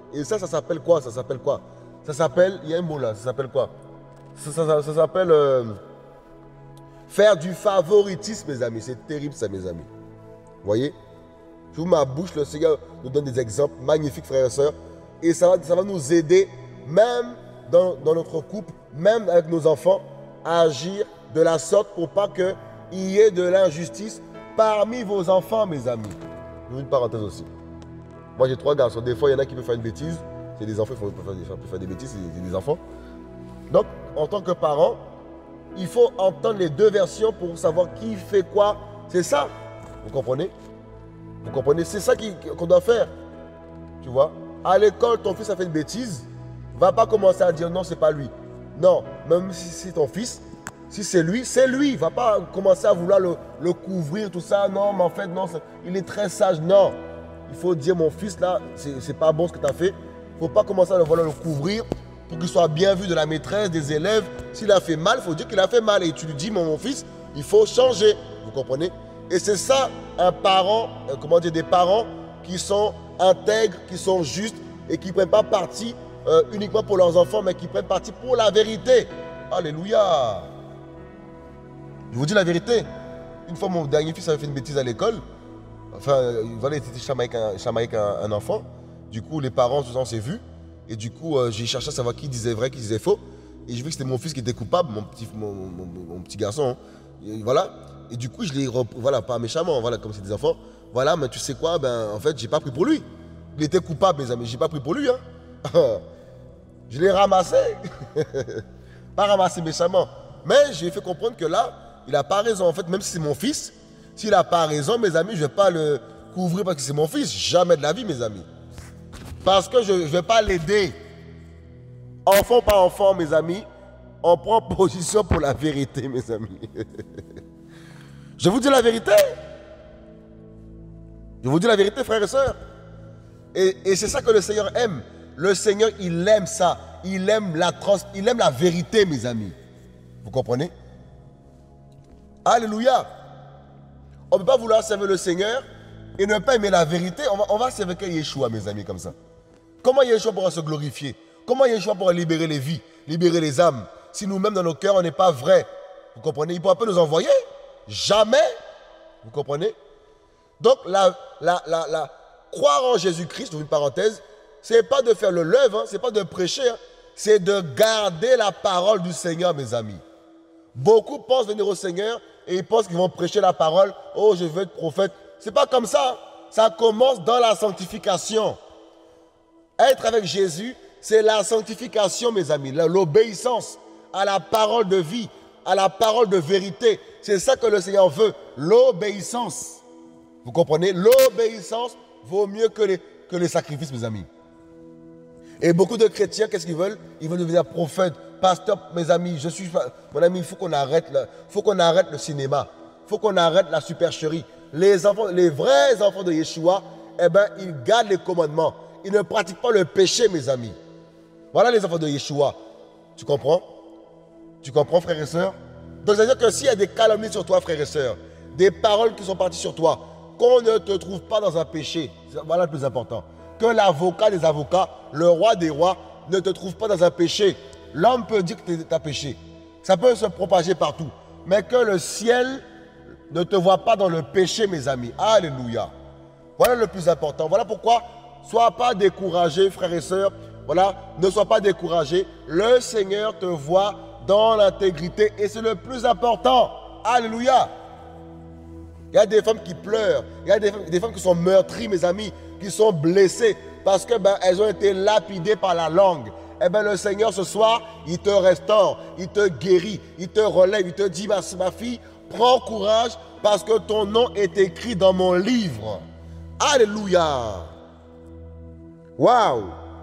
Et ça, ça s'appelle quoi? Ça s'appelle quoi? Ça s'appelle, il y a un mot là, ça s'appelle quoi? Ça, ça, ça, ça s'appelle euh, faire du favoritisme, mes amis. C'est terrible ça, mes amis. Vous voyez? J'ouvre ma bouche, le Seigneur nous donne des exemples magnifiques, frères et sœurs. Et ça va, ça va nous aider, même dans, dans notre couple, même avec nos enfants, à agir de la sorte pour pas qu'il y ait de l'injustice parmi vos enfants, mes amis. Une parenthèse aussi. Moi, j'ai trois garçons. Des fois, il y en a qui peuvent faire une bêtise. C'est des enfants, ils peuvent faire des, peuvent faire des bêtises, c'est des enfants. Donc, en tant que parent, il faut entendre les deux versions pour savoir qui fait quoi. C'est ça. Vous comprenez? Vous comprenez? C'est ça qu'on doit faire. Tu vois? À l'école, ton fils a fait une bêtise. Va pas commencer à dire non, c'est pas lui. Non, même si c'est ton fils, si c'est lui, c'est lui. Va pas commencer à vouloir le, le couvrir, tout ça. Non, mais en fait, non, il est très sage. Non. Il faut dire, mon fils, là, c'est pas bon ce que tu as fait. Il ne faut pas commencer à le vouloir le couvrir pour qu'il soit bien vu de la maîtresse, des élèves. S'il a fait mal, il faut dire qu'il a fait mal. Et tu lui dis, mon, mon fils, il faut changer. Vous comprenez? Et c'est ça, un parent, euh, comment dire, des parents qui sont intègres, qui sont justes et qui ne prennent pas parti euh, uniquement pour leurs enfants, mais qui prennent parti pour la vérité. Alléluia. Je vous dis la vérité. Une fois, mon dernier fils avait fait une bêtise à l'école. Enfin, voilà, il était chamaillé avec un, un enfant. Du coup, les parents, tout ça, on s'est vus. Et du coup, euh, j'ai cherché à savoir qui disait vrai, qui disait faux. Et je vu que c'était mon fils qui était coupable, mon petit, mon, mon, mon petit garçon. Hein. Et voilà. Et du coup, je l'ai, voilà, pas méchamment, voilà, comme c'est des enfants. Voilà, mais tu sais quoi, ben, en fait, j'ai pas pris pour lui. Il était coupable, mes amis, j'ai pas pris pour lui. Hein. Je l'ai ramassé. Pas ramassé méchamment. Mais j'ai fait comprendre que là, il n'a pas raison. En fait, même si c'est mon fils, s'il n'a pas raison, mes amis, je ne vais pas le couvrir parce que c'est mon fils. Jamais de la vie, mes amis. Parce que je ne vais pas l'aider. Enfant par enfant, mes amis, on prend position pour la vérité, mes amis. Je vous dis la vérité. Je vous dis la vérité, frères et sœurs. Et, et c'est ça que le Seigneur aime. Le Seigneur, il aime ça. Il aime la trans, il aime la vérité, mes amis. Vous comprenez? Alléluia. On ne peut pas vouloir servir le Seigneur et ne pas aimer la vérité. On va, on va servir Yeshua, mes amis, comme ça. Comment Yeshua pourra se glorifier? Comment Yeshua pourra libérer les vies, libérer les âmes, si nous-mêmes, dans nos cœurs, on n'est pas vrai? Vous comprenez? Il ne pourra pas nous envoyer. Jamais. Vous comprenez? Donc, la, la, la, la, croire en Jésus-Christ, une parenthèse, ce n'est pas de faire le lève, hein, ce n'est pas de prêcher, hein, c'est de garder la parole du Seigneur, mes amis. Beaucoup pensent venir au Seigneur et ils pensent qu'ils vont prêcher la parole. Oh, je veux être prophète. Ce n'est pas comme ça. Ça commence dans la sanctification. Être avec Jésus, c'est la sanctification, mes amis. L'obéissance à la parole de vie, à la parole de vérité. C'est ça que le Seigneur veut. L'obéissance. Vous comprenez? L'obéissance vaut mieux que les, que les sacrifices, mes amis. Et beaucoup de chrétiens, qu'est-ce qu'ils veulent? Ils veulent devenir prophètes, pasteurs, mes amis. Je suis, mon ami, il faut qu'on arrête, faut qu'on arrête le cinéma. Il faut qu'on arrête la supercherie. Les enfants, les vrais enfants de Yeshua, eh ben, ils gardent les commandements. Ils ne pratiquent pas le péché, mes amis. Voilà les enfants de Yeshua. Tu comprends? Tu comprends, frères et sœurs? Donc, c'est-à-dire que s'il y a des calomnies sur toi, frères et sœurs, des paroles qui sont parties sur toi, qu'on ne te trouve pas dans un péché, voilà le plus important. Que l'avocat des avocats, le roi des rois, ne te trouve pas dans un péché. L'homme peut dire que tu as péché. Ça peut se propager partout. Mais que le ciel ne te voit pas dans le péché, mes amis. Alléluia. Voilà le plus important. Voilà pourquoi, sois pas découragé, frères et sœurs. Voilà, ne sois pas découragé. Le Seigneur te voit dans l'intégrité et c'est le plus important. Alléluia. Il y a des femmes qui pleurent. Il y a des femmes, des femmes qui sont meurtries, mes amis, qui sont blessées parce qu'elles ben, ont été lapidées par la langue. Eh bien, le Seigneur, ce soir, il te restaure, il te guérit, il te relève, il te dit, ma, ma fille, prends courage parce que ton nom est écrit dans mon livre. Alléluia. Waouh.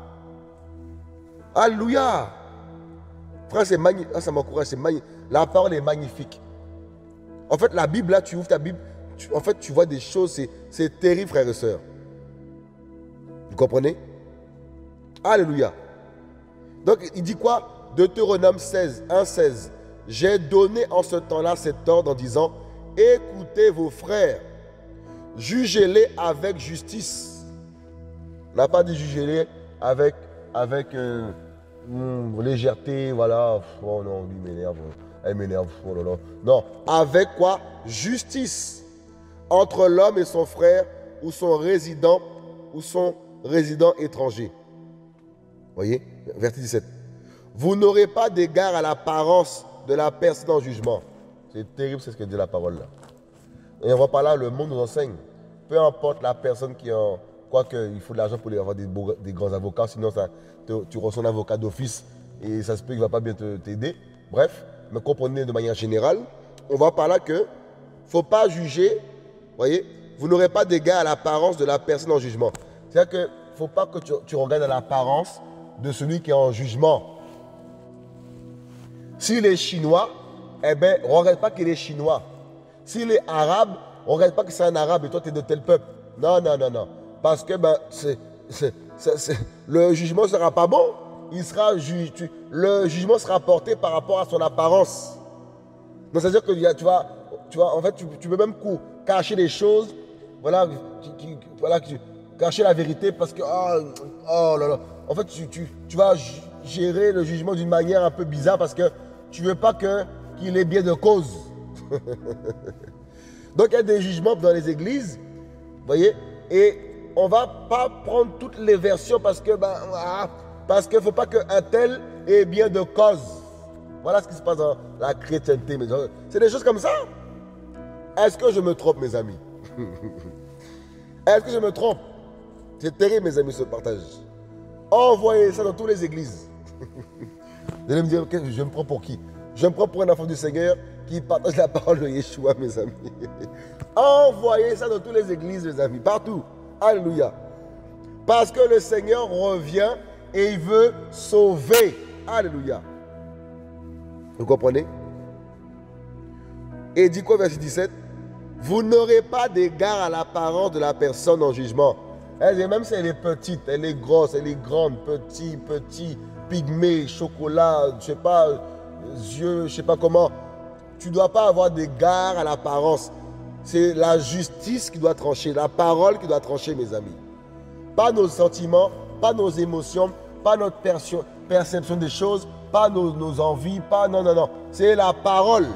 Alléluia. Frère, c'est magnifique. Ah, ça m'encourage, c'est magnifique. La parole est magnifique. En fait, la Bible, là, tu ouvres ta Bible, tu, en fait, tu vois des choses, c'est terrible, frères et sœurs. Vous comprenez? Alléluia. Donc, il dit quoi? Deutéronome seize, un seize. J'ai donné en ce temps-là cet ordre en disant, écoutez vos frères, jugez-les avec justice. On n'a pas dit jugez-les avec, avec euh, hum, légèreté, voilà. Oh non, lui m'énerve, elle m'énerve, oh là là. Non, avec quoi? Justice entre l'homme et son frère ou son résident ou son résident étranger. Voyez, verset dix-sept. Vous n'aurez pas d'égard à l'apparence de la personne en jugement. C'est terrible, c'est ce que dit la parole là. Et on voit par là, le monde nous enseigne. Peu importe la personne qui en... Quoique, il faut de l'argent pour aller avoir des, beaux, des grands avocats, sinon ça, te, tu reçois un avocat d'office et ça se peut qu'il ne va pas bien t'aider. Bref, mais comprenez de manière générale, on voit par là que il ne faut pas juger, voyez, vous n'aurez pas d'égard à l'apparence de la personne en jugement. C'est-à-dire qu'il ne faut pas que tu, tu regardes à l'apparence de celui qui est en jugement. S'il est chinois, eh bien, on ne regarde pas qu'il est chinois. S'il est arabe, on ne regarde pas que c'est un arabe et toi tu es de tel peuple. Non, non, non, non. Parce que ben, c'est, c'est, c'est, c'est, le jugement ne sera pas bon. Il sera ju, tu, le jugement sera porté par rapport à son apparence. Donc c'est-à-dire que tu vas, tu vas, en fait, tu, tu peux même cacher des choses, voilà, qui, qui, voilà qui, cacher la vérité parce que, oh, oh là là, en fait, tu, tu, tu vas gérer le jugement d'une manière un peu bizarre parce que tu ne veux pas que, qu'il ait bien de cause. Donc il y a des jugements dans les églises, vous voyez, et on ne va pas prendre toutes les versions parce que, ben, ah, parce qu'il ne faut pas qu'un tel ait bien de cause. Voilà ce qui se passe dans la chrétienté. C'est des choses comme ça. Est-ce que je me trompe, mes amis? Est-ce que je me trompe? C'est terrible, mes amis, ce partage. Envoyez ça dans toutes les églises. Vous allez me dire, okay, je me prends pour qui? Je me prends pour un enfant du Seigneur qui partage la parole de Yeshua, mes amis. Envoyez ça dans toutes les églises, mes amis, partout. Alléluia. Parce que le Seigneur revient et il veut sauver. Alléluia. Vous comprenez? Et il dit quoi, verset dix-sept? Vous n'aurez pas d'égard à l'apparence de la personne en jugement. Elle, même si elle est petite, elle est grosse, elle est grande, petit, petit, pygmée, chocolat, je ne sais pas, yeux, je ne sais pas comment. Tu ne dois pas avoir d'égard à l'apparence. C'est la justice qui doit trancher, la parole qui doit trancher, mes amis. Pas nos sentiments, pas nos émotions, pas notre perception des choses, pas nos, nos envies, pas... Non, non, non. C'est la parole.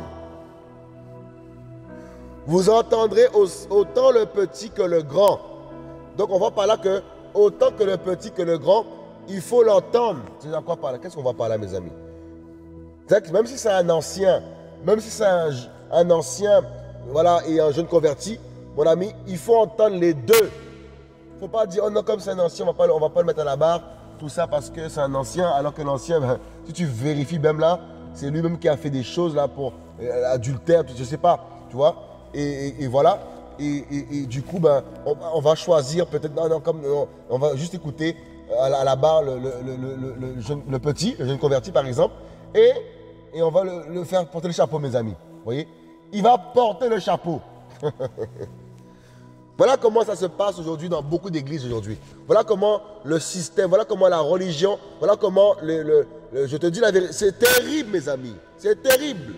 Vous entendrez autant le petit que le grand. Donc on voit par là que autant que le petit que le grand, il faut l'entendre. C'est à quoi par là? Qu'est-ce qu'on voit par là, mes amis? C'est-à-dire que même si c'est un ancien, même si c'est un, un ancien, voilà, et un jeune converti, mon ami, il faut entendre les deux. Il ne faut pas dire, oh non, comme c'est un ancien, on ne va pas le mettre à la barre, tout ça parce que c'est un ancien, alors que l'ancien, ben, si tu vérifies même là, c'est lui-même qui a fait des choses là pour euh, adultère, je ne sais pas, tu vois, et, et, et voilà. Et, et, et du coup, ben, on, on va choisir peut-être, non, non, comme, non, on va juste écouter à la, à la barre le, le, le, le, le, jeune, le petit, le jeune converti par exemple, et, et on va le, le faire porter le chapeau, mes amis. Vous voyez? Il va porter le chapeau. Voilà comment ça se passe aujourd'hui dans beaucoup d'églises aujourd'hui. Voilà comment le système, voilà comment la religion, voilà comment, le, le, le, je te dis la vérité, c'est terrible, mes amis, c'est terrible.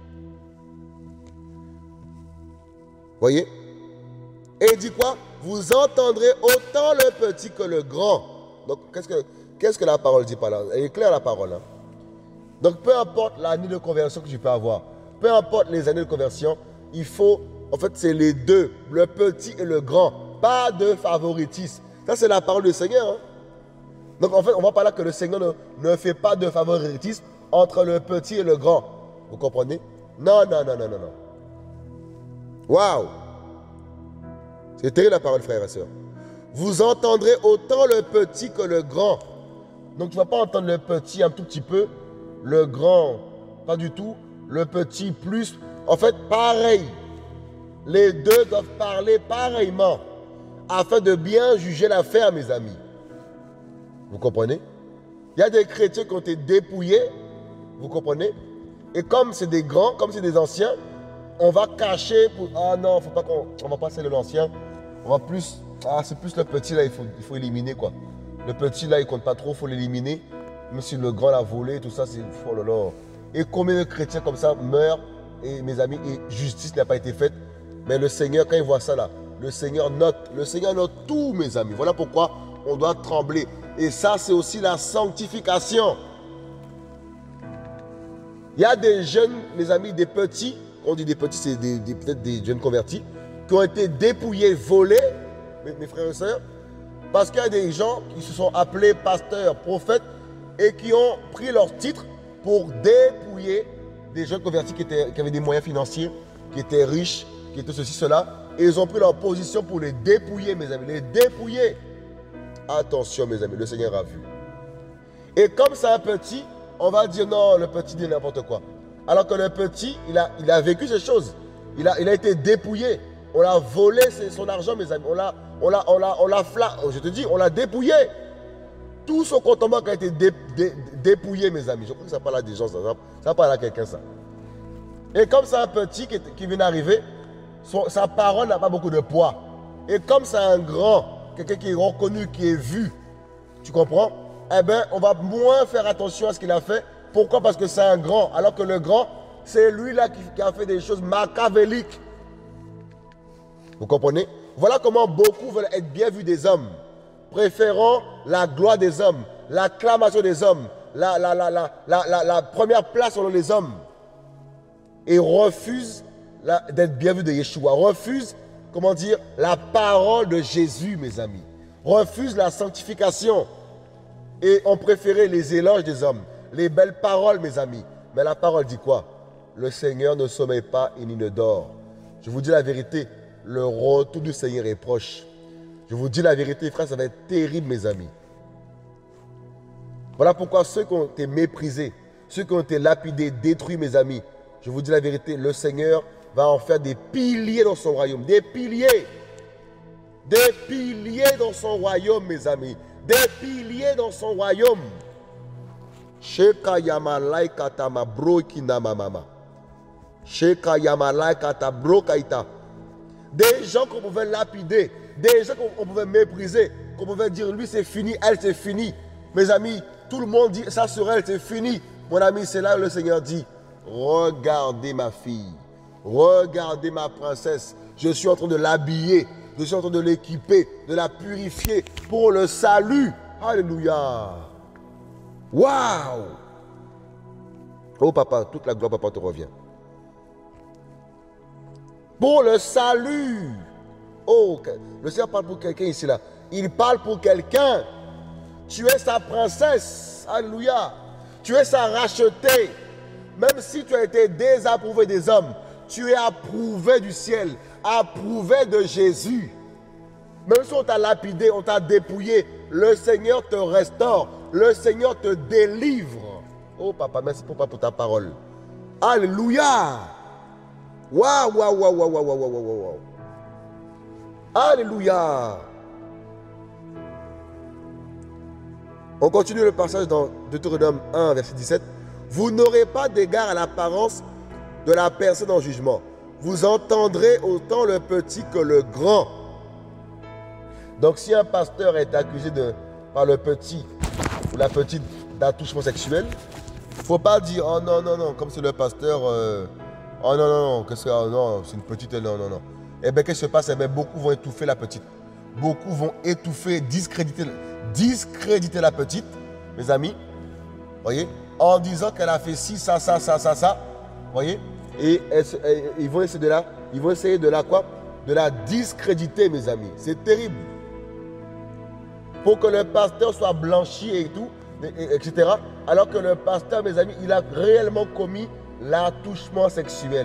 Vous voyez? Et il dit quoi? Vous entendrez autant le petit que le grand. Donc, qu'est-ce que, qu'est-ce que la parole dit par là? Elle est claire, la parole. Hein? Donc, peu importe l'année de conversion que tu peux avoir, peu importe les années de conversion, il faut, en fait, c'est les deux, le petit et le grand. Pas de favoritisme. Ça, c'est la parole du Seigneur. Hein? Donc, en fait, on voit par là que le Seigneur ne, ne fait pas de favoritisme entre le petit et le grand. Vous comprenez? Non, non, non, non, non, non. Waouh! C'est terrible la parole, frères et sœurs. Vous entendrez autant le petit que le grand. Donc tu ne vas pas entendre le petit un tout petit peu, le grand pas du tout, le petit plus. En fait, pareil. Les deux doivent parler pareillement afin de bien juger l'affaire, mes amis. Vous comprenez? Il y a des chrétiens qui ont été dépouillés, vous comprenez? Et comme c'est des grands, comme c'est des anciens, on va cacher pour... Ah non, faut pas qu'on on va passer de l'ancien. On va plus... Ah, c'est plus le petit là, il faut, il faut éliminer quoi. Le petit là, il compte pas trop, il faut l'éliminer. Même si le grand l'a volé, tout ça, c'est... Oh là là. Et combien de chrétiens comme ça meurent, et mes amis, et justice n'a pas été faite. Mais le Seigneur, quand il voit ça là, le Seigneur note. Le Seigneur note tout, mes amis. Voilà pourquoi on doit trembler. Et ça, c'est aussi la sanctification. Il y a des jeunes, mes amis, des petits, on dit des petits, c'est des, des, peut-être des jeunes convertis, qui ont été dépouillés, volés, mes, mes frères et sœurs, parce qu'il y a des gens qui se sont appelés pasteurs, prophètes, et qui ont pris leur titre pour dépouiller des jeunes convertis qui, étaient, qui avaient des moyens financiers, qui étaient riches, qui étaient ceci, cela. Et ils ont pris leur position pour les dépouiller, mes amis, les dépouiller. Attention, mes amis, le Seigneur a vu. Et comme c'est un petit, on va dire non, le petit dit n'importe quoi. Alors que le petit, il a, il a vécu ces choses. Il a, il a été dépouillé. On l'a volé son argent, mes amis. On l'a, on l'a, on l'a, on l'a, je te dis, on l'a dépouillé. Tout son compte en banque a été dé, dé, dépouillé, mes amis. Je crois que ça parle à des gens, ça, ça parle à quelqu'un, ça. Et comme c'est un petit qui, qui vient d'arriver, sa parole n'a pas beaucoup de poids. Et comme c'est un grand, quelqu'un qui est reconnu, qui est vu, tu comprends? Eh bien, on va moins faire attention à ce qu'il a fait. Pourquoi? Parce que c'est un grand. Alors que le grand, c'est lui-là qui, qui a fait des choses machiavéliques. Vous comprenez? Voilà comment beaucoup veulent être bien vus des hommes, préférant la gloire des hommes, l'acclamation des hommes, la, la, la, la, la, la, la première place selon les hommes. Et refusent d'être bien vus de Yeshua. Refusent, comment dire, la parole de Jésus, mes amis. Refusent la sanctification. Et ont préféré les éloges des hommes, les belles paroles, mes amis. Mais la parole dit quoi? Le Seigneur ne sommeille pas et ni ne dort. Je vous dis la vérité, le retour du Seigneur est proche. Je vous dis la vérité, frère, ça va être terrible, mes amis. Voilà pourquoi ceux qui ont été méprisés, ceux qui ont été lapidés, détruits, mes amis, je vous dis la vérité, le Seigneur va en faire des piliers dans son royaume. Des piliers. Des piliers dans son royaume, mes amis. Des piliers dans son royaume. Sheka yamalai kata ma bro kina mama. Sheka yamalai kata bro kaita. Des gens qu'on pouvait lapider, des gens qu'on pouvait mépriser, qu'on pouvait dire lui c'est fini, elle c'est fini. Mes amis, tout le monde dit ça sur elle c'est fini. Mon ami, c'est là que le Seigneur dit regardez ma fille, regardez ma princesse. Je suis en train de l'habiller. Je suis en train de l'équiper, de la purifier pour le salut. Alléluia. Waouh. Oh papa, toute la gloire, papa, te revient. Pour le salut. Oh, le Seigneur parle pour quelqu'un ici, là. Il parle pour quelqu'un. Tu es sa princesse. Alléluia. Tu es sa rachetée. Même si tu as été désapprouvé des hommes, tu es approuvé du ciel, approuvé de Jésus. Même si on t'a lapidé, on t'a dépouillé, le Seigneur te restaure, le Seigneur te délivre. Oh papa, merci papa pour ta parole. Alléluia. Waouh, waouh, waouh, waouh, waouh, waouh, waouh, waouh. Alléluia. On continue le passage dans Deutéronome un, verset dix-sept. Vous n'aurez pas d'égard à l'apparence de la personne en jugement. Vous entendrez autant le petit que le grand. Donc si un pasteur est accusé de, par le petit ou la petite d'attouchement sexuel, il ne faut pas dire « Oh non, non, non, comme c'est le pasteur, euh, oh non, non, non, qu'est-ce que, oh, non, c'est une petite, non, non, non. » Eh bien, qu'est-ce qui se passe? Eh bien, beaucoup vont étouffer la petite. Beaucoup vont étouffer, discréditer, discréditer la petite, mes amis, voyez, en disant qu'elle a fait ci, ça, ça, ça, ça, ça, voyez, et elle, elle, ils vont essayer de la, ils vont essayer de la quoi? De la discréditer, mes amis. C'est terrible. Pour que le pasteur soit blanchi et tout, et cetera. Alors que le pasteur, mes amis, il a réellement commis l'attouchement sexuel.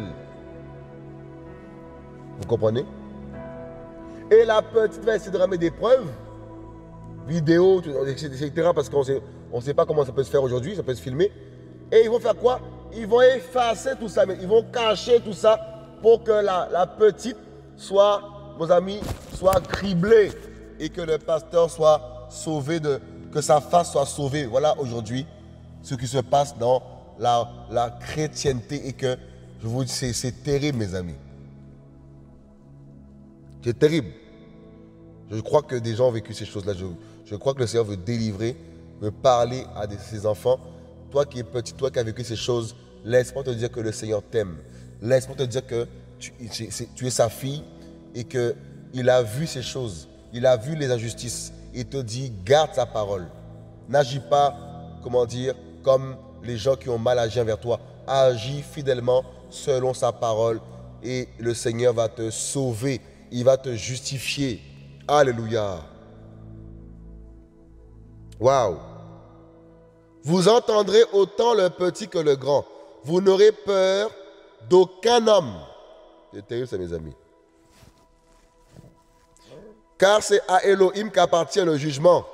Vous comprenez? Et la petite va essayer de ramener des preuves, vidéos, et cetera. Parce qu'on sait, on ne sait pas comment ça peut se faire aujourd'hui, ça peut se filmer. Et ils vont faire quoi? Ils vont effacer tout ça, mais ils vont cacher tout ça pour que la, la petite soit, mes amis, soit criblée. Et que le pasteur soit sauvé, de, que sa face soit sauvée. Voilà aujourd'hui ce qui se passe dans la, la chrétienté et que, je vous dis, c'est terrible, mes amis. C'est terrible. Je crois que des gens ont vécu ces choses-là. Je, je crois que le Seigneur veut délivrer, veut parler à des, ses enfants. Toi qui es petit, toi qui as vécu ces choses, laisse-moi te dire que le Seigneur t'aime. Laisse-moi te dire que tu, tu es sa fille et qu'il a vu ces choses. Il a vu les injustices, il te dit, garde sa parole. N'agis pas, comment dire, comme les gens qui ont mal agi envers toi. Agis fidèlement selon sa parole et le Seigneur va te sauver. Il va te justifier. Alléluia. Waouh. Vous entendrez autant le petit que le grand. Vous n'aurez peur d'aucun homme. C'est terrible ça, mes amis. Car c'est à Elohim qu'appartient le jugement.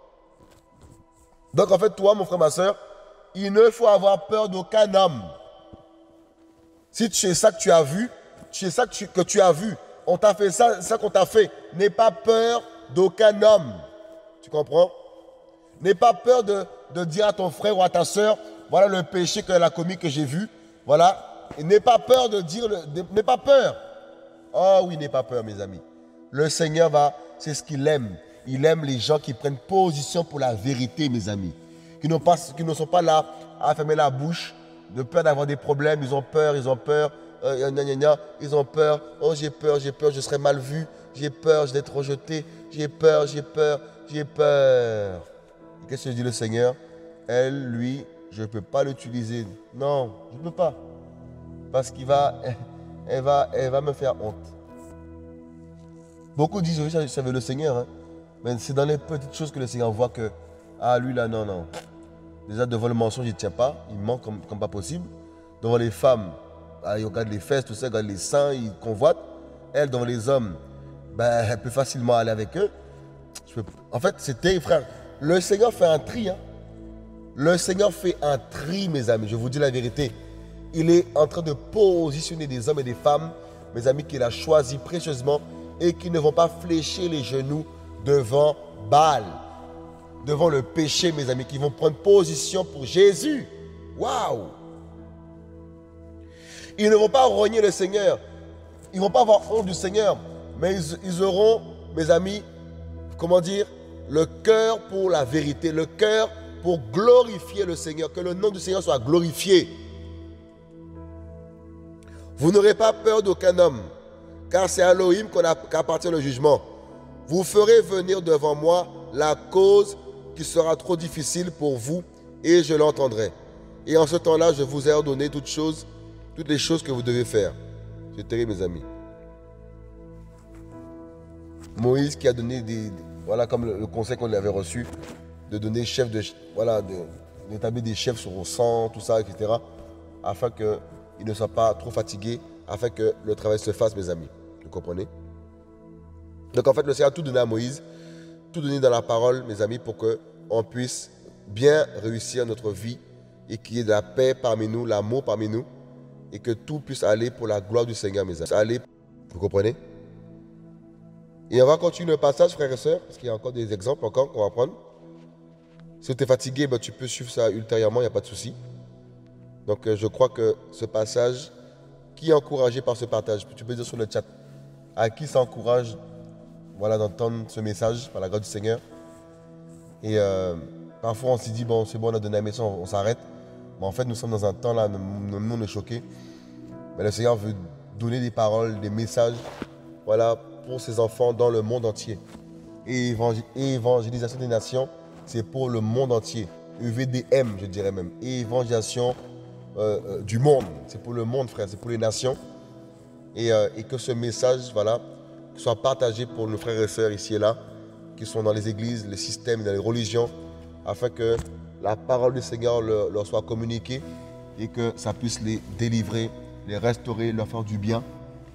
Donc en fait, toi, mon frère, ma soeur, il ne faut avoir peur d'aucun homme. Si c'est ça que tu as vu, c'est ça que tu, que tu as vu, on t'a fait ça, ça qu'on t'a fait, n'aie pas peur d'aucun homme. Tu comprends? N'aie pas peur de, de dire à ton frère ou à ta soeur, voilà le péché qu'elle a commis, que j'ai vu. Voilà. Et n'aie pas peur de dire, n'aie pas peur. Oh oui, n'aie pas peur, mes amis. Le Seigneur va, c'est ce qu'il aime. Il aime les gens qui prennent position pour la vérité, mes amis. Qui, n'ont pas, qui ne sont pas là à fermer la bouche, de peur d'avoir des problèmes. Ils ont peur, ils ont peur. Euh, gna, gna, gna, ils ont peur. Oh, j'ai peur, j'ai peur, je serai mal vu. J'ai peur d'être rejeté. J'ai peur, j'ai peur, j'ai peur. Qu'est-ce que dit le Seigneur? Elle, lui, je ne peux pas l'utiliser. Non, je ne peux pas. Parce qu'il va, elle va, elle va me faire honte. Beaucoup disent, oui, ça veut le Seigneur. Hein. Mais c'est dans les petites choses que le Seigneur voit que, ah, lui, là, non, non. Déjà, devant le mensonge, il ne tient pas. Il ment comme, comme pas possible. Devant les femmes, ah, il regarde les fesses, tout ça, il regarde les seins, il convoite. Elle, devant les hommes, ben, elle peut facilement aller avec eux. Je peux... En fait, c'est terrible, frère. Le Seigneur fait un tri. Hein. Le Seigneur fait un tri, mes amis. Je vous dis la vérité. Il est en train de positionner des hommes et des femmes, mes amis, qu'il a choisis précieusement et qui ne vont pas fléchir les genoux devant Baal, devant le péché, mes amis, qui vont prendre position pour Jésus. Waouh! Ils ne vont pas rogner le Seigneur. Ils ne vont pas avoir honte du Seigneur. Mais ils, ils auront, mes amis, comment dire, le cœur pour la vérité, le cœur pour glorifier le Seigneur, que le nom du Seigneur soit glorifié. Vous n'aurez pas peur d'aucun homme, car c'est à Elohim qu'appartient le jugement. Vous ferez venir devant moi la cause qui sera trop difficile pour vous, et je l'entendrai. Et en ce temps-là, je vous ai ordonné toutes choses, toutes les choses que vous devez faire. C'est terrible, mes amis. Moïse qui a donné des... Voilà, comme le, le conseil qu'on avait reçu, de donner chef de... Voilà, d'établir des chefs sur le sang, tout ça, et cetera, afin qu'il ne soit pas trop fatigué, afin que le travail se fasse, mes amis. Vous comprenez? Donc en fait, le Seigneur a tout donné à Moïse, tout donné dans la parole, mes amis, pour qu'on puisse bien réussir notre vie et qu'il y ait de la paix parmi nous, l'amour parmi nous, et que tout puisse aller pour la gloire du Seigneur, mes amis. Aller, vous comprenez? Et on va continuer le passage, frères et sœurs, parce qu'il y a encore des exemples encore qu'on va prendre. Si tu es fatigué, ben, tu peux suivre ça ultérieurement, il n'y a pas de souci. Donc euh, je crois que ce passage, qui est encouragé par ce partage? Tu peux dire sur le chat, à qui ça encourage, voilà, d'entendre ce message par la grâce du Seigneur. Et euh, parfois on s'est dit, bon, c'est bon, on a donné un message, on, on s'arrête. Mais en fait, nous sommes dans un temps là, nous, nous on est choqués. Mais le Seigneur veut donner des paroles, des messages, voilà, pour ses enfants dans le monde entier. Et évangélisation des nations, c'est pour le monde entier. E V D M, je dirais même. Évangélisation euh, euh, du monde. C'est pour le monde, frère. C'est pour les nations. Et, euh, et que ce message, voilà, soit partagé pour nos frères et sœurs ici et là, qui sont dans les églises, les systèmes, dans les religions, afin que la parole du Seigneur leur, leur soit communiquée et que ça puisse les délivrer, les restaurer, leur faire du bien.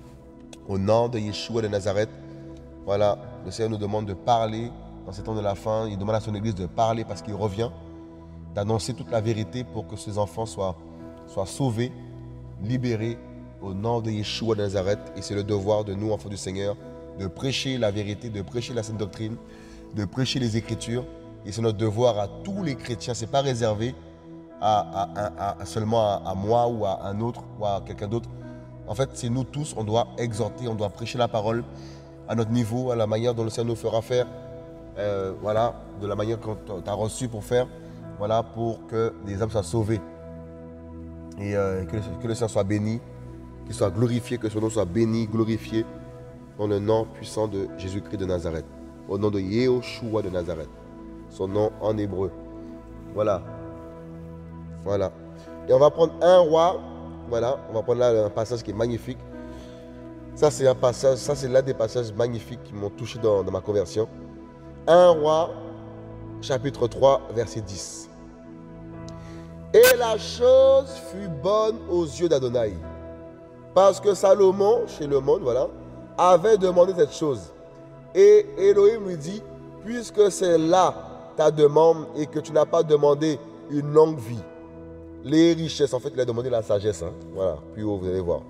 Au nom de Yeshua de Nazareth, voilà, le Seigneur nous demande de parler dans ces temps de la fin. Il demande à son église de parler parce qu'il revient, d'annoncer toute la vérité pour que ses enfants soient, soient sauvés, libérés au nom de Yeshua de Nazareth. Et c'est le devoir de nous, enfants du Seigneur, de prêcher la vérité, de prêcher la sainte doctrine, de prêcher les Écritures. Et c'est notre devoir à tous les chrétiens. Ce n'est pas réservé à, à, à, à seulement à, à moi ou à un autre ou à quelqu'un d'autre. En fait, c'est nous tous, on doit exhorter, on doit prêcher la parole à notre niveau, à la manière dont le Seigneur nous fera faire, euh, voilà, de la manière qu'on t'a reçu pour faire, voilà, pour que les âmes soient sauvées. Et euh, que, que le Seigneur soit béni, qu'il soit glorifié, que son nom soit béni, glorifié, dans le nom puissant de Jésus-Christ de Nazareth. au nom de Yehoshua de Nazareth. Son nom en hébreu. Voilà. Voilà. Et on va prendre un roi. Voilà. On va prendre là un passage qui est magnifique. Ça, c'est un passage, ça, c'est l'un des passages magnifiques qui m'ont touché dans, dans ma conversion. un roi, chapitre trois, verset dix. Et la chose fut bonne aux yeux d'Adonai. Parce que Salomon, chez le monde, voilà, avait demandé cette chose. Et Elohim lui dit, puisque c'est là ta demande et que tu n'as pas demandé une longue vie, les richesses, en fait, il a demandé la sagesse. Hein, voilà, plus haut, vous allez voir.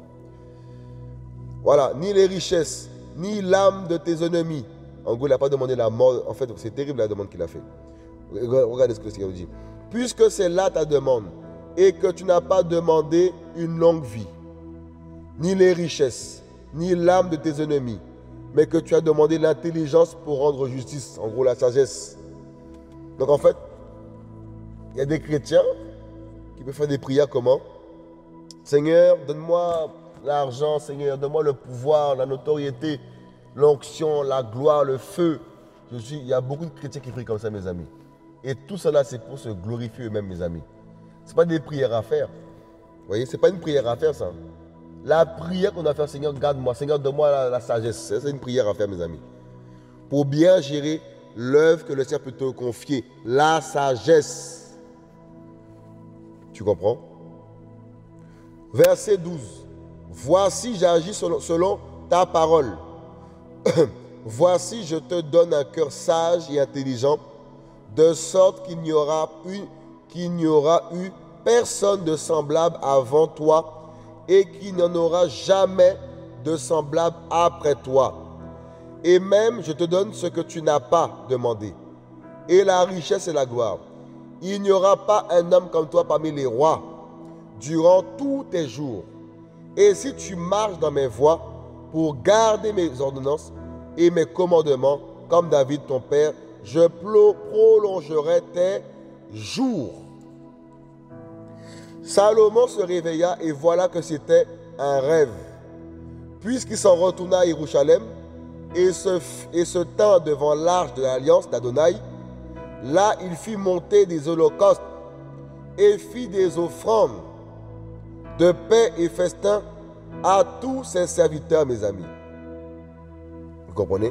Voilà, ni les richesses, ni l'âme de tes ennemis. En gros, il n'a pas demandé la mort. En fait, c'est terrible la demande qu'il a fait. Regardez ce que le Seigneur dit. Puisque c'est là ta demande et que tu n'as pas demandé une longue vie, ni les richesses, ni l'âme de tes ennemis, mais que tu as demandé l'intelligence pour rendre justice, en gros la sagesse. Donc en fait, il y a des chrétiens qui peuvent faire des prières comment? Seigneur, donne-moi l'argent, Seigneur, donne-moi le pouvoir, la notoriété, l'onction, la gloire, le feu. Je suis, il y a beaucoup de chrétiens qui prient comme ça, mes amis. Et tout cela, c'est pour se glorifier eux-mêmes, mes amis. Ce n'est pas des prières à faire. Vous voyez, ce n'est pas une prière à faire, ça. La prière qu'on a fait, Seigneur, garde-moi, Seigneur, donne-moi la, la sagesse. C'est une prière à faire, mes amis. Pour bien gérer l'œuvre que le Seigneur peut te confier. La sagesse. Tu comprends? Verset douze. Voici, j'agis selon, selon ta parole. Voici, je te donne un cœur sage et intelligent, de sorte qu'il n'y aura eu, qu'il n'y aura eu personne de semblable avant toi et qu'il n'y en aura jamais de semblable après toi. Et même, je te donne ce que tu n'as pas demandé, et la richesse et la gloire. Il n'y aura pas un homme comme toi parmi les rois durant tous tes jours. Et si tu marches dans mes voies pour garder mes ordonnances et mes commandements, comme David ton père, je prolongerai tes jours. Salomon se réveilla et voilà que c'était un rêve. Puisqu'il s'en retourna à Jérusalem et se, et se tint devant l'arche de l'alliance d'Adonai, là il fit monter des holocaustes et fit des offrandes de paix et festin à tous ses serviteurs, mes amis. Vous comprenez?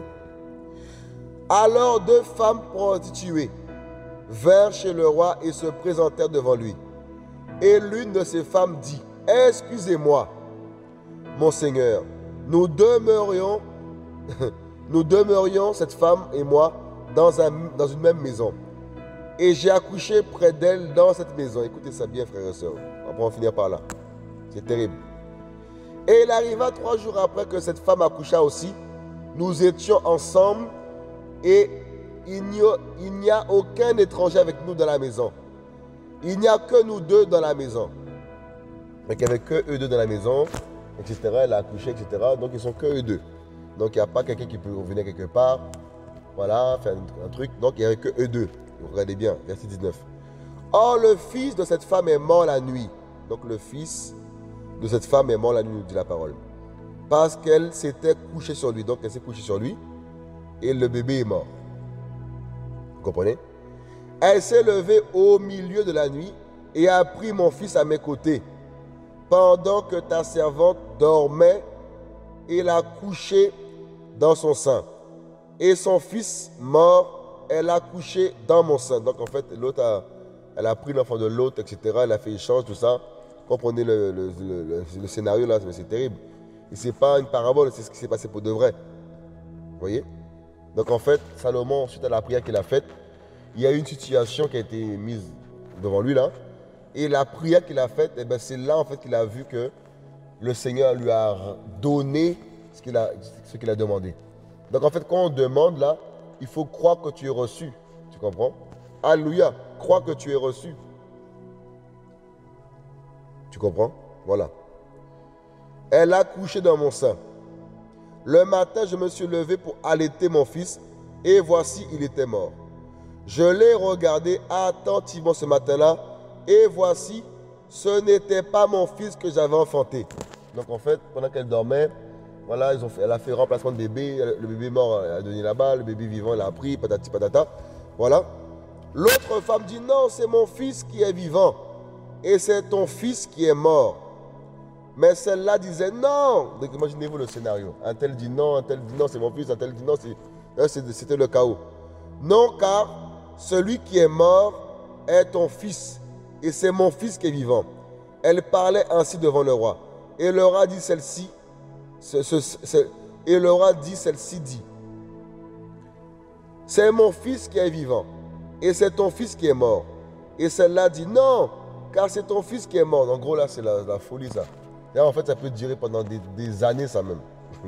Alors deux femmes prostituées vinrent chez le roi et se présentèrent devant lui. Et l'une de ces femmes dit, « Excusez-moi, mon Seigneur, nous demeurions, nous demeurions, cette femme et moi, dans, un, dans une même maison. Et j'ai accouché près d'elle dans cette maison. » Écoutez ça bien, frères et sœurs. On va en finir par là. C'est terrible. Et il arriva trois jours après que cette femme accoucha aussi. Nous étions ensemble et il n'y a, a aucun étranger avec nous dans la maison. Il n'y a que nous deux dans la maison. Donc il n'y avait que eux deux dans la maison, et cetera. Elle a accouché, et cetera. Donc ils ne sont que eux deux. Donc il n'y a pas quelqu'un qui peut revenir quelque part, voilà, faire un, un truc. Donc il n'y avait que eux deux. Regardez bien, verset dix-neuf. Or le fils de cette femme est mort la nuit. Donc le fils de cette femme est mort la nuit, nous dit la parole. Parce qu'elle s'était couchée sur lui. Donc elle s'est couchée sur lui et le bébé est mort. Vous comprenez? Elle s'est levée au milieu de la nuit et a pris mon fils à mes côtés, pendant que ta servante dormait, et l'a couché dans son sein. Et son fils mort, elle a couché dans mon sein. Donc en fait, l'autre a, elle a pris l'enfant de l'autre, et cetera. Elle a fait échange, tout ça. Comprenez le, le, le, le, le scénario là, c'est terrible. Et ce n'est pas une parabole, c'est ce qui s'est passé pour de vrai. Vous voyez? Donc en fait, Salomon, suite à la prière qu'il a faite, il y a eu une situation qui a été mise devant lui là. Et la prière qu'il a faite, eh ben, c'est là en fait qu'il a vu que le Seigneur lui a donné ce qu'il a, ce qu'il a demandé. Donc en fait, quand on demande là, il faut croire que tu es reçu. Tu comprends? Alléluia. Crois que tu es reçu. Tu comprends? Voilà. Elle a couché dans mon sein. Le matin, je me suis levé pour allaiter mon fils et voici, il était mort. Je l'ai regardé attentivement ce matin-là et voici, ce n'était pas mon fils que j'avais enfanté. Donc en fait, pendant qu'elle dormait, Voilà, ils ont fait, elle a fait remplacement de bébé. Le bébé mort, elle a donné là-bas. Le bébé vivant, elle a pris. Patati patata. Voilà. L'autre femme dit non, c'est mon fils qui est vivant. Et c'est ton fils qui est mort. Mais celle-là disait non. Donc imaginez-vous le scénario. Un tel dit non, un tel dit non, c'est mon fils. Un tel dit non, c'était le chaos. Non, car celui qui est mort est ton fils. Et c'est mon fils qui est vivant. Elle parlait ainsi devant le roi. Et le roi dit celle-ci. Ce, ce, ce, et le roi dit celle-ci dit. C'est mon fils qui est vivant. Et c'est ton fils qui est mort. Et celle-là dit non, car c'est ton fils qui est mort. En gros, là, c'est la, la folie, ça. Et en fait, ça peut durer pendant des, des années, ça même.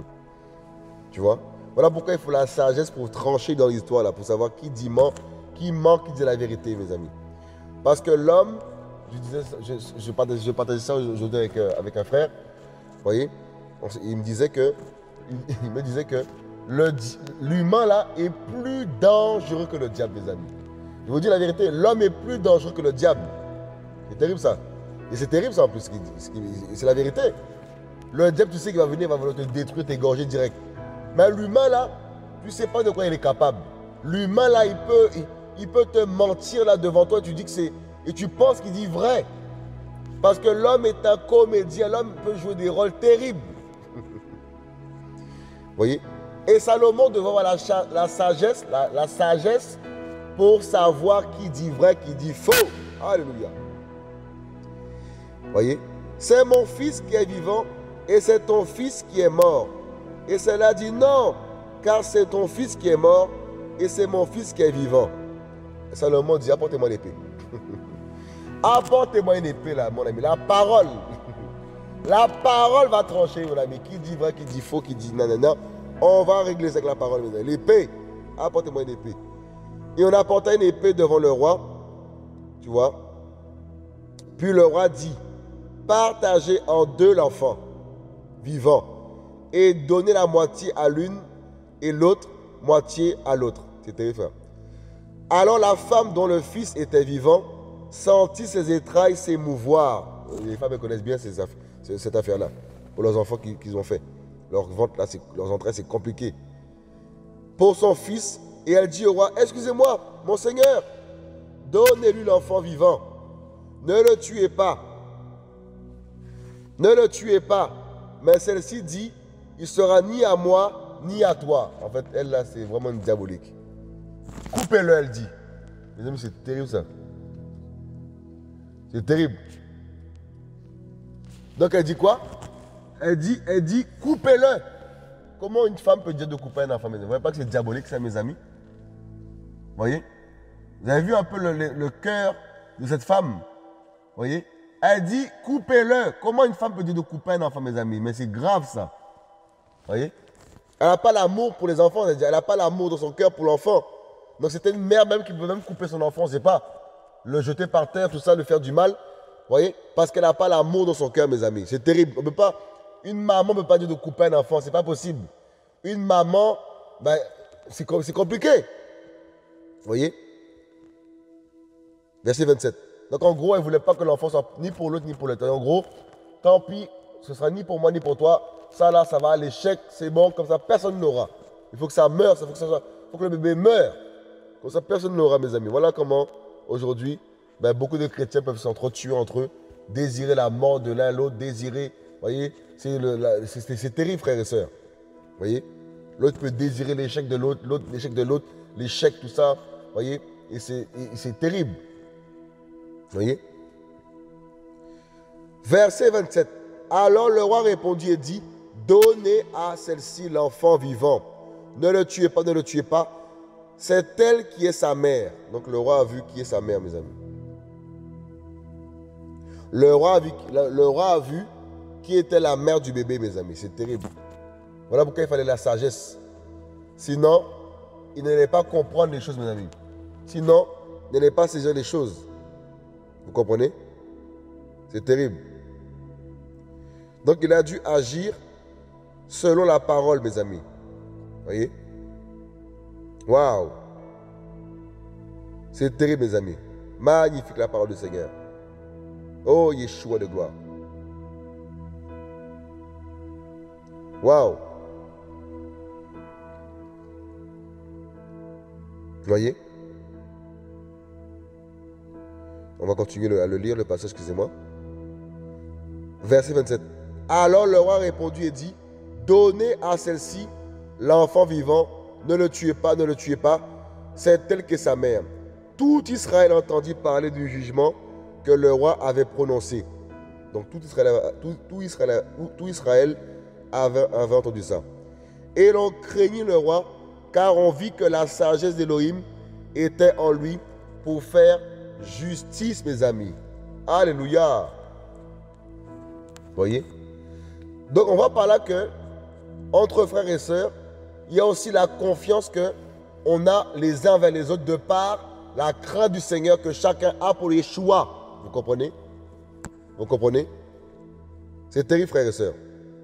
Tu vois? Voilà pourquoi il faut la sagesse pour trancher dans l'histoire, là, pour savoir qui dit ment, qui ment, qui dit la vérité, mes amis. Parce que l'homme, je disais, je, je, partageais, je partageais ça aujourd'hui avec, euh, avec un frère, vous voyez, il me disait que, il, il me disait que l'humain, là, est plus dangereux que le diable, mes amis. Je vous dis la vérité, l'homme est plus dangereux que le diable. C'est terrible ça. Et c'est terrible ça en plus. C'est la vérité. Le diable, tu sais qu'il va venir, il va vouloir te détruire, t'égorger direct. Mais l'humain là, tu ne sais pas de quoi il est capable. L'humain là, il peut, il, il peut te mentir là devant toi et tu dis que c'est. Et tu penses qu'il dit vrai. Parce que l'homme est un comédien. L'homme peut jouer des rôles terribles. Vous voyez? Et Salomon devait avoir la, la sagesse, la, la sagesse pour savoir qui dit vrai, qui dit faux. Alléluia. Vous voyez? C'est mon fils qui est vivant et c'est ton fils qui est mort. Et cela dit non, car c'est ton fils qui est mort et c'est mon fils qui est vivant. Et Salomon dit, apportez-moi l'épée. Apportez-moi une épée là, mon ami. La parole. La parole va trancher, mon ami. Qui dit vrai, qui dit faux, qui dit nanana. On va régler ça avec la parole. L'épée. Apportez-moi une épée. Et on apporta une épée devant le roi. Tu vois. Puis le roi dit, partagez en deux l'enfant vivant et donnez la moitié à l'une et l'autre moitié à l'autre. C'est terrible. Alors la femme dont le fils était vivant sentit ses entrailles s'émouvoir. Les femmes connaissent bien ces affaires, cette affaire-là pour leurs enfants qu'ils qu'ils ont fait. Leur ventre, là, leurs entrailles, c'est compliqué. Pour son fils, et elle dit au roi, excusez-moi, mon Seigneur, donnez-lui l'enfant vivant. Ne le tuez pas. Ne le tuez pas. Mais celle-ci dit, il sera ni à moi, ni à toi. En fait, elle, là, c'est vraiment une diabolique. Coupez-le, elle dit. Mes amis, c'est terrible, ça. C'est terrible. Donc, elle dit quoi? Elle dit, elle dit, coupez-le. Comment une femme peut dire de couper un enfant? Vous ne voyez pas que c'est diabolique, ça, mes amis? Vous voyez? Vous avez vu un peu le, le, le cœur de cette femme? Vous voyez? Elle dit, coupez-le. Comment une femme peut dire de couper un enfant, mes amis? Mais c'est grave, ça. Vous voyez? Elle n'a pas l'amour pour les enfants. Elle n'a pas l'amour dans son cœur pour l'enfant. Donc, c'était une mère même qui peut même couper son enfant. On ne sait pas. Le jeter par terre, tout ça, le faire du mal. Vous voyez? Parce qu'elle n'a pas l'amour dans son cœur, mes amis. C'est terrible. On peut pas, une maman ne peut pas dire de couper un enfant. Ce n'est pas possible. Une maman, ben, c'est compliqué. Vous voyez? Verset vingt-sept. Donc en gros, elle ne voulait pas que l'enfant soit ni pour l'autre ni pour l'autre. En gros, tant pis, ce sera ni pour moi ni pour toi. Ça là, ça va à l'échec, c'est bon, comme ça personne n'aura. Il faut que ça meure, il faut que, ça soit, faut que le bébé meure. Comme ça personne n'aura, mes amis. Voilà comment aujourd'hui, ben, beaucoup de chrétiens peuvent s'entretuer entre eux, désirer la mort de l'un l'autre, désirer, vous voyez, c'est terrible, frères et sœurs. Vous voyez, l'autre peut désirer l'échec de l'autre, l'autre l'échec de l'autre, l'échec, tout ça, vous voyez, et c'est terrible. Vous voyez? Verset vingt-sept. Alors le roi répondit et dit, donnez à celle-ci l'enfant vivant. Ne le tuez pas, ne le tuez pas. C'est elle qui est sa mère. Donc le roi a vu qui est sa mère, mes amis. Le roi a vu, le roi a vu qui était la mère du bébé, mes amis. C'est terrible. Voilà pourquoi il fallait la sagesse. Sinon, il n'allait pas comprendre les choses, mes amis. Sinon, il n'allait pas saisir les choses. Vous comprenez? C'est terrible. Donc, il a dû agir selon la parole, mes amis. Vous voyez? Waouh! C'est terrible, mes amis. Magnifique la parole du Seigneur. Oh, Yeshua de gloire. Waouh. Vous voyez? On va continuer le- à le lire, le passage, excusez-moi. Verset vingt-sept. Alors le roi répondit et dit, donnez à celle-ci l'enfant vivant, ne le tuez pas, ne le tuez pas, c'est tel que sa mère. Tout Israël entendit parler du jugement que le roi avait prononcé. Donc tout Israël, tout, tout Israël, tout Israël avait, avait entendu ça. Et l'on craignit le roi, car on vit que la sagesse d'Élohim était en lui pour faire justice, mes amis. Alléluia. Voyez? Donc on voit par là que, entre frères et sœurs, il y a aussi la confiance que on a les uns vers les autres de par la crainte du Seigneur que chacun a pour les choix. Vous comprenez? Vous comprenez? C'est terrible, frères et sœurs.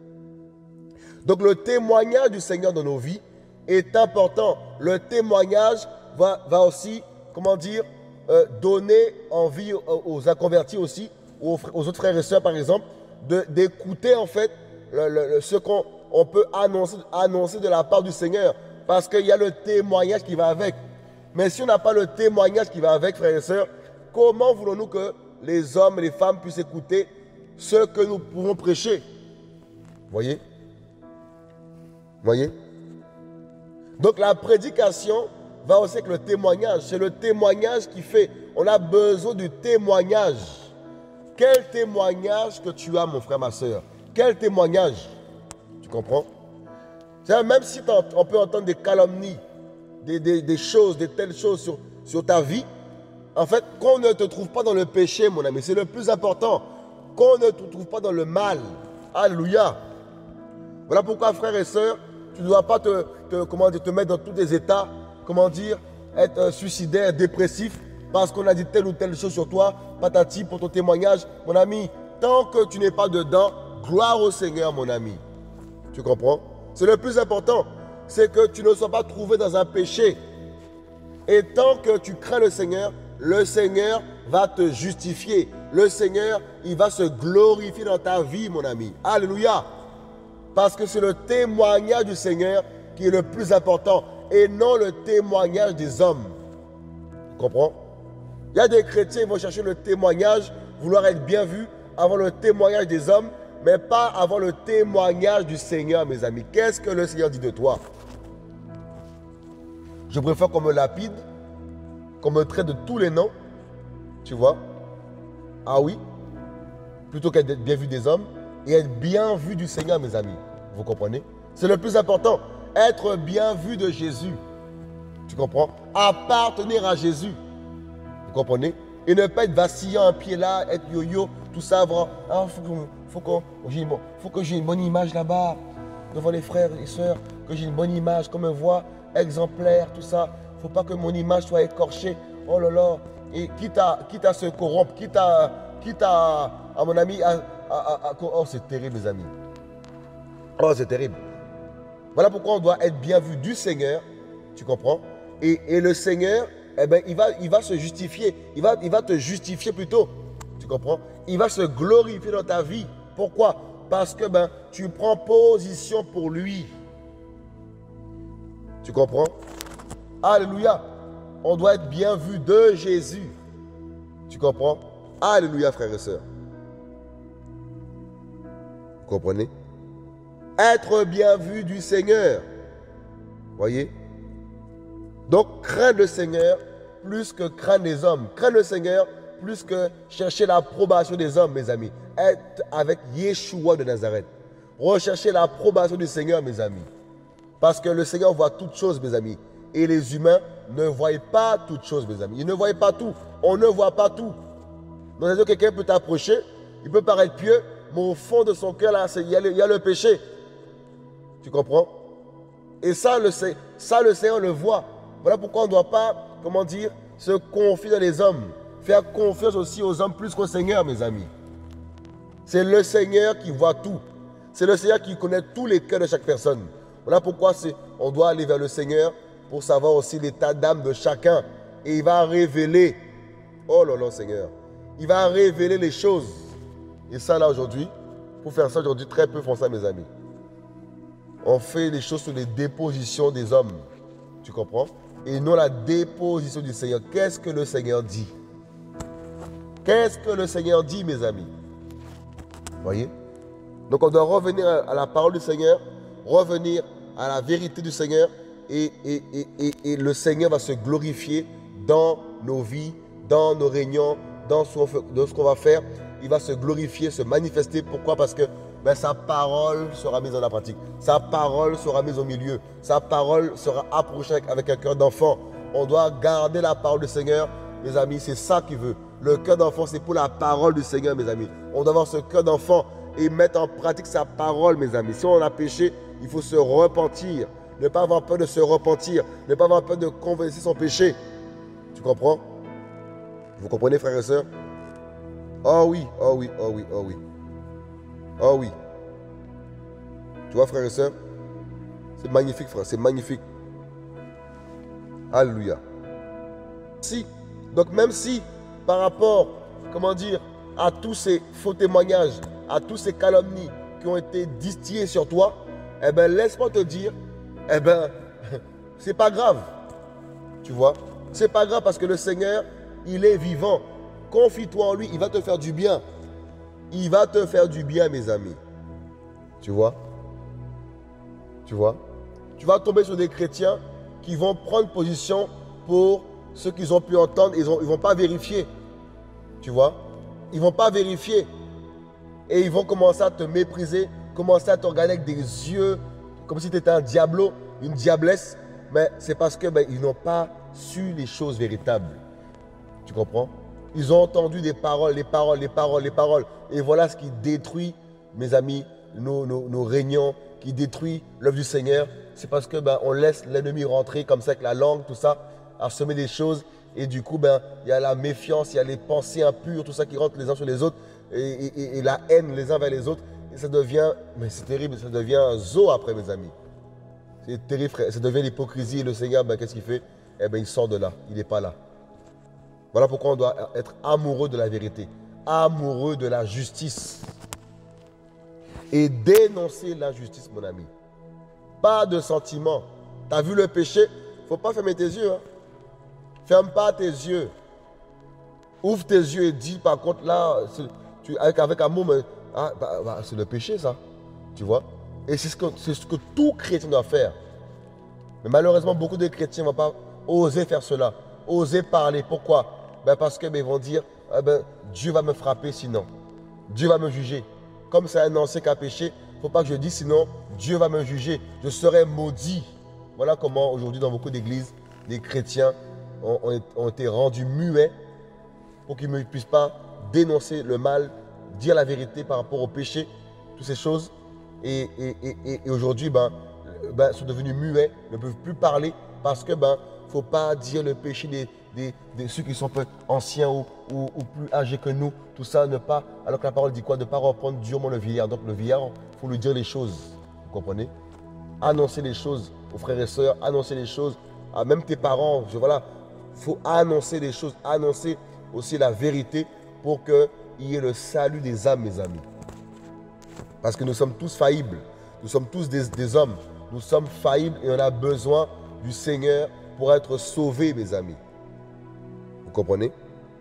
Donc le témoignage du Seigneur dans nos vies est important. Le témoignage va, va aussi, comment dire, euh, donner envie aux, aux inconvertis aussi, aux, aux autres frères et sœurs par exemple, d'écouter en fait le, le, le, ce qu'on on peut annoncer, annoncer de la part du Seigneur. Parce qu'il y a le témoignage qui va avec. Mais si on n'a pas le témoignage qui va avec, frères et sœurs, comment voulons-nous que les hommes et les femmes puissent écouter ce que nous pouvons prêcher? Voyez? Voyez? Donc la prédication va aussi avec le témoignage. C'est le témoignage qui fait. On a besoin du témoignage. Quel témoignage que tu as, mon frère, ma soeur? Quel témoignage? Tu comprends? Même si on peut entendre des calomnies, des, des, des choses, des telles choses sur, sur ta vie, en fait, qu'on ne te trouve pas dans le péché, mon ami, c'est le plus important. Qu'on ne te trouve pas dans le mal. Alléluia. Voilà pourquoi, frères et sœurs, tu ne dois pas te, te, comment dire, te mettre dans tous les états, comment dire, être suicidaire, dépressif, parce qu'on a dit telle ou telle chose sur toi, patati, pour ton témoignage. Mon ami, tant que tu n'es pas dedans, gloire au Seigneur, mon ami. Tu comprends? C'est le plus important, c'est que tu ne sois pas trouvé dans un péché. Et tant que tu crains le Seigneur, le Seigneur va te justifier. Le Seigneur, il va se glorifier dans ta vie, mon ami. Alléluia. Parce que c'est le témoignage du Seigneur qui est le plus important et non le témoignage des hommes. Tu comprends? Il y a des chrétiens qui vont chercher le témoignage, vouloir être bien vus avant le témoignage des hommes, mais pas avant le témoignage du Seigneur, mes amis. Qu'est-ce que le Seigneur dit de toi? Je préfère qu'on me lapide, qu'on me traite de tous les noms, tu vois? Ah oui? Plutôt qu'être bien vu des hommes et être bien vu du Seigneur, mes amis. Vous comprenez? C'est le plus important. Être bien vu de Jésus. Tu comprends? Appartenir à Jésus. Vous comprenez? Et ne pas être vacillant, un pied là, être yo-yo, tout ça. Ah, faut que, faut que, j'ai une, faut que j'ai une bonne image là-bas, devant les frères et sœurs, que j'ai une bonne image, qu'on me voit exemplaire, tout ça. Il ne faut pas que mon image soit écorchée. Oh là là. Et quitte à, quitte à se corrompre, quitte à, quitte à, à mon ami, à, à, à, à, oh c'est terrible, mes amis. Oh, c'est terrible. Voilà pourquoi on doit être bien vu du Seigneur. Tu comprends? Et, et le Seigneur, eh ben, il, va, il va se justifier. Il va, il va te justifier plutôt. Tu comprends? Il va se glorifier dans ta vie. Pourquoi? Parce que ben, tu prends position pour lui. Tu comprends? Alléluia. On doit être bien vu de Jésus. Tu comprends? Alléluia, frères et sœurs. Vous comprenez? Être bien vu du Seigneur. Voyez? Donc, craindre le Seigneur plus que craindre les hommes. Craindre le Seigneur plus que chercher l'approbation des hommes, mes amis. Être avec Yeshua de Nazareth. Rechercher l'approbation du Seigneur, mes amis. Parce que le Seigneur voit toutes choses, mes amis. Et les humains ne voient pas toutes choses, mes amis. Ils ne voient pas tout. On ne voit pas tout. Donc, quelqu'un peut t'approcher, il peut paraître pieux, mais au fond de son cœur, là, il y, il y a le péché. Tu comprends? Et ça le, ça, le Seigneur le voit. Voilà pourquoi on ne doit pas, comment dire, se confier dans les hommes. Faire confiance aussi aux hommes plus qu'au Seigneur, mes amis. C'est le Seigneur qui voit tout. C'est le Seigneur qui connaît tous les cœurs de chaque personne. Voilà pourquoi on doit aller vers le Seigneur pour savoir aussi l'état d'âme de chacun. Et il va révéler, oh là là, Seigneur, il va révéler les choses. Et ça, là, aujourd'hui, pour faire ça aujourd'hui, très peu font ça, mes amis. On fait les choses sur les dépositions des hommes. Tu comprends? Et non la déposition du Seigneur. Qu'est-ce que le Seigneur dit? Qu'est-ce que le Seigneur dit, mes amis? Voyez? Donc on doit revenir à la parole du Seigneur, revenir à la vérité du Seigneur, et, et, et, et, et le Seigneur va se glorifier dans nos vies, dans nos réunions, dans ce, dans ce qu'on va faire. Il va se glorifier, se manifester. Pourquoi? Parce que ben, sa parole sera mise en la pratique. Sa parole sera mise au milieu. Sa parole sera approchée avec, avec un cœur d'enfant. On doit garder la parole du Seigneur, mes amis. C'est ça qu'il veut. Le cœur d'enfant, c'est pour la parole du Seigneur, mes amis. On doit avoir ce cœur d'enfant et mettre en pratique sa parole, mes amis. Si on a péché, il faut se repentir. Ne pas avoir peur de se repentir. Ne pas avoir peur de confesser son péché. Tu comprends? Vous comprenez, frères et sœurs? Oh oui, oh oui, oh oui, oh oui. Oh oui. Tu vois, frères et sœurs? C'est magnifique, frère, c'est magnifique. Alléluia. Si, donc même si, par rapport, comment dire, à tous ces faux témoignages, à tous ces calomnies qui ont été distillées sur toi, eh bien, laisse-moi te dire, eh bien, c'est pas grave. Tu vois? C'est pas grave parce que le Seigneur, il est vivant. Confie-toi en lui, il va te faire du bien. Il va te faire du bien, mes amis. Tu vois? Tu vois? Tu vas tomber sur des chrétiens qui vont prendre position pour ce qu'ils ont pu entendre. Ils ne vont pas vérifier. Tu vois? Ils ne vont pas vérifier. Et ils vont commencer à te mépriser, commencer à te regarder avec des yeux, comme si tu étais un diablo, une diablesse. Mais c'est parce qu'ils ben, n'ont pas su les choses véritables. Tu comprends? Ils ont entendu des paroles, les paroles, les paroles, les paroles. Et voilà ce qui détruit, mes amis, nos, nos, nos réunions, qui détruit l'œuvre du Seigneur. C'est parce que ben, on laisse l'ennemi rentrer comme ça avec la langue, tout ça, à semer des choses. Et du coup, ben, il y a la méfiance, il y a les pensées impures, tout ça qui rentre les uns sur les autres. Et, et, et la haine les uns vers les autres. Et ça devient, mais c'est terrible, ça devient un zoo après, mes amis. C'est terrible, frère. Ça devient l'hypocrisie. Et le Seigneur, ben, qu'est-ce qu'il fait? Eh bien, il sort de là. Il n'est pas là. Voilà pourquoi on doit être amoureux de la vérité, amoureux de la justice et dénoncer l'injustice, mon ami. Pas de sentiment. Tu as vu le péché? Il ne faut pas fermer tes yeux. Hein. Ferme pas tes yeux. Ouvre tes yeux et dis, par contre, là, tu, avec, avec amour, mais, ah, bah, bah, c'est le péché, ça. Tu vois? Et c'est ce, que, c'est ce que tout chrétien doit faire. Mais malheureusement, beaucoup de chrétiens ne vont pas oser faire cela, oser parler. Pourquoi? Ben parce qu'ils ben, vont dire, eh ben, Dieu va me frapper sinon. Dieu va me juger. Comme c'est un ancien qui a péché, il ne faut pas que je dise sinon, Dieu va me juger. Je serai maudit. Voilà comment aujourd'hui dans beaucoup d'églises, les chrétiens ont, ont, ont été rendus muets pour qu'ils ne puissent pas dénoncer le mal, dire la vérité par rapport au péché, toutes ces choses. Et, et, et, et aujourd'hui, ben, ben, sont devenus muets, ne peuvent plus parler parce que ben, il ne faut pas dire le péché des, des, des ceux qui sont peu anciens ou, ou, ou plus âgés que nous. Tout ça, ne pas, alors que la parole dit quoi? Ne pas reprendre durement le vieillard. Donc le vieillard, il faut lui dire les choses. Vous comprenez? Annoncer les choses aux frères et sœurs, annoncer les choses à même tes parents. Je, voilà, il faut annoncer les choses, annoncer aussi la vérité pour qu'il y ait le salut des âmes, mes amis. Parce que nous sommes tous faillibles. Nous sommes tous des, des hommes. Nous sommes faillibles et on a besoin du Seigneur pour être sauvés, mes amis. Vous comprenez?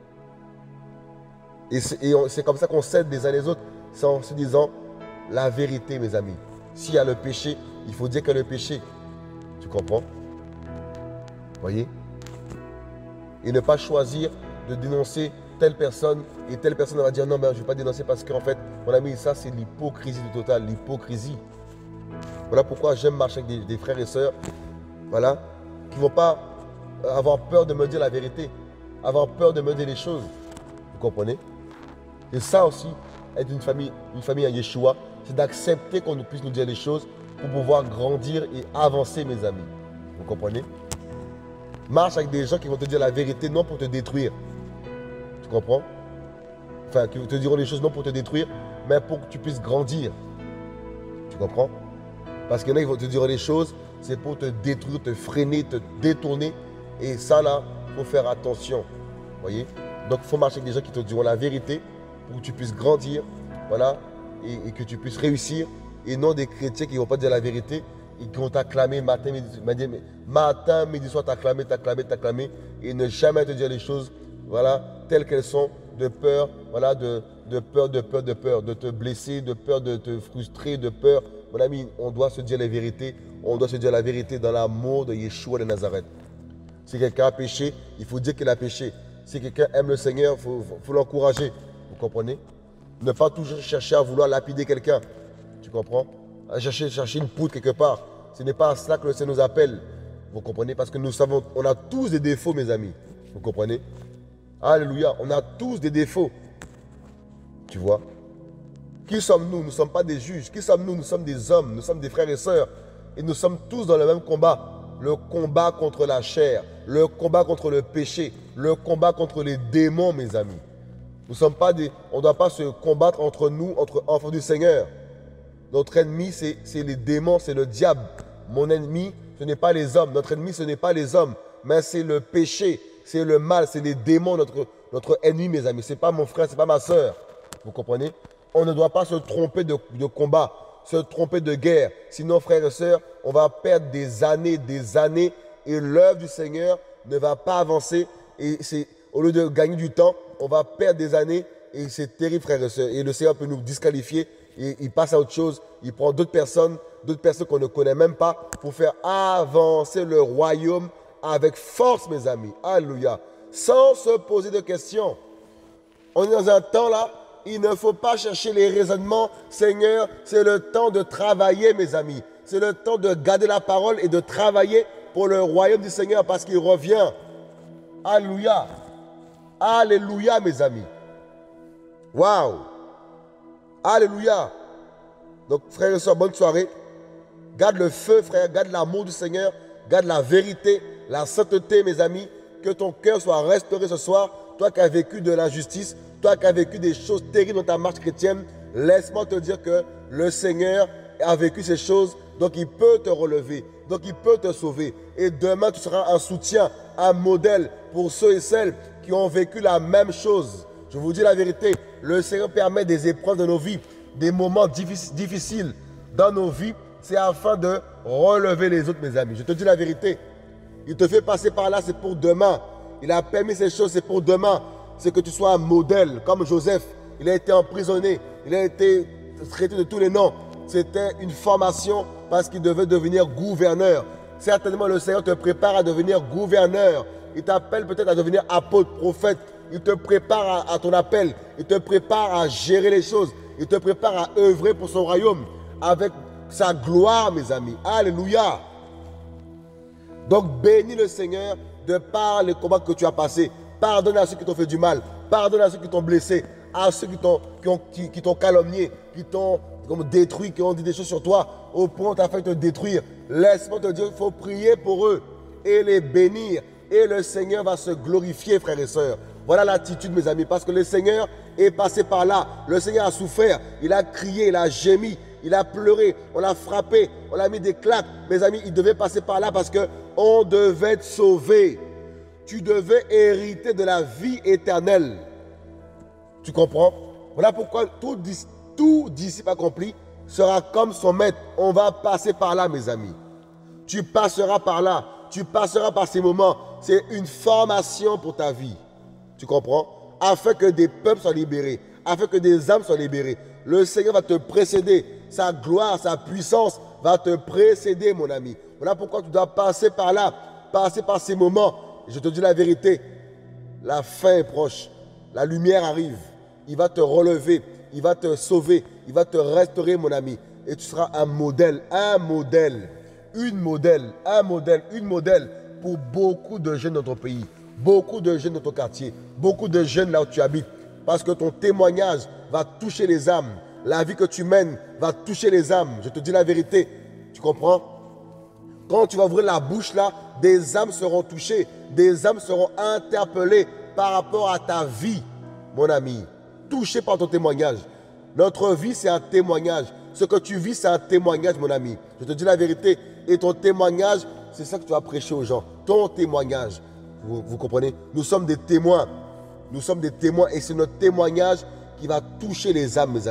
Et c'est comme ça qu'on s'aide les uns les autres, c'est en se disant la vérité, mes amis. S'il y a le péché, il faut dire qu'il y a le péché. Tu comprends? Voyez? Et ne pas choisir de dénoncer telle personne et telle personne va dire non, ben, je ne vais pas dénoncer parce qu'en fait, mon ami, ça c'est l'hypocrisie du total, l'hypocrisie. Voilà pourquoi j'aime marcher avec des, des frères et sœurs, voilà, qui ne vont pas avoir peur de me dire la vérité, avoir peur de me dire les choses. Vous comprenez? Et ça aussi, être une famille, une famille à Yeshua, c'est d'accepter qu'on puisse nous dire les choses pour pouvoir grandir et avancer, mes amis. Vous comprenez? Marche avec des gens qui vont te dire la vérité, non pour te détruire. Tu comprends? Enfin, qui te diront les choses non pour te détruire, mais pour que tu puisses grandir. Tu comprends? Parce qu'il y en a qui vont te dire les choses, c'est pour te détruire, te freiner, te détourner. Et ça, là, il faut faire attention. Vous voyez? Donc, il faut marcher avec des gens qui te diront la vérité pour que tu puisses grandir, voilà, et, et que tu puisses réussir et non des chrétiens qui ne vont pas dire la vérité et qui vont t'acclamer matin, midi, midi, matin, midi, soir, t'acclamer, t'acclamer, t'acclamer et ne jamais te dire les choses, voilà, telles qu'elles sont, de peur, voilà, de, de peur, de peur, de peur, de te blesser, de peur de te frustrer, de peur. Mon ami, on doit se dire la vérité, on doit se dire la vérité dans l'amour de Yeshua de Nazareth. Si quelqu'un a péché, il faut dire qu'il a péché. Si quelqu'un aime le Seigneur, il faut, faut, faut l'encourager. Vous comprenez? Ne pas toujours chercher à vouloir lapider quelqu'un. Tu comprends? À chercher, chercher une poudre quelque part. Ce n'est pas à cela que le Seigneur nous appelle. Vous comprenez? Parce que nous savons, on a tous des défauts, mes amis. Vous comprenez? Alléluia. On a tous des défauts. Tu vois? Qui sommes-nous? Nous ne sommes pas des juges. Qui sommes-nous? Nous sommes des hommes. Nous sommes des frères et sœurs. Et nous sommes tous dans le même combat. Le combat contre la chair. Le combat contre le péché. Le combat contre les démons, mes amis. Nous sommes pas des, on ne doit pas se combattre entre nous, entre enfants du Seigneur. Notre ennemi, c'est les démons, c'est le diable. Mon ennemi, ce n'est pas les hommes. Notre ennemi, ce n'est pas les hommes. Mais c'est le péché, c'est le mal, c'est les démons, notre, notre ennemi, mes amis. Ce n'est pas mon frère, ce n'est pas ma soeur. Vous comprenez? On ne doit pas se tromper de, de combat, se tromper de guerre. Sinon, frères et sœurs, on va perdre des années, des années. Et l'œuvre du Seigneur ne va pas avancer. Et c'est, au lieu de gagner du temps, on va perdre des années et c'est terrible, frères et sœurs. Et le Seigneur peut nous disqualifier et il passe à autre chose. Il prend d'autres personnes, d'autres personnes qu'on ne connaît même pas pour faire avancer le royaume avec force, mes amis. Alléluia. Sans se poser de questions. On est dans un temps là, il ne faut pas chercher les raisonnements. Seigneur, c'est le temps de travailler, mes amis. C'est le temps de garder la parole et de travailler pour le royaume du Seigneur parce qu'il revient. Alléluia. Alléluia, mes amis. Waouh. Alléluia. Donc, frères et sœurs, bonne soirée. Garde le feu, frère. Garde l'amour du Seigneur. Garde la vérité, la sainteté, mes amis. Que ton cœur soit restauré ce soir. Toi qui as vécu de l'injustice, toi qui as vécu des choses terribles dans ta marche chrétienne, laisse-moi te dire que le Seigneur a vécu ces choses, donc il peut te relever, donc il peut te sauver. Et demain, tu seras un soutien, un modèle pour ceux et celles qui ont vécu la même chose. Je vous dis la vérité, le Seigneur permet des épreuves dans nos vies, des moments difficiles dans nos vies, c'est afin de relever les autres, mes amis. Je te dis la vérité, il te fait passer par là, c'est pour demain. Il a permis ces choses, c'est pour demain. C'est que tu sois un modèle, comme Joseph. Il a été emprisonné, il a été traité de tous les noms. C'était une formation parce qu'il devait devenir gouverneur. Certainement, le Seigneur te prépare à devenir gouverneur. Il t'appelle peut-être à devenir apôtre, prophète. Il te prépare à, à ton appel. Il te prépare à gérer les choses. Il te prépare à œuvrer pour son royaume avec sa gloire, mes amis. Alléluia. Donc, bénis le Seigneur de par les combats que tu as passés. Pardonne à ceux qui t'ont fait du mal. Pardonne à ceux qui t'ont blessé. À ceux qui t'ont qui, qui calomnié, qui t'ont détruit, qui ont dit des choses sur toi au point où tu as fait te détruire. Laisse-moi te dire qu'il faut prier pour eux et les bénir. Et le Seigneur va se glorifier, frères et sœurs. Voilà l'attitude, mes amis, parce que le Seigneur est passé par là. Le Seigneur a souffert, il a crié, il a gémi, il a pleuré, on l'a frappé, on l'a mis des claques. Mes amis, il devait passer par là parce qu'on devait être sauvé. Tu devais hériter de la vie éternelle. Tu comprends? Voilà pourquoi tout, tout disciple accompli sera comme son maître. On va passer par là, mes amis. Tu passeras par là. Tu passeras par ces moments. C'est une formation pour ta vie. Tu comprends? Afin que des peuples soient libérés. Afin que des âmes soient libérées. Le Seigneur va te précéder. Sa gloire, sa puissance va te précéder, mon ami. Voilà pourquoi tu dois passer par là. Passer par ces moments. Je te dis la vérité. La fin est proche. La lumière arrive. Il va te relever. Il va te sauver. Il va te restaurer, mon ami. Et tu seras un modèle. Un modèle. Une modèle. Un modèle. Une modèle pour beaucoup de jeunes dans ton pays. Beaucoup de jeunes dans ton quartier. Beaucoup de jeunes là où tu habites. Parce que ton témoignage va toucher les âmes. La vie que tu mènes va toucher les âmes. Je te dis la vérité. Tu comprends? Quand tu vas ouvrir la bouche là, des âmes seront touchées. Des âmes seront interpellées par rapport à ta vie, mon ami. Touché par ton témoignage. Notre vie, c'est un témoignage. Ce que tu vis, c'est un témoignage, mon ami. Je te dis la vérité. Et ton témoignage, c'est ça que tu vas prêcher aux gens. Ton témoignage. Vous, vous comprenez? Nous sommes des témoins. Nous sommes des témoins et c'est notre témoignage qui va toucher les âmes, mes amis.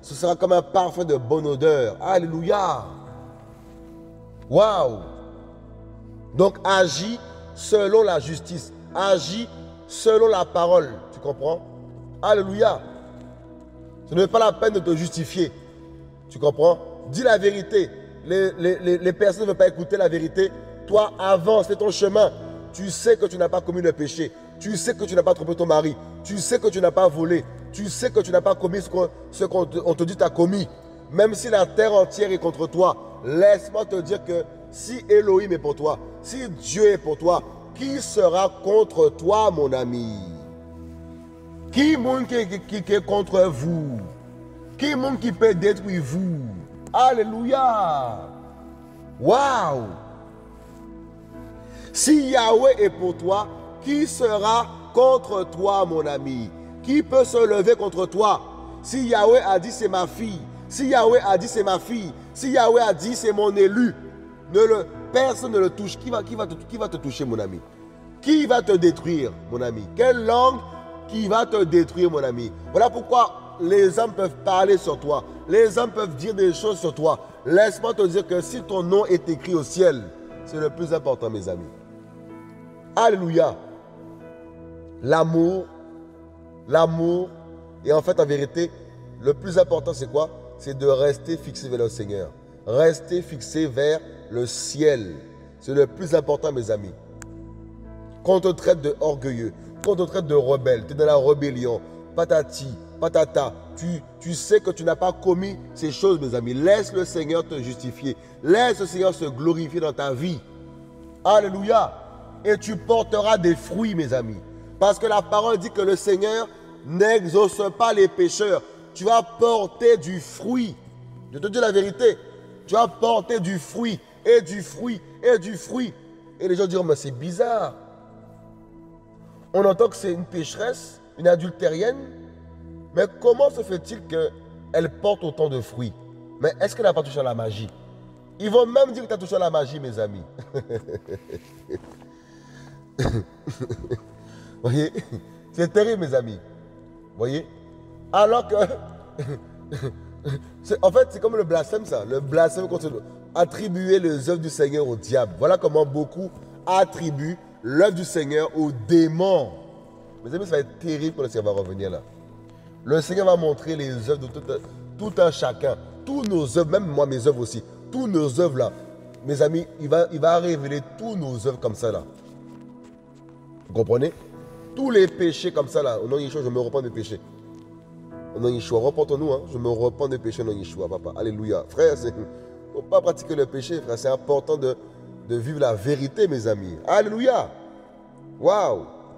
ce sera comme un parfum de bonne odeur. Alléluia. Waouh. Donc agis selon la justice. Agis selon la parole. Tu comprends? Alléluia. Ce n'est pas la peine de te justifier. Tu comprends? Dis la vérité. Les, les, les, les personnes ne veulent pas écouter la vérité. Toi, avance, fais ton chemin. Tu sais que tu n'as pas commis le péché. Tu sais que tu n'as pas trompé ton mari. Tu sais que tu n'as pas volé. Tu sais que tu n'as pas commis ce qu'on te, on te dit tu as commis. Même si la terre entière est contre toi, laisse-moi te dire que si Elohim est pour toi, si Dieu est pour toi, qui sera contre toi, mon ami? Qui monde qui, qui, qui est contre vous? Qui monde qui peut détruire vous? Alléluia! Waouh! Si Yahweh est pour toi, qui sera contre toi, mon ami? Qui peut se lever contre toi? Si Yahweh a dit c'est ma fille, si Yahweh a dit c'est ma fille, si Yahweh a dit c'est mon élu, ne le, personne ne le touche. Qui va, qui, va te, qui va te toucher, mon ami? Qui va te détruire, mon ami? Quelle langue qui va te détruire, mon ami? Voilà pourquoi les hommes peuvent parler sur toi. Les hommes peuvent dire des choses sur toi. Laisse-moi te dire que si ton nom est écrit au ciel, c'est le plus important, mes amis. Alléluia. L'amour, l'amour, et en fait, en vérité, le plus important, c'est quoi? C'est de rester fixé vers le Seigneur. Rester fixé vers le ciel. C'est le plus important, mes amis. Qu'on te traite de orgueilleux, qu'on te traite de rebelle, tu es dans la rébellion, patati, patata, tu, tu sais que tu n'as pas commis ces choses, mes amis. Laisse le Seigneur te justifier. Laisse le Seigneur se glorifier dans ta vie. Alléluia. Et tu porteras des fruits, mes amis. Parce que la parole dit que le Seigneur n'exauce pas les pécheurs. Tu vas porter du fruit. Je te dis la vérité. Tu vas porter du fruit, et du fruit, et du fruit. Et les gens diront, mais c'est bizarre. On entend que c'est une pécheresse, une adultérienne. Mais comment se fait-il qu'elle porte autant de fruits? Mais est-ce qu'elle n'a pas touché à la magie? Ils vont même dire que tu as touché à la magie, mes amis. Voyez? C'est terrible, mes amis. Voyez? Alors que... en fait, c'est comme le blasphème, ça. Le blasphème contre attribuer les œuvres du Seigneur au diable. Voilà comment beaucoup attribuent l'œuvre du Seigneur aux démons. Mes amis, ça va être terrible quand le Seigneur va revenir là. Le Seigneur va montrer les œuvres de tout, tout un chacun. Tous nos œuvres, même moi, mes œuvres aussi. Tous nos œuvres là. Mes amis, il va, il va révéler tous nos œuvres comme ça là. Vous comprenez? Tous les péchés comme ça là. Au nom de Yeshua, je me repens des péchés. Au nom de Yeshua, repentons-nous. Hein? Je me repens des péchés au nom de Yeshua, papa. Alléluia. Frère, il ne faut pas pratiquer le péché, frère. C'est important de, de vivre la vérité, mes amis. Alléluia. Waouh.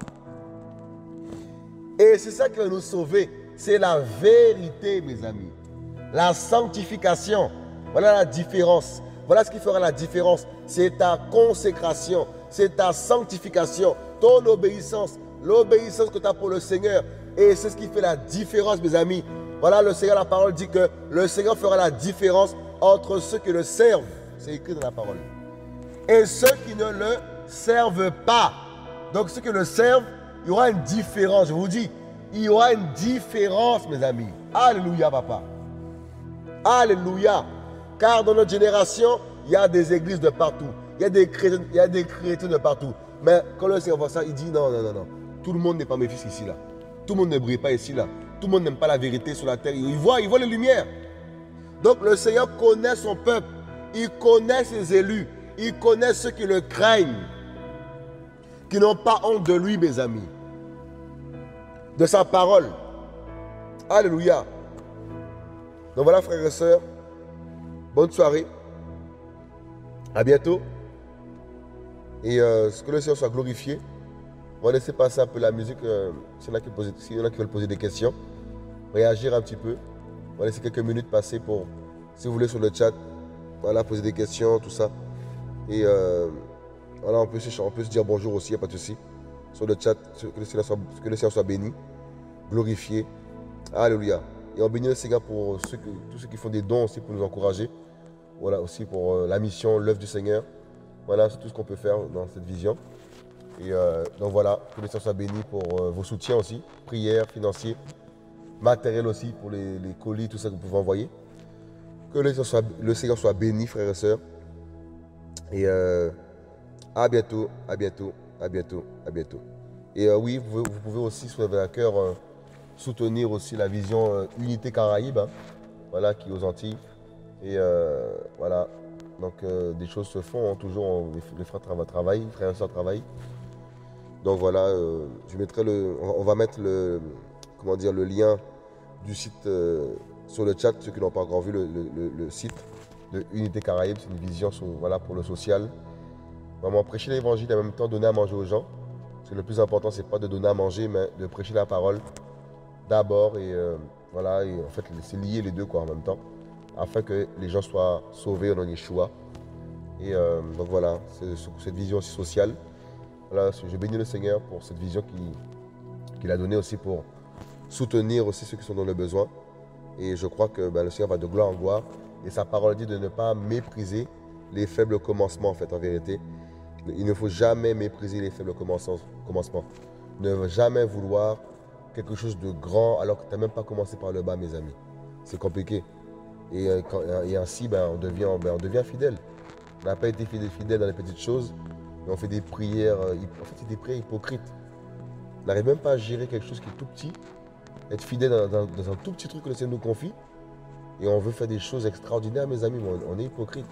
Et c'est ça qui va nous sauver. C'est la vérité, mes amis. La sanctification. Voilà la différence. Voilà ce qui fera la différence. C'est ta consécration. C'est ta sanctification. Ton obéissance. L'obéissance que tu as pour le Seigneur. Et c'est ce qui fait la différence, mes amis. Voilà, le Seigneur, la parole dit que le Seigneur fera la différence entre ceux qui le servent. C'est écrit dans la parole. Et ceux qui ne le servent pas. Donc ceux qui le servent, il y aura une différence. Je vous dis, il y aura une différence, mes amis. Alléluia, papa. Alléluia. Car dans notre génération, il y a des églises de partout. Il y a des chrétiens, il y a des chrétiens de partout. Mais quand le Seigneur voit ça, il dit non, non, non, non. Tout le monde n'est pas mes fils ici, là. Tout le monde ne brille pas ici, là. Tout le monde n'aime pas la vérité sur la terre. Il voit, il voit les lumières. Donc le Seigneur connaît son peuple. Il connaît ses élus. Il connaît ceux qui le craignent. Qui n'ont pas honte de lui, mes amis. De sa parole. Alléluia. Donc voilà, frères et sœurs. Bonne soirée. À bientôt. Et euh, que le Seigneur soit glorifié. On va laisser passer un peu la musique. Euh, S'il y en a qui posent, s'il y en a qui veulent poser des questions, réagir un petit peu. On va laisser quelques minutes passer pour, si vous voulez, sur le chat. Voilà, poser des questions, tout ça. Et euh, voilà, on peut, se, on peut se dire bonjour aussi, il n'y a pas de souci. Sur le chat, que le Seigneur soit, que le Seigneur soit béni, glorifié. Alléluia. Et on bénit le Seigneur pour ceux que, tous ceux qui font des dons aussi pour nous encourager. Voilà, aussi pour euh, la mission, l'œuvre du Seigneur. Voilà, c'est tout ce qu'on peut faire dans cette vision. Et euh, donc voilà, que le Seigneur soit béni pour euh, vos soutiens aussi, prières, financiers. matériel aussi pour les, les colis, tout ça que vous pouvez envoyer. Que le Seigneur soit, le Seigneur soit béni, frères et sœurs. Et euh, à bientôt, à bientôt, à bientôt, à bientôt. Et euh, oui, vous, vous pouvez aussi, si vous avez à cœur, euh, soutenir aussi la vision euh, Unité Caraïbe, hein, voilà, qui est aux Antilles. Et euh, voilà, donc euh, des choses se font, hein, toujours, on, les, les frères trava- travaillent, les frères et sœurs travaillent. Donc voilà, euh, je mettrai le, on, on va mettre le, comment dire, le lien du site euh, sur le chat, ceux qui n'ont pas encore vu le, le- le- le site de Unité Caraïbe, c'est une vision sur- voilà, pour le social. Vraiment prêcher l'évangile et en même temps donner à manger aux gens. Parce que le plus important, c'est pas de donner à manger, mais de prêcher la parole d'abord. Et euh, voilà, et en fait, c'est lié les deux quoi, en même temps, afin que les gens soient sauvés au nom de Yeshua. Et euh, donc voilà, c'est cette vision aussi sociale. Voilà, je bénis le Seigneur pour cette vision qu'il qu'il a donnée aussi pour soutenir aussi ceux qui sont dans le besoin. Et je crois que ben, le Seigneur va de gloire en gloire. Et sa parole dit de ne pas mépriser les faibles commencements, en fait, en vérité. Il ne faut jamais mépriser les faibles commencements. Ne jamais vouloir quelque chose de grand alors que tu n'as même pas commencé par le bas, mes amis. C'est compliqué. Et, euh, quand, et ainsi, ben, on, devient, ben, on devient fidèle. On n'a pas été fidèle, fidèle dans les petites choses, mais on fait des prières, euh, en fait, c'est des prières hypocrites. On n'arrive même pas à gérer quelque chose qui est tout petit, être fidèle dans, dans, dans un tout petit truc que le Seigneur nous confie, et on veut faire des choses extraordinaires, mes amis, mais on, on est hypocrite.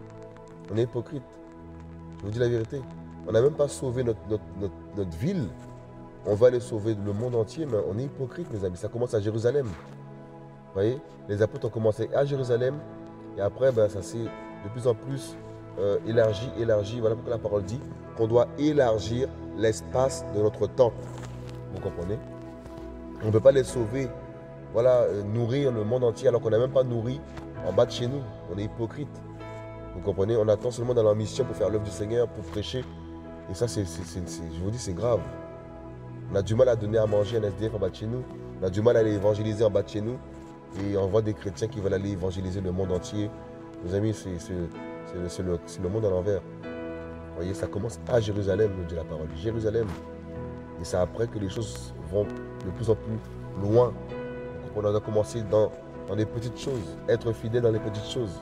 On est hypocrite. Je vous dis la vérité. On n'a même pas sauvé notre, notre, notre, notre ville. On va aller sauver le monde entier, mais on est hypocrite, mes amis. Ça commence à Jérusalem. Vous voyez, les apôtres ont commencé à Jérusalem, et après, ben, ça s'est de plus en plus euh, élargi, élargi. Voilà pourquoi la parole dit qu'on doit élargir l'espace de notre temple. Vous comprenez? On ne peut pas les sauver, voilà, euh, nourrir le monde entier alors qu'on n'a même pas nourri en bas de chez nous. On est hypocrite. Vous comprenez? On attend seulement dans la mission pour faire l'œuvre du Seigneur, pour prêcher. Et ça, c'est, c'est, c'est, c'est, je vous dis, c'est grave. On a du mal à donner à manger un S D F en bas de chez nous. On a du mal à aller évangéliser en bas de chez nous. Et on voit des chrétiens qui veulent aller évangéliser le monde entier. Mes amis, c'est, c'est, c'est, c'est, le, c'est le monde à l'envers. Vous voyez, ça commence à Jérusalem, nous dit la parole. Jérusalem. Et c'est après que les choses vont de plus en plus loin. Donc on a commencé dans, dans les petites choses. Être fidèle dans les petites choses.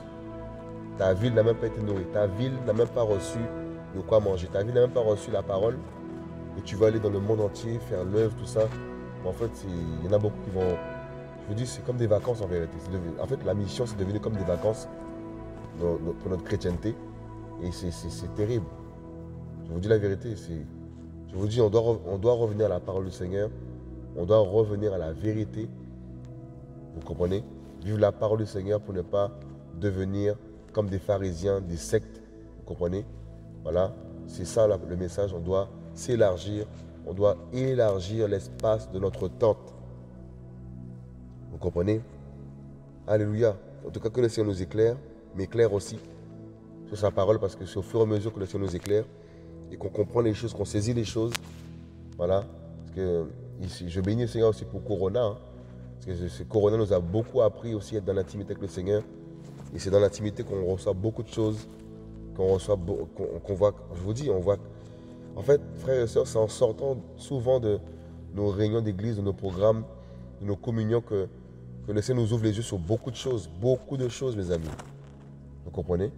Ta ville n'a même pas été nourrie. Ta ville n'a même pas reçu de quoi manger. Ta ville n'a même pas reçu la parole. Et tu vas aller dans le monde entier, faire l'œuvre, tout ça. En fait, il y en a beaucoup qui vont... Je vous dis, c'est comme des vacances en vérité. Devenu, en fait, la mission, c'est devenu comme des vacances pour notre chrétienté. Et c'est terrible. Je vous dis la vérité. Je vous dis, on doit, on doit revenir à la parole du Seigneur. On doit revenir à la vérité. Vous comprenez? Vivre la parole du Seigneur pour ne pas devenir comme des pharisiens, des sectes. Vous comprenez? Voilà. C'est ça le message. On doit s'élargir. On doit élargir l'espace de notre tente. Vous comprenez? Alléluia. En tout cas, que le Seigneur nous éclaire, mais éclaire aussi sur sa parole, parce que c'est au fur et à mesure que le Seigneur nous éclaire et qu'on comprend les choses, qu'on saisit les choses. Voilà. Parce que ici, je bénis le Seigneur aussi pour Corona. Hein, parce que ce Corona nous a beaucoup appris aussi à être dans l'intimité avec le Seigneur. Et c'est dans l'intimité qu'on reçoit beaucoup de choses, qu'on reçoit, qu'on qu'on voit, je vous dis, on voit. En fait, frères et sœurs, c'est en sortant souvent de nos réunions d'église, de nos programmes, de nos communions que, que le Seigneur nous ouvre les yeux sur beaucoup de choses, beaucoup de choses, mes amis. Vous comprenez?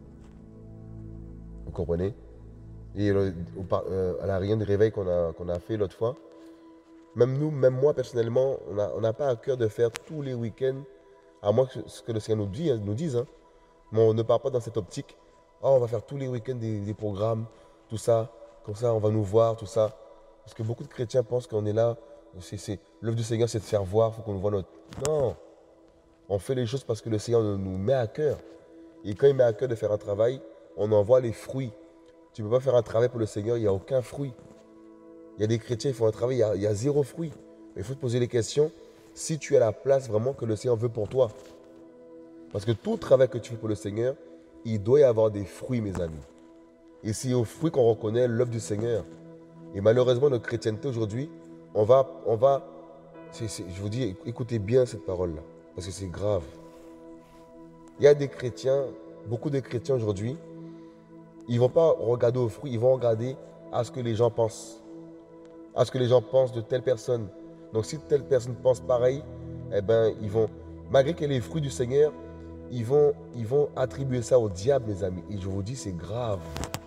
Vous comprenez? Et euh, à la réunion de réveil qu'on a, qu'on a fait l'autre fois, même nous, même moi personnellement, on n'a pas à cœur de faire tous les week-ends, à moins que ce que le Seigneur nous, dit, nous dise. Hein. Mais on ne part pas dans cette optique. Oh, on va faire tous les week-ends des, des programmes, tout ça. Comme ça, on va nous voir, tout ça. Parce que beaucoup de chrétiens pensent qu'on est là. L'œuvre du Seigneur, c'est de faire voir, il faut qu'on nous voit notre... Non. On fait les choses parce que le Seigneur nous met à cœur. Et quand il met à cœur de faire un travail, on en voit les fruits. Tu ne peux pas faire un travail pour le Seigneur, il n'y a aucun fruit. Il y a des chrétiens qui font un travail, il y a, il y a zéro fruit. Mais il faut te poser les questions si tu es à la place vraiment que le Seigneur veut pour toi. Parce que tout travail que tu fais pour le Seigneur, il doit y avoir des fruits, mes amis. Et c'est aux fruits qu'on reconnaît l'œuvre du Seigneur. Et malheureusement, notre chrétienté aujourd'hui, on va, on va, c'est, c'est, je vous dis, écoutez bien cette parole-là, parce que c'est grave. Il y a des chrétiens, beaucoup de chrétiens aujourd'hui, ils ne vont pas regarder aux fruits, ils vont regarder à ce que les gens pensent. À ce que les gens pensent de telle personne. Donc si telle personne pense pareil, eh ben, ils vont, malgré qu'elle ait les fruits du Seigneur, ils vont, ils vont attribuer ça au diable, mes amis. Et je vous dis, c'est grave.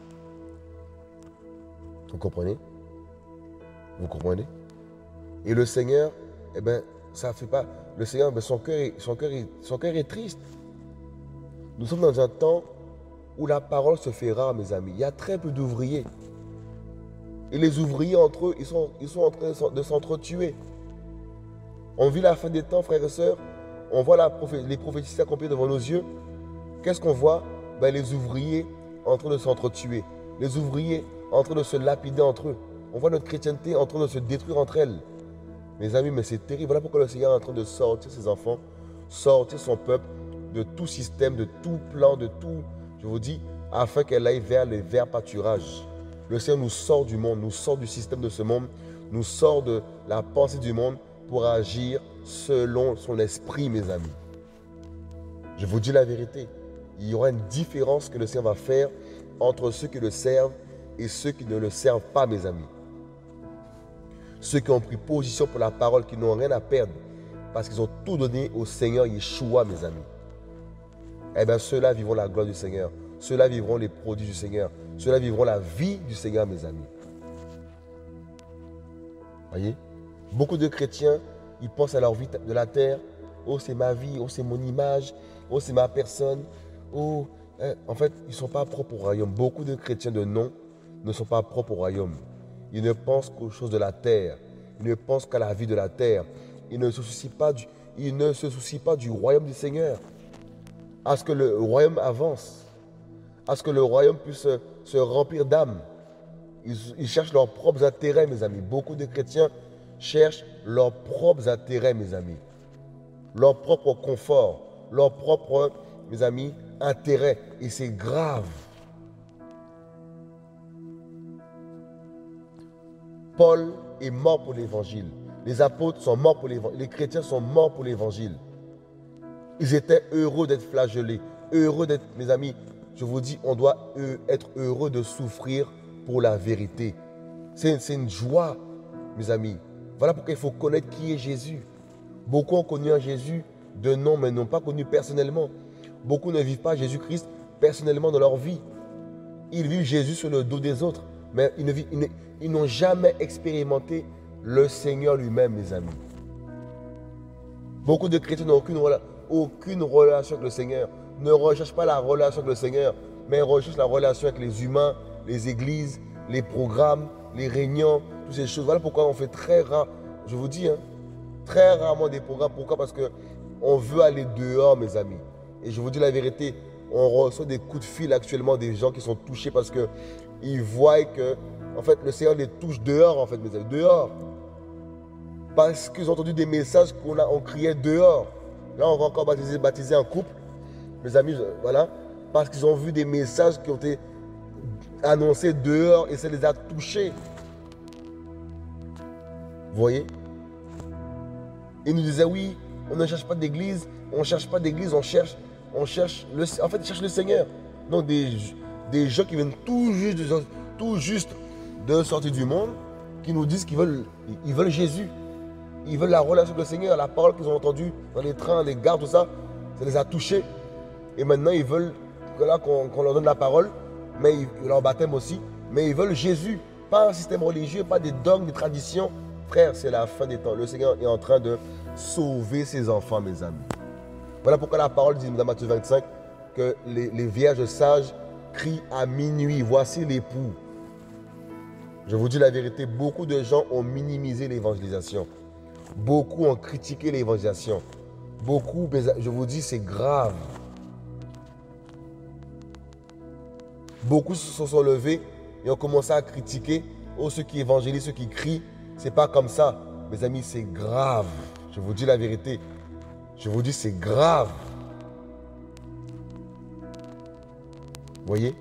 Vous comprenez? Vous comprenez? Et le Seigneur, eh ben, ça fait pas. Le Seigneur, ben, son cœur est, son cœur est, son cœur est triste. Nous sommes dans un temps où la parole se fait rare, mes amis. Il y a très peu d'ouvriers. Et les ouvriers, entre eux, ils sont, ils sont en train de s'entretuer. On vit la fin des temps, frères et sœurs. On voit la prophé les prophéties s'accomplir devant nos yeux. Qu'est-ce qu'on voit? Ben, les ouvriers en train de s'entretuer. Les ouvriers en train de se lapider entre eux. On voit notre chrétienté en train de se détruire entre elles. Mes amis, mais c'est terrible. Voilà pourquoi le Seigneur est en train de sortir ses enfants, sortir son peuple de tout système, de tout plan, de tout, je vous dis, afin qu'elle aille vers les verts pâturages. Le Seigneur nous sort du monde, nous sort du système de ce monde, nous sort de la pensée du monde pour agir selon son esprit, mes amis. Je vous dis la vérité. Il y aura une différence que le Seigneur va faire entre ceux qui le servent et ceux qui ne le servent pas, mes amis. Ceux qui ont pris position pour la parole, qui n'ont rien à perdre, parce qu'ils ont tout donné au Seigneur Yeshua, mes amis. Eh bien, ceux-là vivront la gloire du Seigneur. Ceux-là vivront les produits du Seigneur. Ceux-là vivront la vie du Seigneur, mes amis. Voyez? Beaucoup de chrétiens, ils pensent à leur vie de la terre. Oh, c'est ma vie. Oh, c'est mon image. Oh, c'est ma personne. Oh, hein. En fait, ils ne sont pas propres au royaume. Beaucoup de chrétiens de nom ne sont pas propres au royaume. Ils ne pensent qu'aux choses de la terre. Ils ne pensent qu'à la vie de la terre. Ils ne se soucient pas du, ils ne se soucient pas du royaume du Seigneur. À ce que le royaume avance. À ce que le royaume puisse se, se remplir d'âmes. Ils, ils cherchent leurs propres intérêts, mes amis. Beaucoup de chrétiens cherchent leurs propres intérêts, mes amis. Leur propre confort. Leur propre, mes amis, intérêt. Et c'est grave. Paul est mort pour l'évangile. Les apôtres sont morts pour l'évangile. Les chrétiens sont morts pour l'évangile. Ils étaient heureux d'être flagellés. Heureux d'être, mes amis, je vous dis, on doit être heureux de souffrir pour la vérité. C'est une joie, mes amis. Voilà pourquoi il faut connaître qui est Jésus. Beaucoup ont connu un Jésus de nom, mais n'ont pas connu personnellement. Beaucoup ne vivent pas Jésus-Christ personnellement dans leur vie. Ils vivent Jésus sur le dos des autres, mais ils n'ont jamais expérimenté le Seigneur lui-même, mes amis. Beaucoup de chrétiens n'ont aucune, aucune relation avec le Seigneur. Ne recherchent pas la relation avec le Seigneur, mais recherchent la relation avec les humains, les églises, les programmes, les réunions, toutes ces choses. Voilà pourquoi on fait très rare, je vous dis, hein, très rarement des programmes. Pourquoi? Parce qu'on veut aller dehors, mes amis. Et je vous dis la vérité, on reçoit des coups de fil actuellement des gens qui sont touchés parce qu'ils voient que, en fait, le Seigneur les touche dehors, en fait, mes amis, dehors. Parce qu'ils ont entendu des messages qu'on a, on criait dehors. Là, on va encore baptiser, baptiser un couple, mes amis, voilà, parce qu'ils ont vu des messages qui ont été annoncés dehors et ça les a touchés. Vous voyez? Ils nous disaient, oui, on ne cherche pas d'église, on ne cherche pas d'église, on cherche, on cherche, le, en fait, ils cherchent le Seigneur. Donc, des, des gens qui viennent tout juste, de, tout juste de sortir du monde, qui nous disent qu'ils veulent, ils veulent Jésus. Ils veulent la relation avec le Seigneur, la parole qu'ils ont entendue dans les trains, les gares, tout ça, ça les a touchés. Et maintenant, ils veulent qu'on qu'on leur donne la parole, mais ils, leur baptême aussi, mais ils veulent Jésus, pas un système religieux, pas des dogmes, des traditions. Frère, c'est la fin des temps. Le Seigneur est en train de sauver ses enfants, mes amis. Voilà pourquoi la parole dit dans Matthieu vingt-cinq que les, les vierges sages crient à minuit, voici l'époux. Je vous dis la vérité, beaucoup de gens ont minimisé l'évangélisation. Beaucoup ont critiqué l'évangélisation. Beaucoup, je vous dis, c'est grave. Beaucoup se sont levés et ont commencé à critiquer. Oh, ceux qui évangélisent, ceux qui crient, c'est pas comme ça. Mes amis, c'est grave. Je vous dis la vérité. Je vous dis, c'est grave. Vous voyez?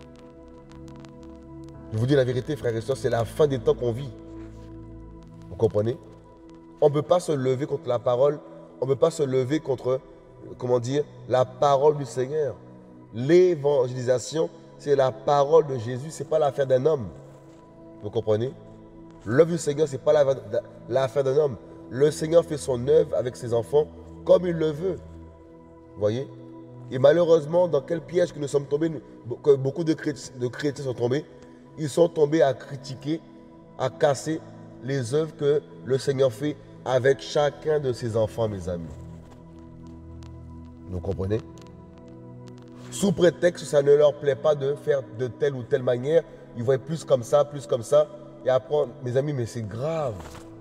Je vous dis la vérité, frères et sœurs, c'est la fin des temps qu'on vit. Vous comprenez? On ne peut pas se lever contre la parole. On ne peut pas se lever contre, comment dire, la parole du Seigneur. L'évangélisation, c'est la parole de Jésus, ce n'est pas l'affaire d'un homme. Vous comprenez? L'œuvre du Seigneur, ce n'est pas l'affaire d'un homme. le Seigneur fait son œuvre avec ses enfants comme il le veut. Vous voyez? Et malheureusement, dans quel piège que nous sommes tombés, que beaucoup de chrétiens, de chrétiens sont tombés, ils sont tombés à critiquer, à casser les œuvres que le Seigneur fait avec chacun de ses enfants, mes amis. Vous comprenez? Sous prétexte que ça ne leur plaît pas de faire de telle ou telle manière, ils voient plus comme ça, plus comme ça. Et après, mes amis, mais c'est grave.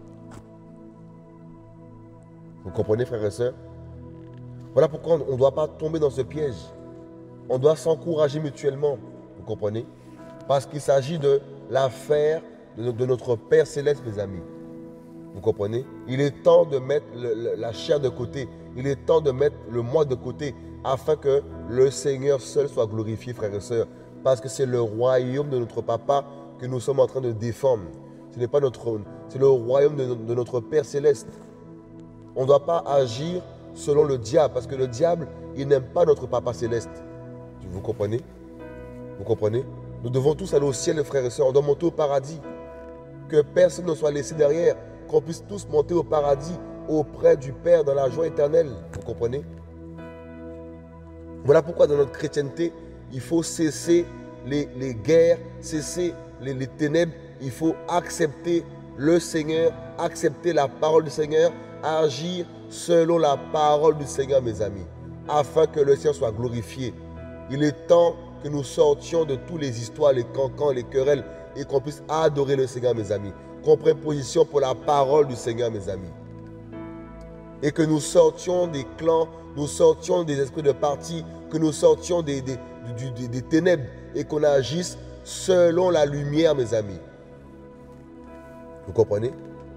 Vous comprenez, frères et sœurs? Voilà pourquoi on ne doit pas tomber dans ce piège. On doit s'encourager mutuellement. Vous comprenez? Parce qu'il s'agit de l'affaire de, de notre Père Céleste, mes amis. Vous comprenez? Il est temps de mettre le, le, la chair de côté. Il est temps de mettre le moi de côté afin que le Seigneur seul soit glorifié, frères et sœurs. Parce que c'est le royaume de notre Papa que nous sommes en train de défendre. Ce n'est pas notre trône, c'est le royaume de, de notre Père Céleste. On ne doit pas agir selon le diable, parce que le diable, il n'aime pas notre Papa Céleste. Vous comprenez? Vous comprenez? Nous devons tous aller au ciel, frères et sœurs. On doit monter au paradis. Que personne ne soit laissé derrière. Qu'on puisse tous monter au paradis auprès du Père dans la joie éternelle. Vous comprenez? Voilà pourquoi dans notre chrétienté, il faut cesser les, les guerres, cesser les, les ténèbres. Il faut accepter le Seigneur, accepter la parole du Seigneur, agir selon la parole du Seigneur, mes amis, afin que le Seigneur soit glorifié. Il est temps que nous sortions de toutes les histoires, les cancans, les querelles, et qu'on puisse adorer le Seigneur, mes amis. Qu'on prenne position pour la parole du Seigneur, mes amis. Et que nous sortions des clans, nous sortions des esprits de parti, que nous sortions des, des, des, des, des ténèbres, et qu'on agisse selon la lumière, mes amis. Vous comprenez?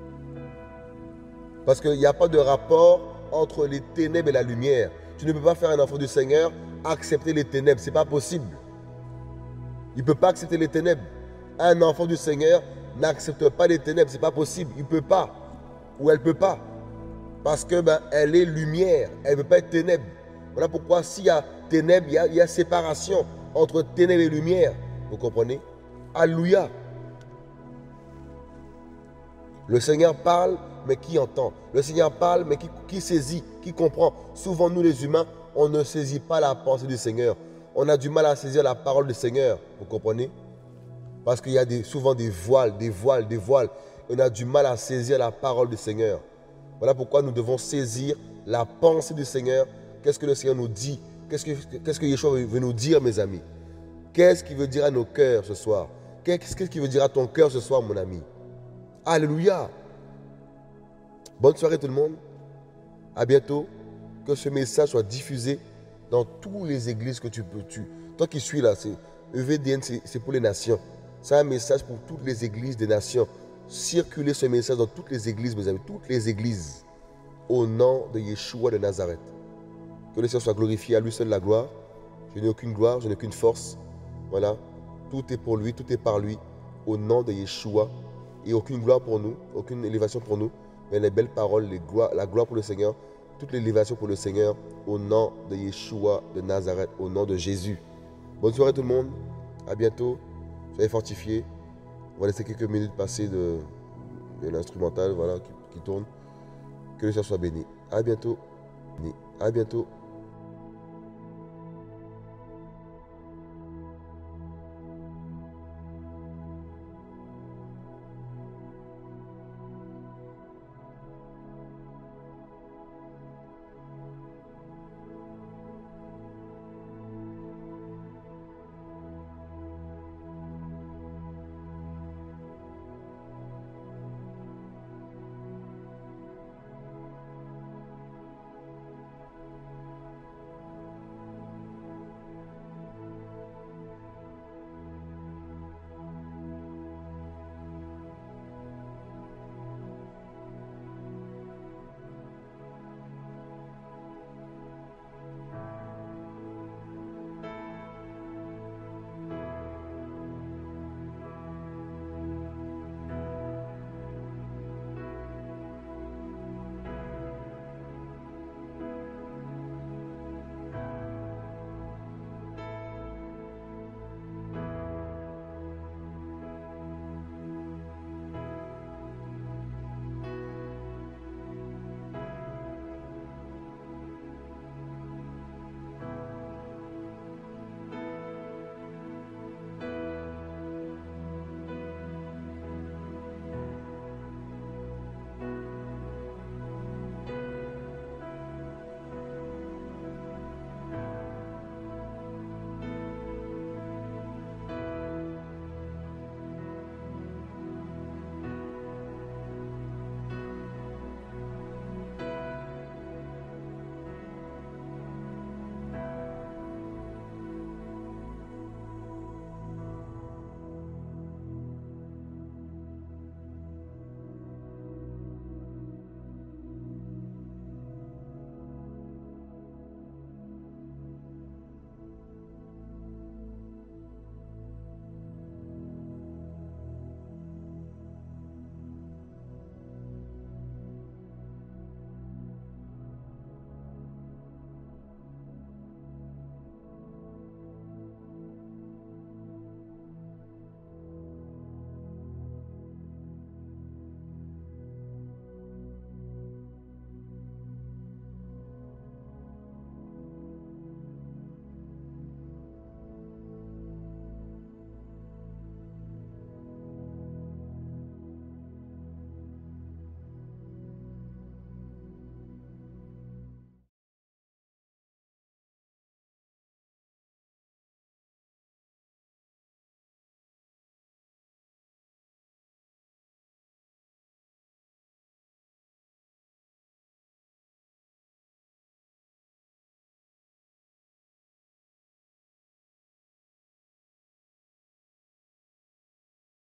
Parce qu'il n'y a pas de rapport entre les ténèbres et la lumière. Tu ne peux pas faire un enfant du Seigneur accepter les ténèbres. Ce n'est pas possible. Il ne peut pas accepter les ténèbres. Un enfant du Seigneur n'accepte pas les ténèbres. Ce n'est pas possible. Il ne peut pas. Ou elle ne peut pas. Parce que ben, elle est lumière. Elle ne peut pas être ténèbres. Voilà pourquoi s'il y a ténèbres, il y a, il y a séparation entre ténèbres et lumière. Vous comprenez? Alléluia. Le Seigneur parle, mais qui entend? Le Seigneur parle, mais qui, qui saisit, qui comprend? Souvent, nous les humains, on ne saisit pas la pensée du Seigneur. On a du mal à saisir la parole du Seigneur. Vous comprenez? Parce qu'il y a des, souvent des voiles, des voiles, des voiles. On a du mal à saisir la parole du Seigneur. Voilà pourquoi nous devons saisir la pensée du Seigneur. Qu'est-ce que le Seigneur nous dit? Qu'est-ce que, qu'est-ce que Yeshua veut nous dire, mes amis? Qu'est-ce qu'il veut dire à nos cœurs ce soir? Qu'est-ce qu'il veut dire à ton cœur ce soir, mon ami? Alléluia. Bonne soirée tout le monde. À bientôt. Que ce message soit diffusé dans toutes les églises que tu peux. Tu, toi qui suis là, c'est E V D N, c'est pour les nations. C'est un message pour toutes les églises des nations. Circulez ce message dans toutes les églises, mes amis, toutes les églises. Au nom de Yeshua de Nazareth. Que le Seigneur soit glorifié, à lui seul la gloire. Je n'ai aucune gloire, je n'ai aucune force. Voilà. Tout est pour lui, tout est par lui. Au nom de Yeshua. Et aucune gloire pour nous, aucune élévation pour nous, mais les belles paroles, les gloires, la gloire pour le Seigneur, toute l'élévation pour le Seigneur, au nom de Yeshua de Nazareth, au nom de Jésus. Bonne soirée tout le monde, à bientôt, soyez fortifiés. On va laisser quelques minutes passer de, de l'instrumental voilà, qui, qui tourne. Que le Seigneur soit béni. À bientôt. À bientôt.